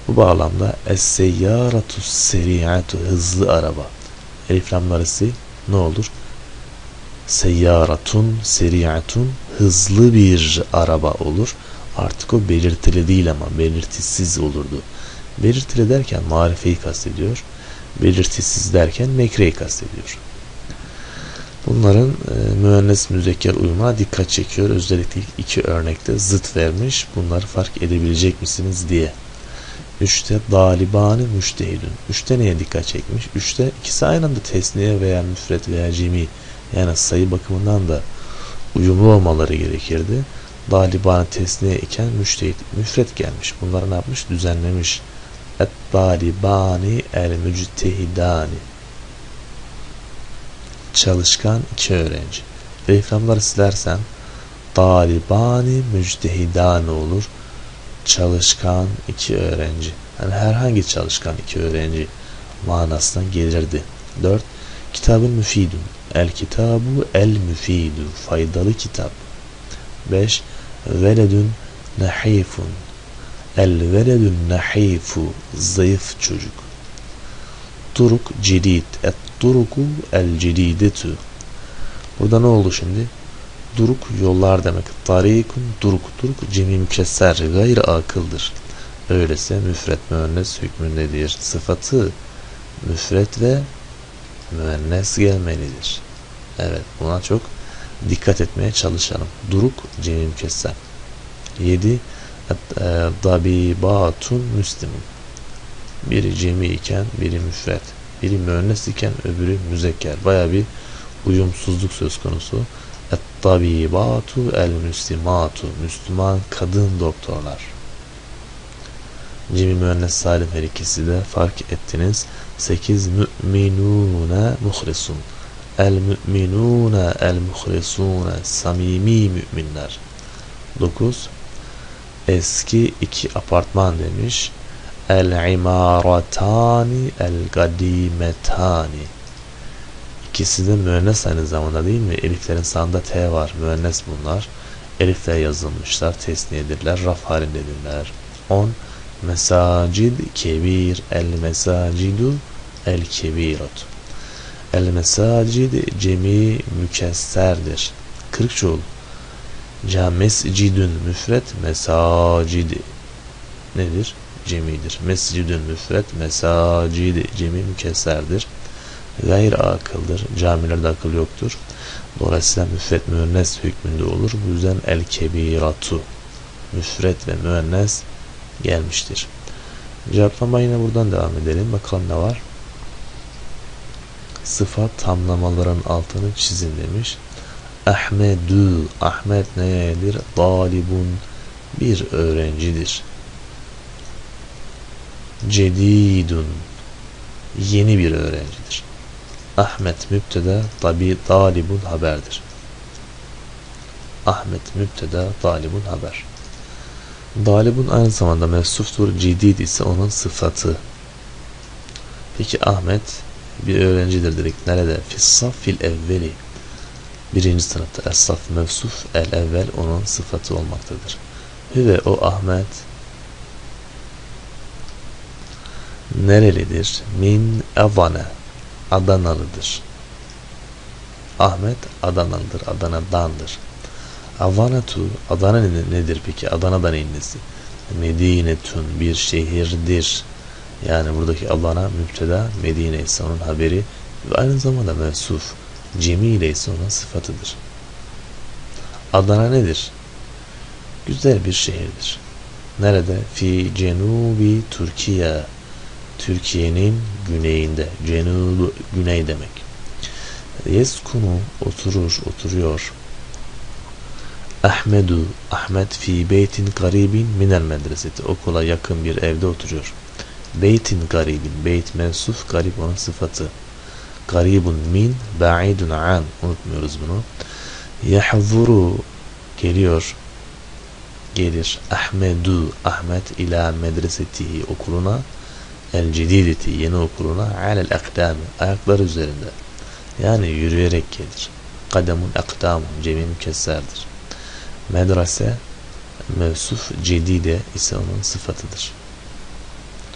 Bu bağlamda es-seyyaratu seri'atu hızlı araba. Elif lam arası ne olur? Seyyaratun seri'atun hızlı bir araba olur. Artık o belirtili değil ama belirtisiz olurdu. Belirtili derken marifeyi kastediyor. Belirtisiz derken nekreyi kastediyor. Bunların müennes müzekker uyumuna dikkat çekiyor. Özellikle iki örnekte zıt vermiş. Bunları fark edebilecek misiniz diye. 3'te dalibani müştehidun. 3'te neye dikkat çekmiş? 3'te ikisi aynı anda tesniye veya müfret veya cemi, yani sayı bakımından da uyumlu olmaları gerekirdi. Dalibani tesniye iken müştehid müfret gelmiş. Bunları ne yapmış? Düzenlemiş. Et-dalibani el-müctehidani. Çalışkan iki öğrenci. Ve iframları silersen dalibani müctehidani olur. Çalışkan iki öğrenci. Yani herhangi çalışkan iki öğrenci manasına gelirdi. 4. Kitabın müfidun. El kitabu el müfidu. Faydalı kitap. 5. Veledun nahifun. El veledun nahifu. Zayıf çocuk. Turuk cidid. Et turuku el cididetu. Burada ne oldu şimdi? Duruk yollar demek. Tarikun duruk. Duruk cemi mükesser. Gayrı akıldır. Öyleyse müfret müennes hükmündedir. Sıfatı müfret ve müennes gelmelidir. Evet, buna çok dikkat etmeye çalışalım. Duruk cemi mükesser. 7. Dabibatun müslimun. Biri cemi iken biri müfret. Biri müennes iken öbürü müzekker. Baya bir uyumsuzluk söz konusu. Et-tabibatu el-müslimatu. Müslüman kadın doktorlar. Cemi müennes salim her ikisi de fark ettiniz. 8. Mü'minûne muhlisun. El-mü'minûne el-muhlisûne. Samimi müminler. 9. Eski iki apartman demiş. El-imaratani el-gadimetani. İkisi de müennes aynı zamanda değil mi? Eliflerin sağında T var. Müennes bunlar. Elifle yazılmışlar. Tesniyedirler. Raf halindedirler. 10. Mesacid kebir. El mesacidu el kebirat. El mesacid cemi mükesserdir. 40 çoğul. Mescidün müfret. Mesacid nedir? Cemidir. Mescidün müfret. Mesacid cemi mükesserdir. Gayr akıldır. Camilerde akıl yoktur. Dolayısıyla müfret müennes hükmünde olur. Bu yüzden el kebiratu müfret ve müennes gelmiştir. Cevaplama yine buradan devam edelim. Bakalım ne var? Sıfat tamlamaların altını çizin demiş. Ahmedu. Ahmet nedir? Dalibun. Bir öğrencidir. Cedidun. Yeni bir öğrencidir. Ahmet müpteda, tabi dalibun haberdir. Ahmet müpteda, dalibun haber. Dalibun aynı zamanda mevsuftur, cidid ise onun sıfatı. Peki Ahmet bir öğrencidir dedik. Nerede? Fis-saffil evveli. Birinci sınıfta. Es-saf mevsuf, el-evvel onun sıfatı olmaktadır. Ve o Ahmet nerelidir? Min Adana. Adanalıdır. Ahmet Adanalıdır. Adana'dandır. Avanatu. Adana nedir peki? Adana'dan innesi. Medinetun bir şehirdir. Yani buradaki Adana müpteda, Medine ise onun haberi ve aynı zamanda mensuf. Cemile ise onun sıfatıdır. Adana nedir? Güzel bir şehirdir. Nerede? Fi cenubi Türkiye. Türkiye'nin güneyinde. Cenubu güney demek. Yeskunu oturuyor. Ahmedu Ahmet fi beytin garibin minel medreseti. Okula yakın bir evde oturuyor. Beytin garibin. Beyt mensuf, garip onun sıfatı. Garibun min ba'idun an. Unutmuyoruz bunu. Yahzuru gelir. Ahmedu Ahmet ila medresetihi okuluna. El cidideti yeni okuluna. Alel akdami ayaklar üzerinde. Yani yürüyerek gelir. Kademun akdamun cemi mükesserdir. Medrese mevsuf cedide ise onun sıfatıdır.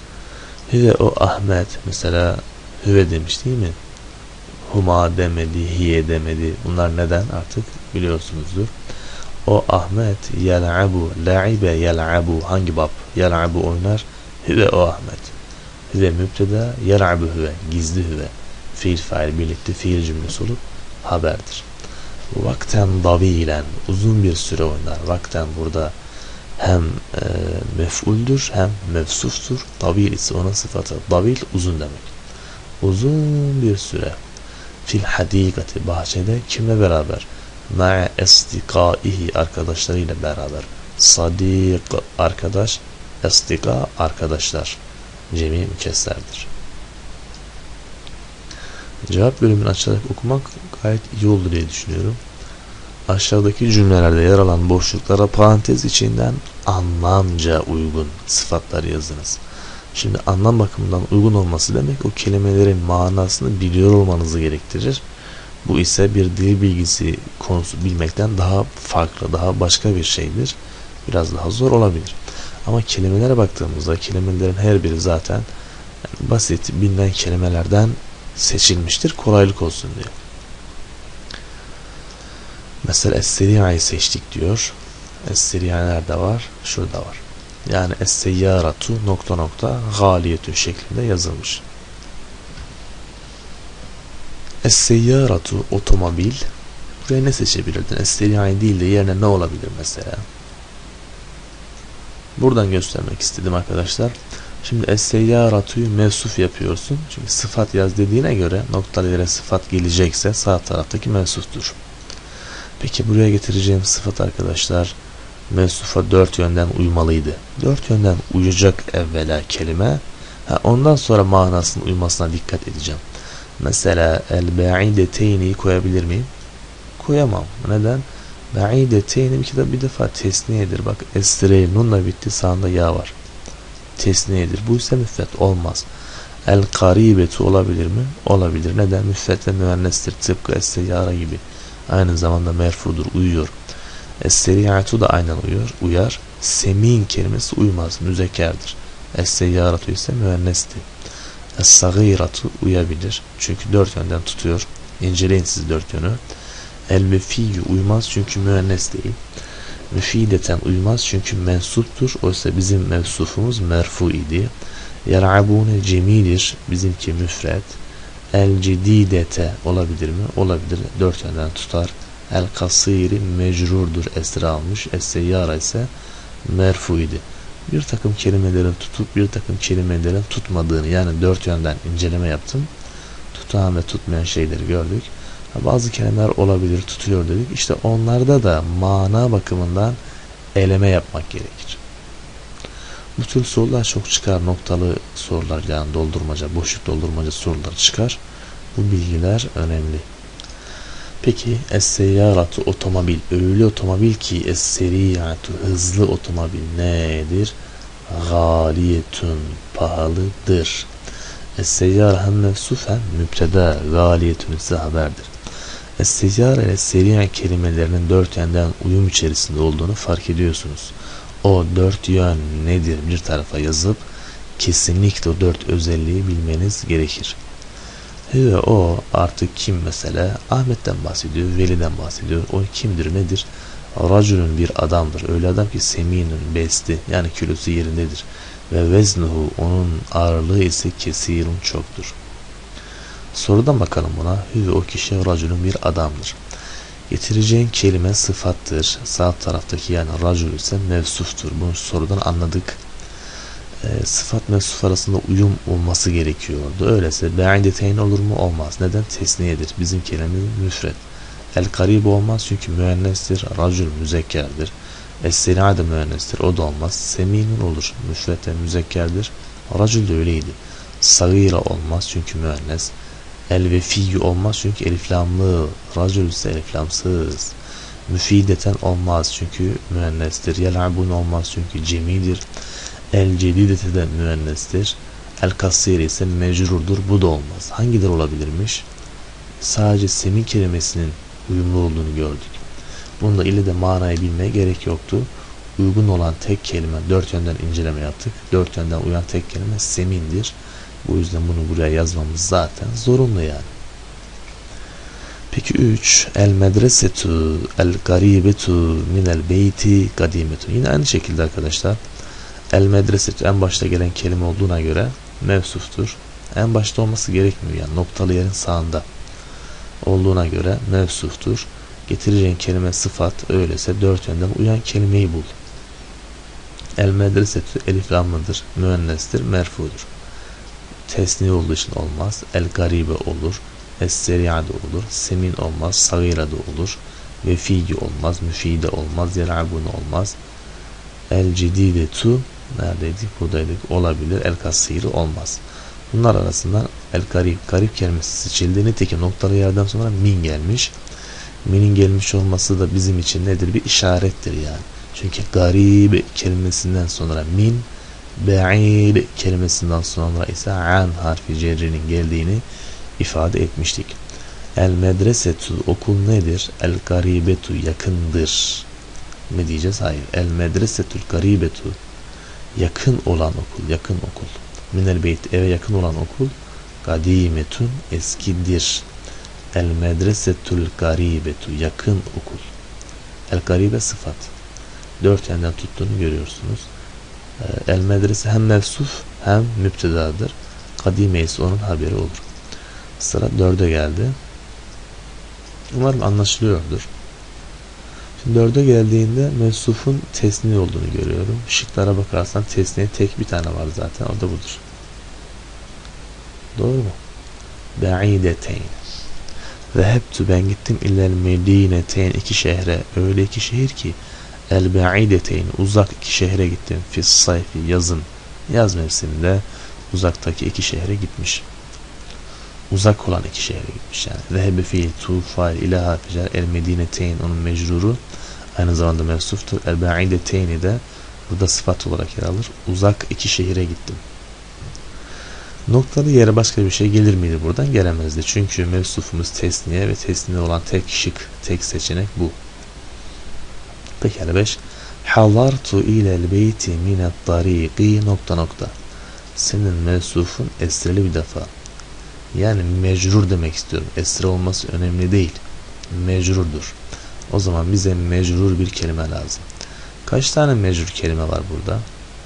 Hüve o Ahmet, mesela hüve demiş değil mi? Huma demedi, hiye demedi. Bunlar neden artık biliyorsunuzdur. O Ahmet yel'abu, la'ibe yel'abu, hangi bab? Yel'abu oynar. Hüve o Ahmet. Hüve mübteda, yel'abu hüve, gizli hüve. Fiil fail birlikte fiil cümlesi olup haberdir. Vakten davilen, uzun bir süre oynar. Vakten burada hem mef'uldür hem mevsuftur. Davil ise onun sıfatı. Davil uzun demek. Uzun bir süre. Fil hadikati, bahçede kimle beraber? Ma'a estikaihi, arkadaşlarıyla beraber. Sadik, arkadaş. Estika, arkadaşlar. Cemi mükesserdir. Cevap bölümünü açarak okumak gayet iyi oldu diye düşünüyorum. Aşağıdaki cümlelerde yer alan boşluklara parantez içinden anlamca uygun sıfatlar yazınız. Şimdi anlam bakımından uygun olması demek o kelimelerin manasını biliyor olmanızı gerektirir. Bu ise bir dil bilgisi konusu bilmekten daha farklı, daha başka bir şeydir. Biraz daha zor olabilir. Ama kelimelere baktığımızda kelimelerin her biri zaten basit, bilinen kelimelerden seçilmiştir. Kolaylık olsun diye. Mesela Es-Seriya'yı seçtik diyor. Es-Seriya nerede var? Şurada var. Yani Es-Seyyaratu ... galiyetü şeklinde yazılmış. Es-Seyyaratu otomobil. Buraya ne seçebilirdin? Es-Seriya'yı değil de yerine ne olabilir mesela? Buradan göstermek istedim arkadaşlar. Şimdi Es-Seyyaratu'yu mevsuf yapıyorsun. Çünkü sıfat yaz dediğine göre noktalı yere sıfat gelecekse sağ taraftaki mevsuftur. Peki buraya getireceğim sıfat arkadaşlar mevsufa 4 yönden uymalıydı. 4 yönden uyacak evvela kelime. Ondan sonra manasının uymasına dikkat edeceğim. Mesela el-ba'ideteyni koyabilir miyim? Koyamam. Neden? Ba'ideteyni bir defa tesniyedir. Bak esre nunla bitti, sağında ya var. Tesniyedir. Bu ise müfret olmaz. El-karibetu olabilir mi? Olabilir. Neden? Müfret ve müennestir. Tıpkı es-seyyara gibi. Aynı zamanda merfudur, uyuyor. Es-seriyatu da aynen uyar. Semin kelimesi uymaz, müzekkerdir. Es-seyyaratu ise müennesti. Es-sagiratu uyabilir. Çünkü 4 yönden tutuyor. İnceleyin siz 4 yönü. El-vefiyyu uymaz çünkü müennes değil. Müfideten uymaz çünkü mensuptur. Oysa bizim mevsufumuz merfu idi. Yel'abune cemidir. Bizimki müfret. El-cididete olabilir mi? Olabilir. 4 yönden tutar. El-kasiri mecrurdur. Esra almış. Es-seyyara ise merfu idi. Bir takım kelimelerin tutup bir takım kelimelerin tutmadığını, yani 4 yönden inceleme yaptım. Tutan ve tutmayan şeyleri gördük. Bazı kelimeler olabilir, tutuyor dedik. İşte onlarda da mana bakımından eleme yapmak gerekir. Bu tür sorular çok çıkar. Noktalı sorular, yani doldurmaca, boşluk doldurmaca sorular çıkar. Bu bilgiler önemli. Peki es-seyyaratu otomobil. Öyle otomobil ki es-seriyatu hızlı otomobil nedir? Galiyetun pahalıdır. Es-seyyara hem mevsuf hem mübteda, galiyetun ise haberdir. Es-seyyara ile seriya kelimelerinin 4 yönden uyum içerisinde olduğunu fark ediyorsunuz. O 4 yön nedir bir tarafa yazıp kesinlikle o 4 özelliği bilmeniz gerekir. Ve o artık kim mesela? Ahmet'ten bahsediyor, Veli'den bahsediyor. O kimdir, nedir? Racülün bir adamdır. Öyle adam ki seminun besti, yani kilosu yerindedir. Ve veznuhu, onun ağırlığı ise kesirun çoktur. Sorudan bakalım buna. Hüve o kişi racülün bir adamdır. Getireceğin kelime sıfattır. Sağ taraftaki yani racül ise mevsuftur. Bunu sorudan anladık. Sıfat mevsuf arasında uyum olması gerekiyordu. Öyleyse be'ideteyn olur mu? Olmaz. Neden? Tesniyedir. Bizim kelimemiz müfret. El karib olmaz çünkü müennestir. Racül müzekkerdir. Es-sena da müennestir. O da olmaz. Seminun olur. Müfret ve müzekkerdir. Racül de öyleydi. Sagira olmaz çünkü müennes. El-vefiyyu olmaz çünkü eliflamlı. Racül ise eliflamsız. Müfideten olmaz çünkü müennestir. Yel'abun olmaz çünkü cemidir. El-cedidete de müennestir. El-kasir ise mecrurdur. Bu da olmaz. Hangileri olabilirmiş? Sadece semin kelimesinin uyumlu olduğunu gördük. Bunda ile de manayı bilmeye gerek yoktu. uygun olan tek kelime, 4 yönden inceleme yaptık. 4 yönden uyan tek kelime semindir. Bu yüzden bunu buraya yazmamız zaten zorunlu yani. Peki 3. El medresetu el garibetu minel beyti kadimetu. Yine aynı şekilde arkadaşlar. El medresetu en başta gelen kelime olduğuna göre mevsuftur. En başta olması gerekmiyor yani noktalı yerin sağında olduğuna göre mevsuftur. Getireceğin kelime sıfat, öyleyse 4 yönden uyan kelimeyi bul. El medresetü elif lamlıdır, müennestir, merfudur. Tesni olduğu için olmaz. El garibe olur. Es-seri'ade olur. Semin olmaz. Sagira'da olur. Vefiyi olmaz. Müfide olmaz. Yel'abune olmaz. El cididetu neredeydik? Buradaydık. Olabilir. El kasiri olmaz. Bunlar arasından el garip kelimesi seçildi. Nitekim noktalı yerden sonra min gelmiş. Min'in gelmiş olması da bizim için nedir? Bir işarettir yani. Çünkü garib kelimesinden sonra min, ba'id kelimesinden sonra ise an harfi cerrinin geldiğini ifade etmiştik. El medresetu okul nedir? El garibetu yakındır. Ne diyeceğiz? Hayır. El medresetul garibetu yakın olan okul, yakın okul. Minel beyt eve yakın olan okul kadimetun eskidir. El medresetul garibetu yakın okul. El garibe sıfat. 4 yönden tuttuğunu görüyorsunuz. El medrese hem mevsuf hem müptedadır. Kadime ise onun haberi olur. Sıra 4'e geldi. Umarım anlaşılıyordur. Şimdi 4'e geldiğinde mevsufun tesni olduğunu görüyorum. Şıklara bakarsan tesniye tek bir tane var zaten. O da budur. Doğru mu? Ba'ideteyn. Vehebtu ben gittim illel medineteyn 2 şehre. Öyle 2 şehir ki el ba'ideteyn uzak 2 şehre gittim. Fis sayfi yazın. Yaz mevsiminde uzaktaki 2 şehre gitmiş. Uzak olan 2 şehre gitmiş yani. Vehebe fiil tu fail ilaha ficer el medineteyn onun mecruru. Aynı zamanda mevsuftur. El ba'ideteyni de burada sıfat olarak yer alır. Uzak 2 şehire gittim. Noktalı yere başka bir şey gelir miydi buradan? Gelemezdi. Çünkü mevsufumuz tesniye ve tesniye olan tek şık, tek seçenek bu. Pekala 5. Halartu ilel beyti minet tariqi nokta nokta. Senin mevsufun esreli bir defa. Yani mecrur demek istiyorum. Esre olması önemli değil. Mecrurdur. O zaman bize mecrur bir kelime lazım. Kaç tane mecrur kelime var burada?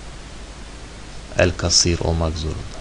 El kasir olmak zorunda.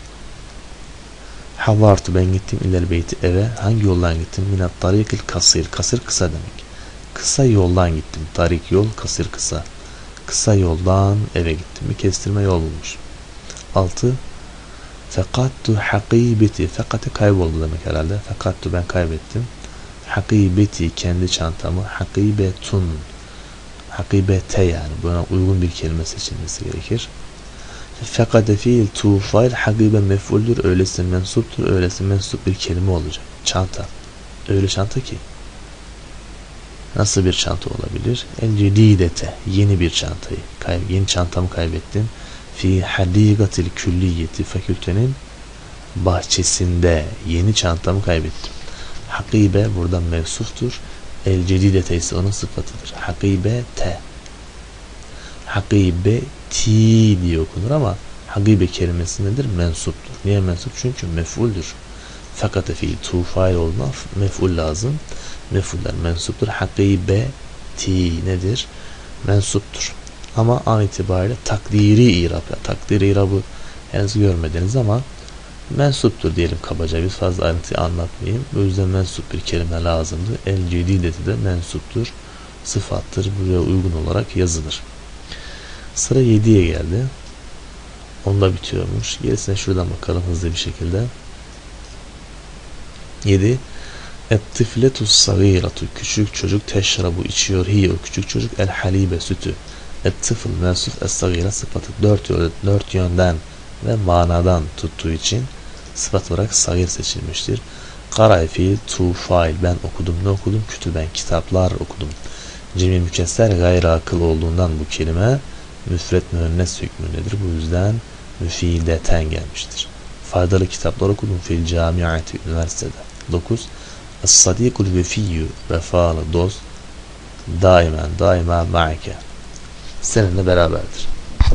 Havartu ben gittim ilel beyti eve. Hangi yoldan gittim? Minat tarikil kasir. Kasir kısa demek. Kısa yoldan gittim. Tarik yol, kasir kısa. Kısa yoldan eve gittim. Bir kestirme yol bulmuş. 6. Fekattu hakibeti. Fekatı kayboldu demek herhalde. Fekattu ben kaybettim. Hakibeti kendi çantamı. Hakibetun. Hakibete yani. Buna uygun bir kelime seçilmesi gerekir. Fekade fiil tu fail hakibe mef'uldür. Öylesi mensuptur. Öylesi mensup bir kelime olacak. Çanta. Öyle çanta ki. Nasıl bir çanta olabilir? El cedidete. Yeni bir çantayı. Yeni çantamı kaybettim. Fi hadigatil külliyeti. Fakültenin bahçesinde. Yeni çantamı kaybettim. Hakibe buradan mevsuftur. El cedidete ise onun sıfatıdır. Hakibe te. Hakibe ti diye okunur ama hakibe kelimesi nedir? Mensuptur. Niye mensup? Çünkü mef'uldür. Fakat fiil tu fail olduğuna mef'ul lazım. Mef'uller mensuptur. Hakibe ti nedir? Mensuptur. Ama an itibariyle takdiri irab. Takdiri irabı henüz görmediniz ama mensuptur diyelim kabaca. Biz fazla ayrıntıyı anlatmayayım. Bu yüzden mensup bir kelime lazımdı. El cedideti de mensuptur. Sıfattır. Buraya uygun olarak yazılır. Sıra 7'ye geldi. Onda bitiyormuş. Gerisine şuradan bakalım hızlı bir şekilde. 7. Et-tifletus sagiratu. Küçük çocuk teşrabu içiyor. Hiye o küçük çocuk el halibe sütü. Et-tıfıl mensuf es-sagira sıfatı 4 yönden ve manadan tuttuğu için sıfat olarak sagir seçilmiştir. Karay fiil tu fail ben okudum. Ne okudum? Kütüben kitaplar okudum. Cemil mükesser gayri akıl olduğundan bu kelime müfret müennes hükmündedir. Bu yüzden müfideten gelmiştir. Faydalı kitaplar okudum fil camiati üniversitede. 9. Es-sadikul vefiyyü vefalı dost daima ma'ake. seninle beraberdir.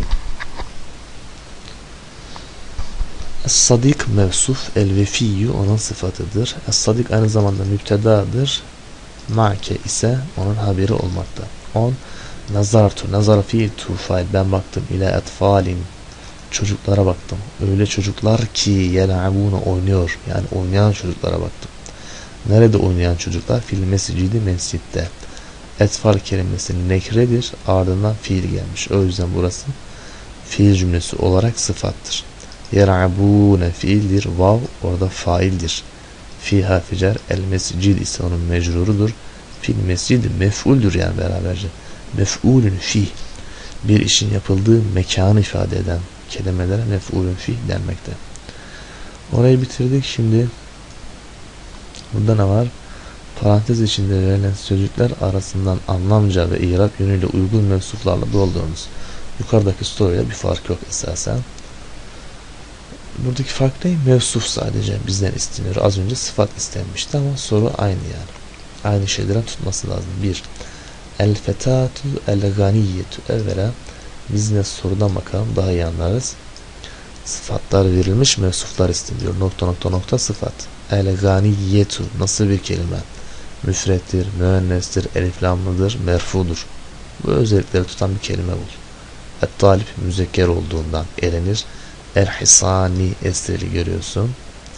Es-sadik mevsuf, el-vefiyyü onun sıfatıdır. Es-sadik aynı zamanda müptedadır. Ma'ke ise onun haberi olmakta. 10. Nazartu, nazar fiil tufail, ben baktım ile etfalin, çocuklara baktım. Öyle çocuklar ki yel'abune oynuyor, yani oynayan çocuklara baktım. Nerede oynayan çocuklar? Fil mescidi, mescitte. Etfal kelimesi nekredir, ardından fiil gelmiş. O yüzden burası fiil cümlesi olarak sıfattır. Yel'abune fiildir, vav orada faildir. Fiha ficer, el mescid ise onun mecrurudur. Fil mescid mef'uldür, yani beraberce. Mef'ulün fih, bir işin yapıldığı mekanı ifade eden kelimelere mef'ulün fih denmekte. Orayı bitirdik. Şimdi burada ne var? Parantez içinde verilen sözcükler arasından anlamca ve irab yönüyle uygun mevsuflarla doldurunuz. Yukarıdaki soruyla bir fark yok esasen. Buradaki fark ne? Mevsuf sadece bizden isteniyor. Az önce sıfat istenmişti ama soru aynı yani. Aynı şeylerin tutması lazım. 1. El fetatu el ganiyyetu. Evvela biz ne sorudan bakalım, daha iyi anlarız. Sıfatlar verilmiş, mevsuflar isteniyor. Nokta nokta nokta sıfat. El ganiyyetu nasıl bir kelime? Müfrettir, müennestir, eliflamlıdır, merfudur. Bu özellikleri tutan bir kelime bul. Et-talip müzekker olduğundan elenir. El-hisani esreli görüyorsun.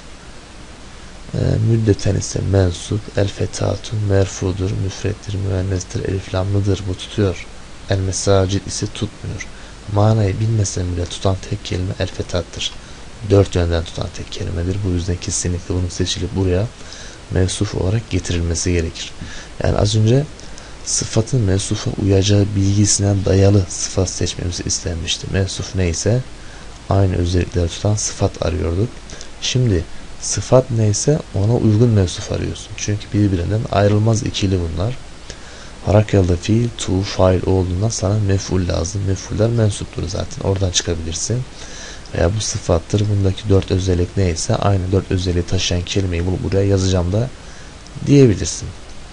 Müddeten ise mensup. El-fetatu merfudur, müfrettir, müennestir, eliflamlıdır. Bu tutuyor. El-mesacid ise tutmuyor. Manayı bilmesen bile tutan tek kelime el-fetattır. 4 yönden tutan tek kelimedir. Bu yüzden kesinlikle bunun seçilip buraya mevsuf olarak getirilmesi gerekir. Yani az önce sıfatın mevsufa uyacağı bilgisine dayalı sıfat seçmemizi istenmişti. Mevsuf neyse aynı özellikleri tutan sıfat arıyorduk. Şimdi sıfat neyse ona uygun mevsuf arıyorsun. Çünkü birbirinden ayrılmaz ikili bunlar. Harakalı'da fiil, tu, fail olduğundan sana mef'ul lazım. Mef'uller mensuptur zaten. Oradan çıkabilirsin. Veya bu sıfattır. Bundaki 4 özellik neyse aynı 4 özelliği taşıyan kelimeyi bulup buraya yazacağım da diyebilirsin.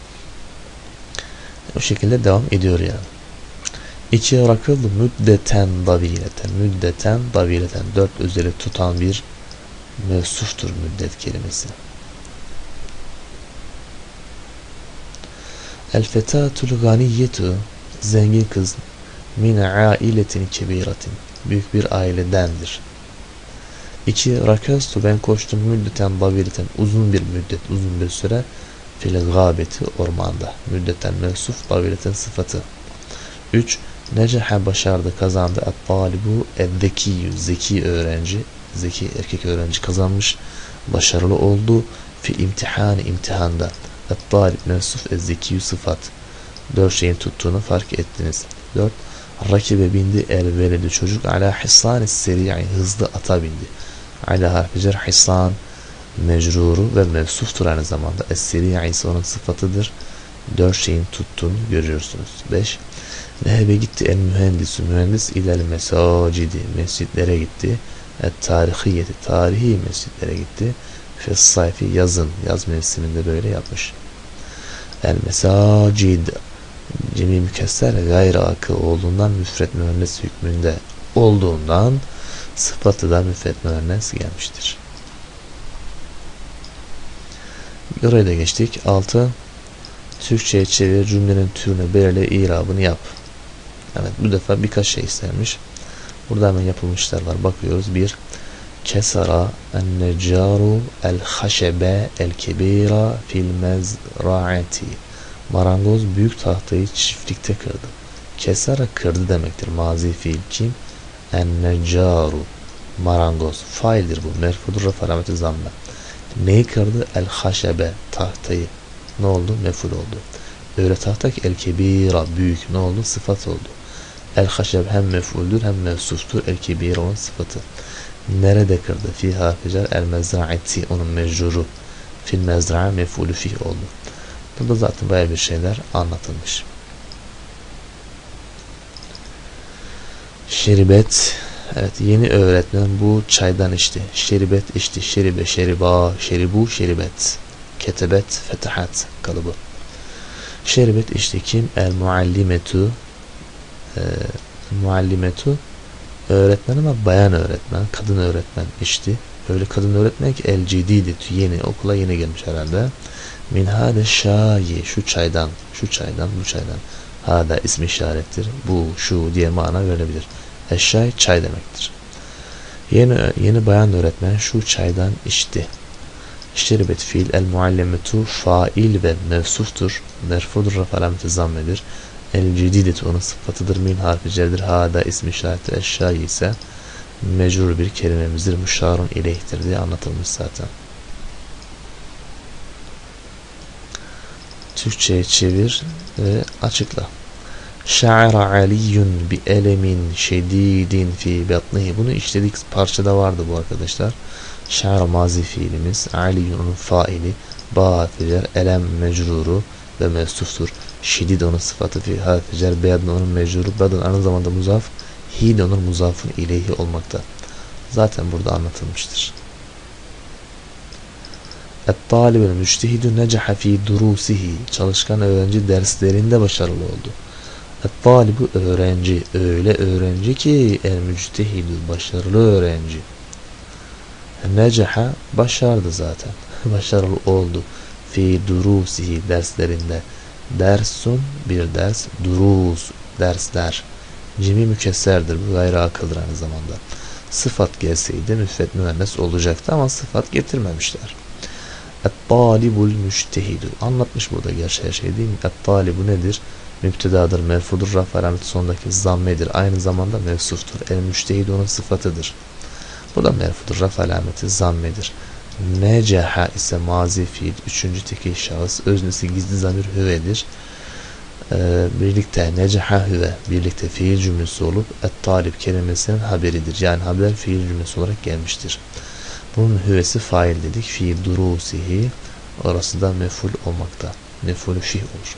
O şekilde devam ediyor yani. 2 rakıldı müddeten davileten. Müddeten davileten. 4 özellik tutan bir mevsuftur müddet kelimesi. El fetatul ganiyyetu, zengin kız, min ailetin kebiratin, büyük bir ailedendir. 2 rakastu, ben koştum müddeten davileten, uzun bir müddet, uzun bir süre, fil gâbeti, ormanda. Müddeten mevsuf, davileten sıfatı. 3 necaha, başardı, kazandı, et-talibu ed-zekiyyü, zeki öğrenci, zeki erkek öğrenci kazanmış, başarılı oldu, fil imtihani, imtihanda. Et-talib mevsuf, ez-zekiyyü sıfat. 4 şeyin tuttuğunu fark ettiniz. 4 rakibe bindi, el-veledi çocuk, ala hissanis seri'i, hızlı ata bindi. Ala harfi cer, hissan mecruru ve mevsuftur aynı zamanda. Es-seri'i ise onun sıfatıdır. 4 şeyin tuttuğunu görüyorsunuz. 5 nehebe gitti, el mühendisi, mühendis ilel mesacidi, mescitlere gitti. Et-tarihiyeti, tarihi mescitlere gitti. Fes-sayfi, yazın, yaz mevsiminde böyle yapmış. El-mesacid cemi mükesser gayri akı olduğundan, müfret müennes hükmünde olduğundan sıfatı da müfret müennes gelmiştir. Oraya da geçtik. 6 Türkçe'ye çevir, cümlenin türünü belirle, irabını yap. Evet, bu defa birkaç şey istenmiş. Burada hemen yapılmışlar var. Bakıyoruz. 1 Kesara en-neccaru el-haşebe el-kebira fil-mezraati. Marangoz büyük tahtayı çiftlikte kırdı. Kesara kırdı demektir. Mazi fiil kim? En-neccaru, marangoz. Faildir bu. Merfudur, raf alameti zamme. Neyi kırdı? El-haşebe, tahtayı. Ne oldu? Meful oldu. Öyle tahta ki el-kebira, büyük. Ne oldu? Sıfat oldu. El-haşeb hem mefuldür hem mevsuftur. El-kebira onun sıfatı. Nerede kırdı? Fiha ficer el-mezraati, onun mecruru. Fil mezra'a mefulü fih oldu. Burada zaten bayağı bir şeyler anlatılmış. Şeribet. Evet, yeni öğretmen bu çaydan içti. Şeribet içti. Şeribe, şeriba, şeribu, şeribet. Ketebet, fetahat kalıbı. Şeribet içti kim? El muallimetu, Muallimetu öğretmen ama bayan öğretmen, kadın öğretmen içti. Öyle kadın öğretmen ki LGD'di, yeni, okula yeni gelmiş herhalde. Min hâde şâyi, şu çaydan, bu çaydan. Hâda ismi işarettir. Bu, şu diye mana verilebilir. Eşşay çay demektir. Yeni bayan öğretmen şu çaydan içti. İşteribet fiil el muallimetu fail ve mevsuftur. Merfudur, raf alameti zammedir. El cedidet onun sıfatıdır. Min harfi cerdir. Hâda ismi işareti, eşşay ise mecrur bir kelimemizdir. Müşarun ileyhtir diye anlatılmış zaten. Türkçe'ye çevir ve açıkla. Şa'ra aliyyun bi elemin şedidin fi batnihi. Bunu işledik, parçada vardı bu arkadaşlar. Şa'ra mazi fiilimiz, aliyyunun faili, ba'aticer, elem mecruru ve mevsuftur. Şedid onun sıfatı, fi haticer, beyadın onun mecruru, badın aynı zamanda muzaf, hi de onun muzafın ileyhi olmakta. Zaten burada anlatılmıştır. Et-talibül müçtehidü necaha fi durusihi. Çalışkan öğrenci derslerinde başarılı oldu. Et-talibu öğrenci, öyle öğrenci ki el-müçtehidü başarılı öğrenci. Necaha başardı zaten. Başarılı oldu. Fi durusihi derslerinde. Dersun bir ders, durus dersler. Cimi mükesserdir. Bu gayri akıldır aynı zamanda. Sıfat gelseydi müfret müennes olacaktı ama sıfat getirmemişler. Et-talibul müştehidü. Anlatmış burada gerçi her şey değil mi? Et-talibu nedir? Müptedadır, merfudur, raf alameti sondaki zammedir. Aynı zamanda mevsuftur. El-müştehid onun sıfatıdır. Bu da merfudur, raf alameti zammedir. Necaha ise mazi fiil, üçüncü tekil şahıs, öznesi gizli zamir hüvedir. Birlikte necaha hüve, birlikte fiil cümlesi olup et-talib kelimesinin haberidir. Yani haber fiil cümlesi olarak gelmiştir. Bunun hüvesi fail dedik. Fi durusihi, orası da meful olmakta. Mefulü fih olur.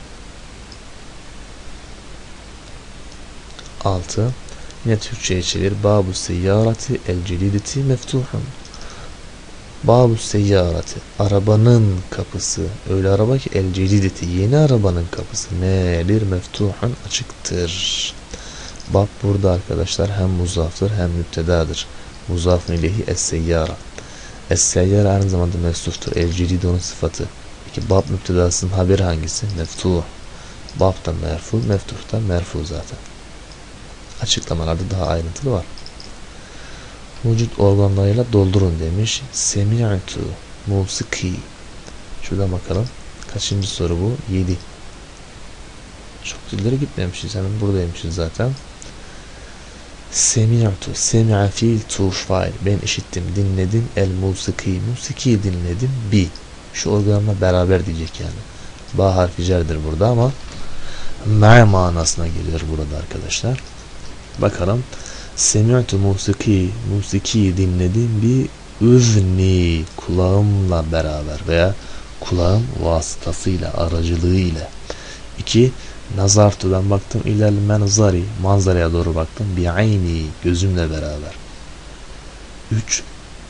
6. Yine Türkçe'ye çevir. Babu seyyarati el celideti meftuhun. Babu seyyarati, arabanın kapısı. Öyle araba ki el celideti, yeni arabanın kapısı nedir? Meftuhun, açıktır. Bab burada arkadaşlar hem muzaftır hem müptedadır. Muzafın ileyhi es-seyyara. Es-seyyara aynı zamanda mevsuftur. El-celid onun sıfatı. Peki bab müptedasının haberi hangisi? Meftuh. Bab da merfu, meftuh da merfu zaten. Açıklamalarda daha ayrıntılı var. Vücut organlarıyla doldurun demiş. Semi'tu musiki. Şuradan bakalım. Kaçıncı soru bu? 7. Çok dilleri gitmemişiz. Hemen buradaymışız zaten. Semi'tu. Semi'a fiil tu fail. Ben işittim, dinledim. El musiki. Musiki dinledim. Bi. Şu organla beraber diyecek yani. Ba harfi cerdir burada ama ma manasına geliyor burada arkadaşlar. Bakalım. Semi'tu musiki. Musiki dinledim. Bi üzni. Kulağımla beraber veya kulağım vasıtasıyla, aracılığıyla. 2. Nazartu, ben baktım, ilel menzari, manzaraya doğru baktım, bi ayni, gözümle beraber. 3.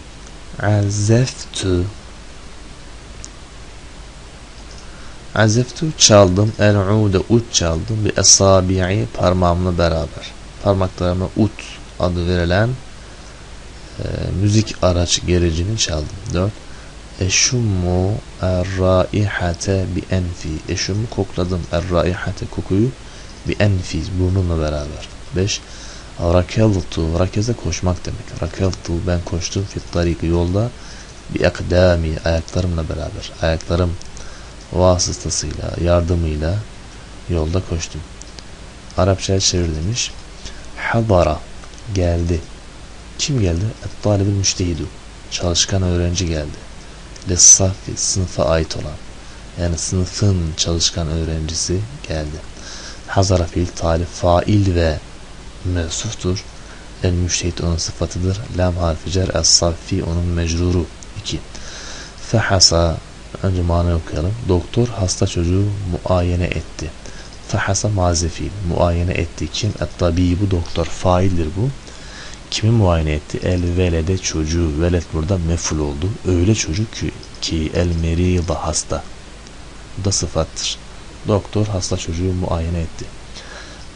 Azeftu, çaldım, el-ude, ut çaldım, bi esabi'i, parmağımla beraber. Parmaklarıma ut adı verilen müzik araç gerecini çaldım. 4. Eşummu er-raihate bi enfi. Eşummu, kokladım, er-raihate, kokuyu, bi enfi, burnumla beraber. 5. Rakeltu, rakeze koşmak demek. Rakeltu, ben koştum, fit tariki, yolda, bi akdami, ayaklarımla beraber. Ayaklarım vasıtasıyla, yardımıyla yolda koştum. Arapçaya çevir demiş. Hadara, geldi. Kim geldi? Et-talibül müştehidu, çalışkan öğrenci geldi. Lessafi, sınıfa ait olan, yani sınıfın çalışkan öğrencisi geldi. Hazara fiil talib, fail ve mevsuftur. El müştehid onun sıfatıdır. Lam harfi cer, es-safi onun mecruru. 2. Fehasa, önce manayı okuyalım. Doktor hasta çocuğu muayene etti. Fehasa mazi fiil, muayene etti. Kim? Et-tabibu, doktor, faildir bu. Kimi muayene etti? El velede, çocuğu. Veled burada meful oldu. Öyle çocuk ki el merida, hasta. Bu da sıfattır. Doktor hasta çocuğu muayene etti.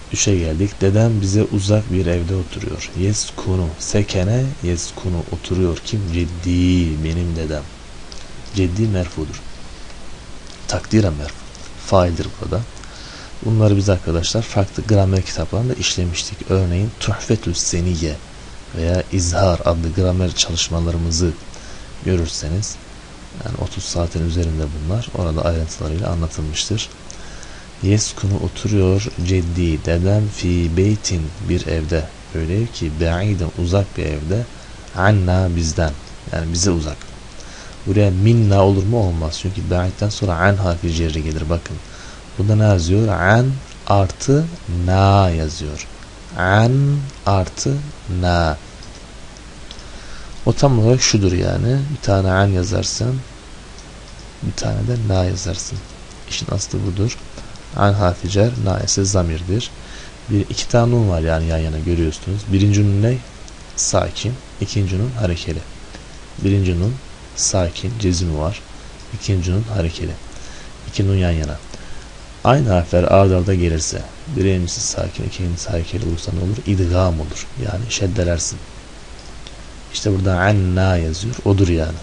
3'e geldik. Dedem bize uzak bir evde oturuyor. Yeskunu. Sekene yeskunu. Oturuyor. Kim? Ciddi. Benim dedem. Ciddi merfudur. Takdiren merfu. Faildir burada. Bunları biz arkadaşlar farklı gramer kitaplarında işlemiştik. Örneğin Tuhfetü's Seniye veya İzhar adlı gramer çalışmalarımızı görürseniz, yani 30 saatin üzerinde bunlar, orada ayrıntılarıyla anlatılmıştır. Yeskunu oturuyor ciddi dedem fi beytin bir evde, öyle ki ba'iden uzak bir evde, anna bizden, yani bize uzak. Buraya minna olur mu? Olmaz. Çünkü ba'iden sonra an harfi cerri gelir. Bakın. Burada ne yazıyor? An artı na yazıyor. An artı na. O tam olarak şudur yani. Bir tane an yazarsın. Bir tane de na yazarsın. İşin aslı budur. An harfi cer, na ise zamirdir. İki tane nun var yani yan yana görüyorsunuz. Birinci nun ne? Sakin. İkinci nun harekeli. Birinci nun sakin, cezmi var. İkinci nun harekeli. İki nun yan yana. Aynı harfler ard arda gelirse, birincisi sakin, ikincisi harekeli olursa ne olur? İdgam olur. Yani şeddelersin. İşte burada anna yazıyor. Odur yani.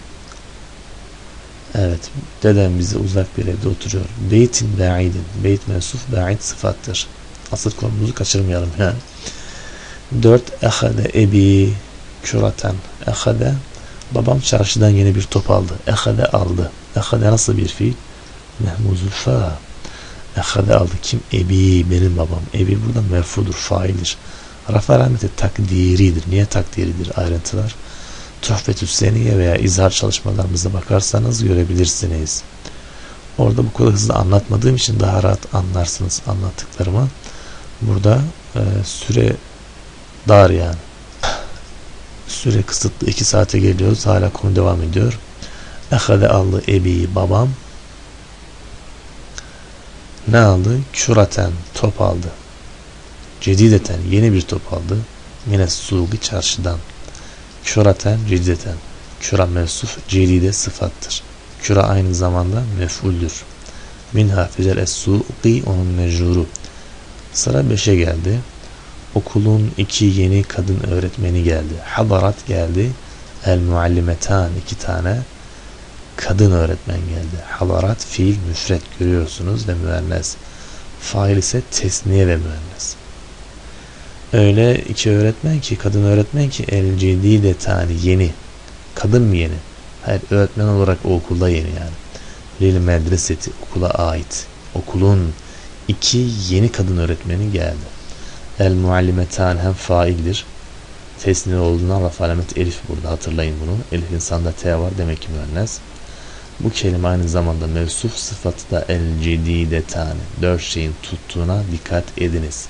Evet. Dedem bize uzak bir evde oturuyor. Beytin ba'idin. Beyt mensuf, ba'id sıfattır. Asıl konumuzu kaçırmayalım yani. 4. Ehade ebi küratan. Ehade, babam çarşıdan yeni bir top aldı. Ehade aldı. Ehade nasıl bir fiil? Mehmuzul fa. Ehade aldı. Kim? Ebi, benim babam. Ebi burada merfudur, faildir. Rafa alameti takdiridir. Niye takdiridir? Ayrıntılar Tuhfetü's Seniye veya izhar çalışmalarımıza bakarsanız görebilirsiniz. Orada bu kadar hızlı anlatmadığım için daha rahat anlarsınız anlattıklarımı. Burada süre dar yani. Süre kısıtlı. 2 saate geliyoruz. Hala konu devam ediyor. Ehade aldı ebi, babam. Ne aldı? Küraten, top aldı. Cedideten, yeni bir top aldı. Mines suğu, çarşıdan. Küraten, cedideten. Küra mevsuf, cedide sıfattır. Küra aynı zamanda mef'uldür. Minha fizel es-suği, onun mecruru. Sıra 5'e geldi. Okulun 2 yeni kadın öğretmeni geldi. Hadarat geldi. El muallimetan, 2 tane kadın öğretmen geldi. Hadarat fiil müfret görüyorsunuz ve müennes. Fail ise tesniye ve müennes. Öyle 2 öğretmen ki, kadın öğretmen ki el cedidetani, yeni. Kadın mı yeni? Hayır, öğretmen olarak o okulda yeni yani. Lil medreseti, okula ait. Okulun 2 yeni kadın öğretmeni geldi. El muallimetan hem faildir. Tesniye olduğundan rafa alamet elif burada, hatırlayın bunu. Elifin sanda T var, demek ki müennes. Bu kelime aynı zamanda mevsuf, sıfatı da el cedidetani. 4 şeyin tuttuğuna dikkat ediniz.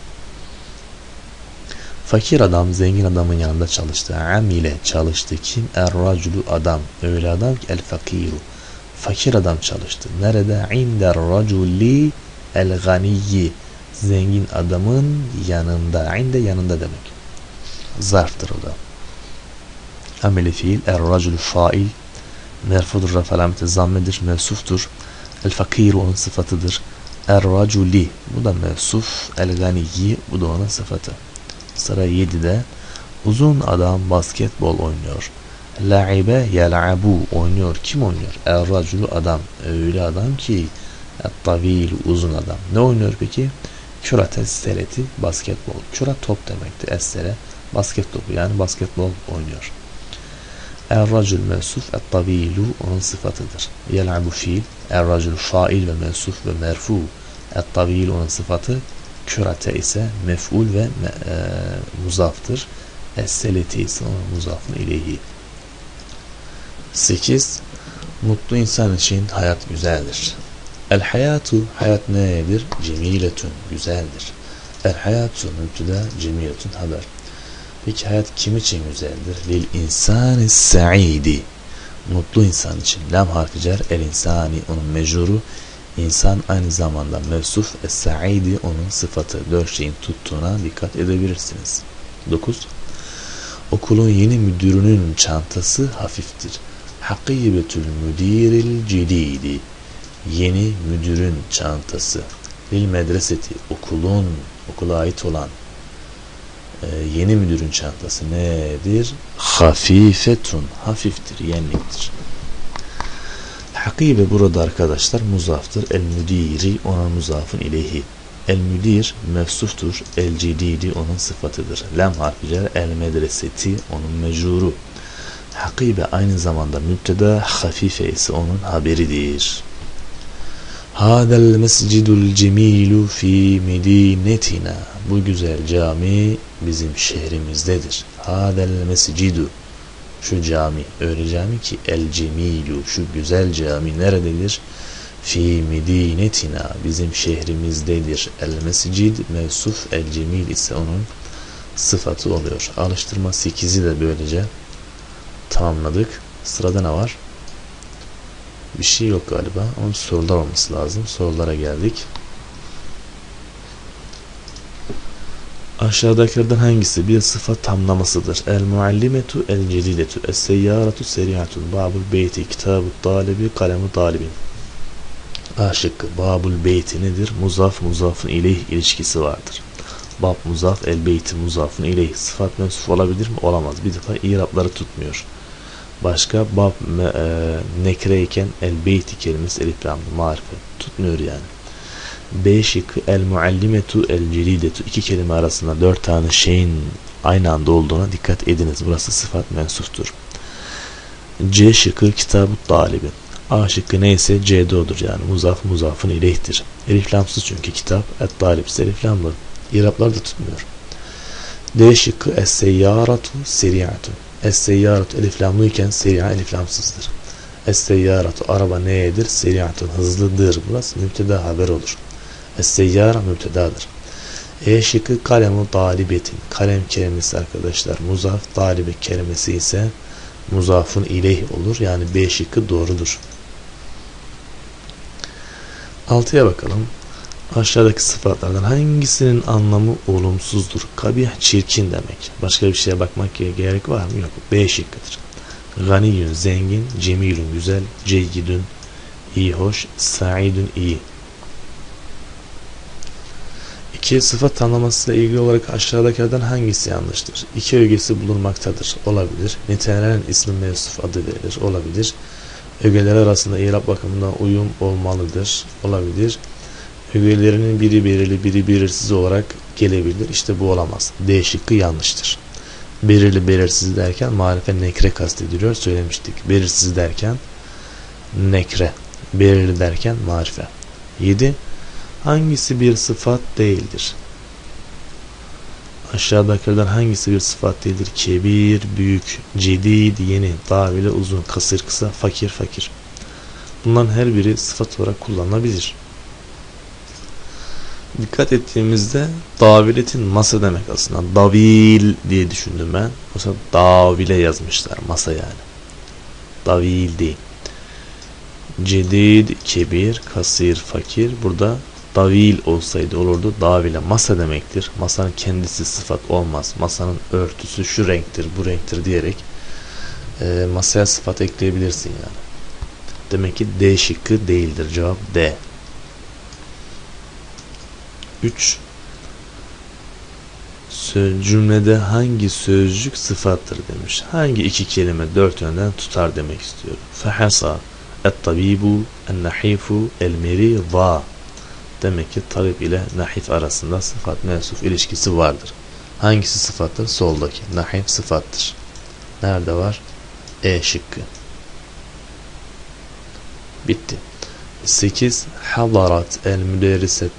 Fakir adam zengin adamın yanında çalıştı. Amile, çalıştı. Kim? Er-raculu, adam. Öyle adam ki el-fakiru. Fakir adam çalıştı. Nerede? İnder-raculi el-ganiyyi. Zengin adamın yanında. İnde, yanında demek. Zarftır o da. Amile fiil. Er-raculu fail. Merfudur, raf alameti zammedir. Mevsuftur. El-fakiru onun sıfatıdır. Er-raculi. Bu da mevsuf. El-ganiyyi. Bu da onun sıfatı. Sıra 7'de. Uzun adam basketbol oynuyor. La'ibe yel'abu, oynuyor. Kim oynuyor? Er-raculu, adam. Öyle adam ki et-tavil, uzun adam. Ne oynuyor peki? Kürates seleti, basketbol. Küra top demekti. Es-sele basket topu, yani basketbol oynuyor. Er-racul mevsuf, et-tavilu onun sıfatıdır. Yel'abu fiil, er-racul fail ve mevsuf ve merfu. Et-tavil onun sıfatı. Kürate ise mef'ul ve muzaftır. Es-seleti ise onun muzafın ileyhi. 8. Mutlu insan için hayat güzeldir. El hayatu, hayat nedir? Cemiletun, güzeldir. El hayatu mübteda, cemiletun haber. Peki hayat kim için güzeldir? Lil insani sa'idi, mutlu insan için. Lam harfi cer, el insani onun mecruru. İnsan aynı zamanda mevsuf, es-sa'idi onun sıfatı. 4 şeyin tuttuğuna dikkat edebilirsiniz. 9. Okulun yeni müdürünün çantası hafiftir. Hakibetül müdiril cedidi, yeni müdürün çantası. Lil medreseti, okulun, okula ait olan yeni müdürün çantası nedir? Hafifetun, hafiftir, yeniliktir. Hakibe burada arkadaşlar muzaftır. El müdiri ona muzafın ileyhi. El müdir mevsuftur. El cididi onun sıfatıdır. Lam harfi cer, el medreseti onun mecruru. Hakibe aynı zamanda mübteda, hafife ise onun haberidir. Hadel mescidul cemilu fi medinetina. Bu güzel cami bizim şehrimizdedir. Hadel mescidu. Şu cami, öyle cami ki el cemilu, şu güzel cami nerededir? Fi medinetina, bizim şehrimizdedir. El mescid mevsuf, el cemil ise onun sıfatı oluyor. Alıştırma 8'i de böylece tamamladık. Sırada ne var? Bir şey yok galiba. Onun sorular olması lazım. Sorulara geldik. Aşağıdakilerden hangisi bir sıfat tamlamasıdır? El muallimetu el cedidetu es seyyaratu seriatun babul beyti kitabut talibi kalemu talibin. A şıkkı babul beyti nedir? Muzaf muzafın ileyh ilişkisi vardır. Bab muzaf el beyti muzafın ileyh sıfat mevsuf olabilir mi? Olamaz. Bir defa i'rapları tutmuyor. Başka bab nekreyken el beyti kelimesi elif lam marife tutmuyor yani. B şıkkı el muallimetu el celidetu iki kelime arasında 4 tane şeyin aynı anda olduğuna dikkat ediniz. Burası sıfat mensuftur. C şıkkı kitabut talibi. A şıkkı neyse C'de odur yani muzaf muzafın ileyhtir. Elif lamsız çünkü kitap et talib ise elif lamlı. İraplar da tutmuyor. D şıkkı es seyyaratu seriatun. Es seyyaratu elif lamlıyken seri'a elif lamsızdır. Es seyyaratu araba neyedir? Seriatun hızlıdır. Burası mübteda haber olur. Es seyyara mübtedadır. E şıkkı kalemu talibetin. Kalem kelimesi arkadaşlar muzaf, talibe kelimesi ise muzafun ileyh olur. Yani B şıkkı doğrudur. 6'ya bakalım. Aşağıdaki sıfatlardan hangisinin anlamı olumsuzdur? Kabih çirkin demek. Başka bir şeye bakmak gerek var mı? Yok. B şıkkıdır. Ganiyün zengin, cemilün güzel, ceyyidün iyi hoş, saidün iyi. 2. Sıfat tanımlamasıyla ilgili olarak aşağıdakilerden hangisi yanlıştır? 2 ögesi bulunmaktadır. Olabilir. Nitelenen ismi mevsuf adı verilir. Olabilir. Ögeler arasında i'rab bakımından uyum olmalıdır. Olabilir. Ögelerinin biri belirli, biri belirsiz olarak gelebilir. İşte bu olamaz. D şıkkı yanlıştır. Belirli, belirsiz derken marife nekre kastediliyor. Söylemiştik. Belirsiz derken nekre. Belirli derken marife. 7. Hangisi bir sıfat değildir? Aşağıdakilerden hangisi bir sıfat değildir? Kebir, büyük, cedid, yeni, tavile, uzun, kasır, kısa, fakir, fakir. Bunların her biri sıfat olarak kullanılabilir. Dikkat ettiğimizde daviletin masa demek aslında. Davil diye düşündüm ben. Mesela davile yazmışlar. Masa yani. Davil değil. Cedid, kebir, kasir, fakir. Burada davil olsaydı olurdu. Davile masa demektir. Masanın kendisi sıfat olmaz. Masanın örtüsü şu renktir, bu renktir diyerek masaya sıfat ekleyebilirsin yani. Demek ki D şıkkı değildir. Cevap D. 3. Cümlede hangi sözcük sıfattır demiş. Hangi iki kelime 4 yönden tutar demek istiyor. Fehasa, et-tabibu, en-nahifu, el-merida. Demek ki tabip ile nahif arasında sıfat mevsuf ilişkisi vardır. Hangisi sıfattır? Soldaki. Nahif sıfattır. Nerede var? E şıkkı. Bitti. 8. Hadarat el müderrisetani ...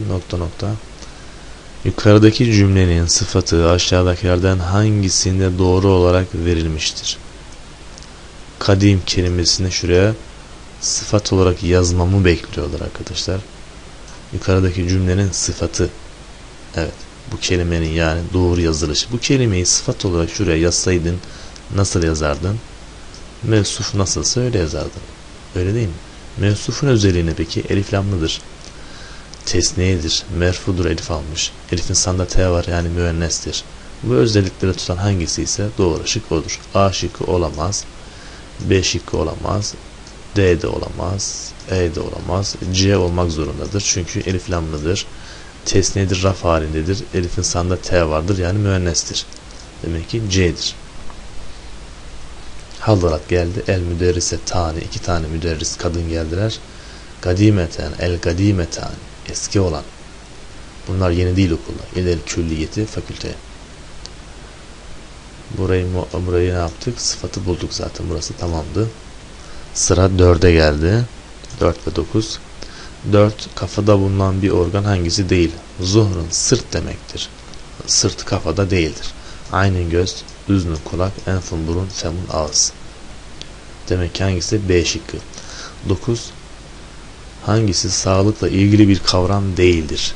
Yukarıdaki cümlenin sıfatı aşağıdakilerden hangisinde doğru olarak verilmiştir? Kadim kelimesini şuraya sıfat olarak yazmamı bekliyorlar arkadaşlar. Yukarıdaki cümlenin sıfatı. Evet. Bu kelimenin yani doğru yazılışı. Bu kelimeyi sıfat olarak şuraya yazsaydın nasıl yazardın? Mevsuf nasılsa öyle yazardın. Öyle değil mi? Mevsufun özelliğine peki elif lamlıdır. Tesniyedir. Merfudur elif almış. Elifin sanda T var yani müennestir. Bu özellikleri tutan hangisi ise doğru şık odur. A şıkkı olamaz. B şıkkı olamaz. D de olamaz. E de olamaz. C olmak zorundadır. Çünkü elif lamlıdır. tesniyedir, raf halindedir. Elif'in sağında T vardır, yani müennestir. Demek ki C'dir. Hadarat geldi. El müderrise tani, 2 tane müderris kadın geldiler. Kadimeten, el kadimetan, eski olan. Bunlar yeni değil okulda. İlel külliyeti, fakülte. Burayı ne yaptık? Sıfatı bulduk zaten. Burası tamamdı. Sıra 4'e geldi. 4 ve 9. 4. Kafada bulunan bir organ hangisi değil? Zuhrun, sırt demektir. Sırt kafada değildir. Aynın göz, üznün kulak, enfun burun, femun ağız. Demek ki hangisi? B şıkkı. 9. Hangisi sağlıkla ilgili bir kavram değildir?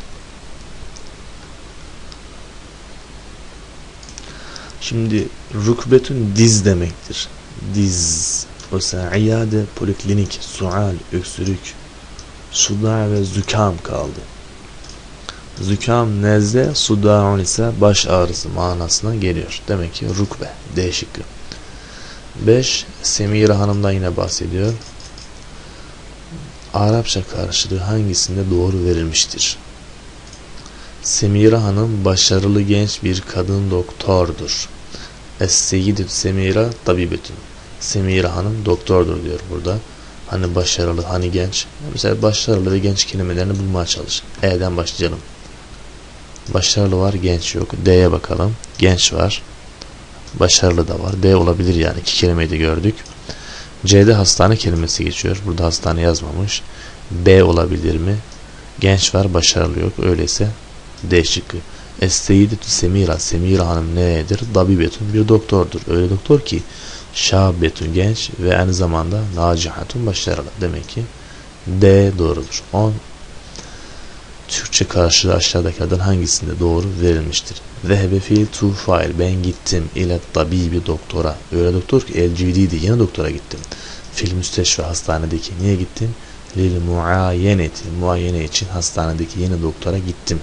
Şimdi rukbetün diz demektir. Diz. Oysa iyade, poliklinik, sual, öksürük, suda ve zükam kaldı. Zükam, nezle, sudaun ise baş ağrısı manasına geliyor. Demek ki rukbe. D şıkkı. 5. Semira Hanım'dan yine bahsediyor. Arapça karşılığı hangisinde doğru verilmiştir? Semira Hanım başarılı genç bir kadın doktordur. Es-seyyidü Semira tabibetün. Semira Hanım doktordur diyor burada. Hani başarılı, hani genç. Mesela başarılı ve genç kelimelerini bulmaya çalış. E'den başlayalım. Başarılı var, genç yok. D'ye bakalım. Genç var. Başarılı da var. D olabilir yani. 2 kelimeyi de gördük. C'de hastane kelimesi geçiyor. Burada hastane yazmamış. B olabilir mi? Genç var, başarılı yok. Öyleyse D şıkkı. Es-seyyidetü Semira. Semira Hanım nedir? Dabibetun, bir doktordur. Öyle doktor ki şabetun, genç ve aynı zamanda nacihatun, başarılı. Demek ki D doğrudur. 10. Türkçe karşılığı aşağıdakilerden hangisinde doğru verilmiştir? Zehebe fiil tu fail. Ben gittim ile tabibi, doktora. Öyle doktor ki el-cididi, yeni doktora gittim. Fil müsteşfe, hastanedeki. Niye gittim? Lil muayeneti. Muayene için hastanedeki yeni doktora gittim.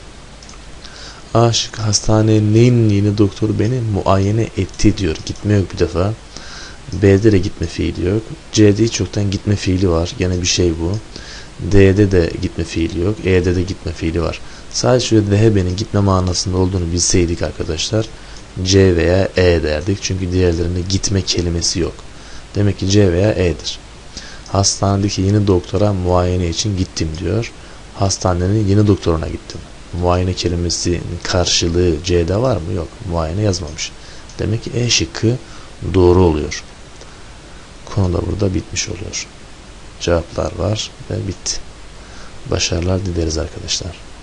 Aşık, hastanenin yeni doktoru beni muayene etti diyor. Gitme yok bir defa. B'de de gitme fiili yok. C'de çoktan gitme fiili var. Gene bir şey bu. D'de de gitme fiili yok. E'de de gitme fiili var. Sadece şöyle vehebenin gitme manasında olduğunu bilseydik arkadaşlar, C veya E derdik. Çünkü diğerlerinde gitme kelimesi yok. Demek ki C veya E'dir. Hastanedeki yeni doktora muayene için gittim diyor. Hastanenin yeni doktoruna gittim. Muayene kelimesinin karşılığı C'de var mı? Yok. Muayene yazmamış. Demek ki E şıkkı doğru oluyor. Konu da burada bitmiş oluyor. Cevaplar var ve bitti. Başarılar dileriz arkadaşlar.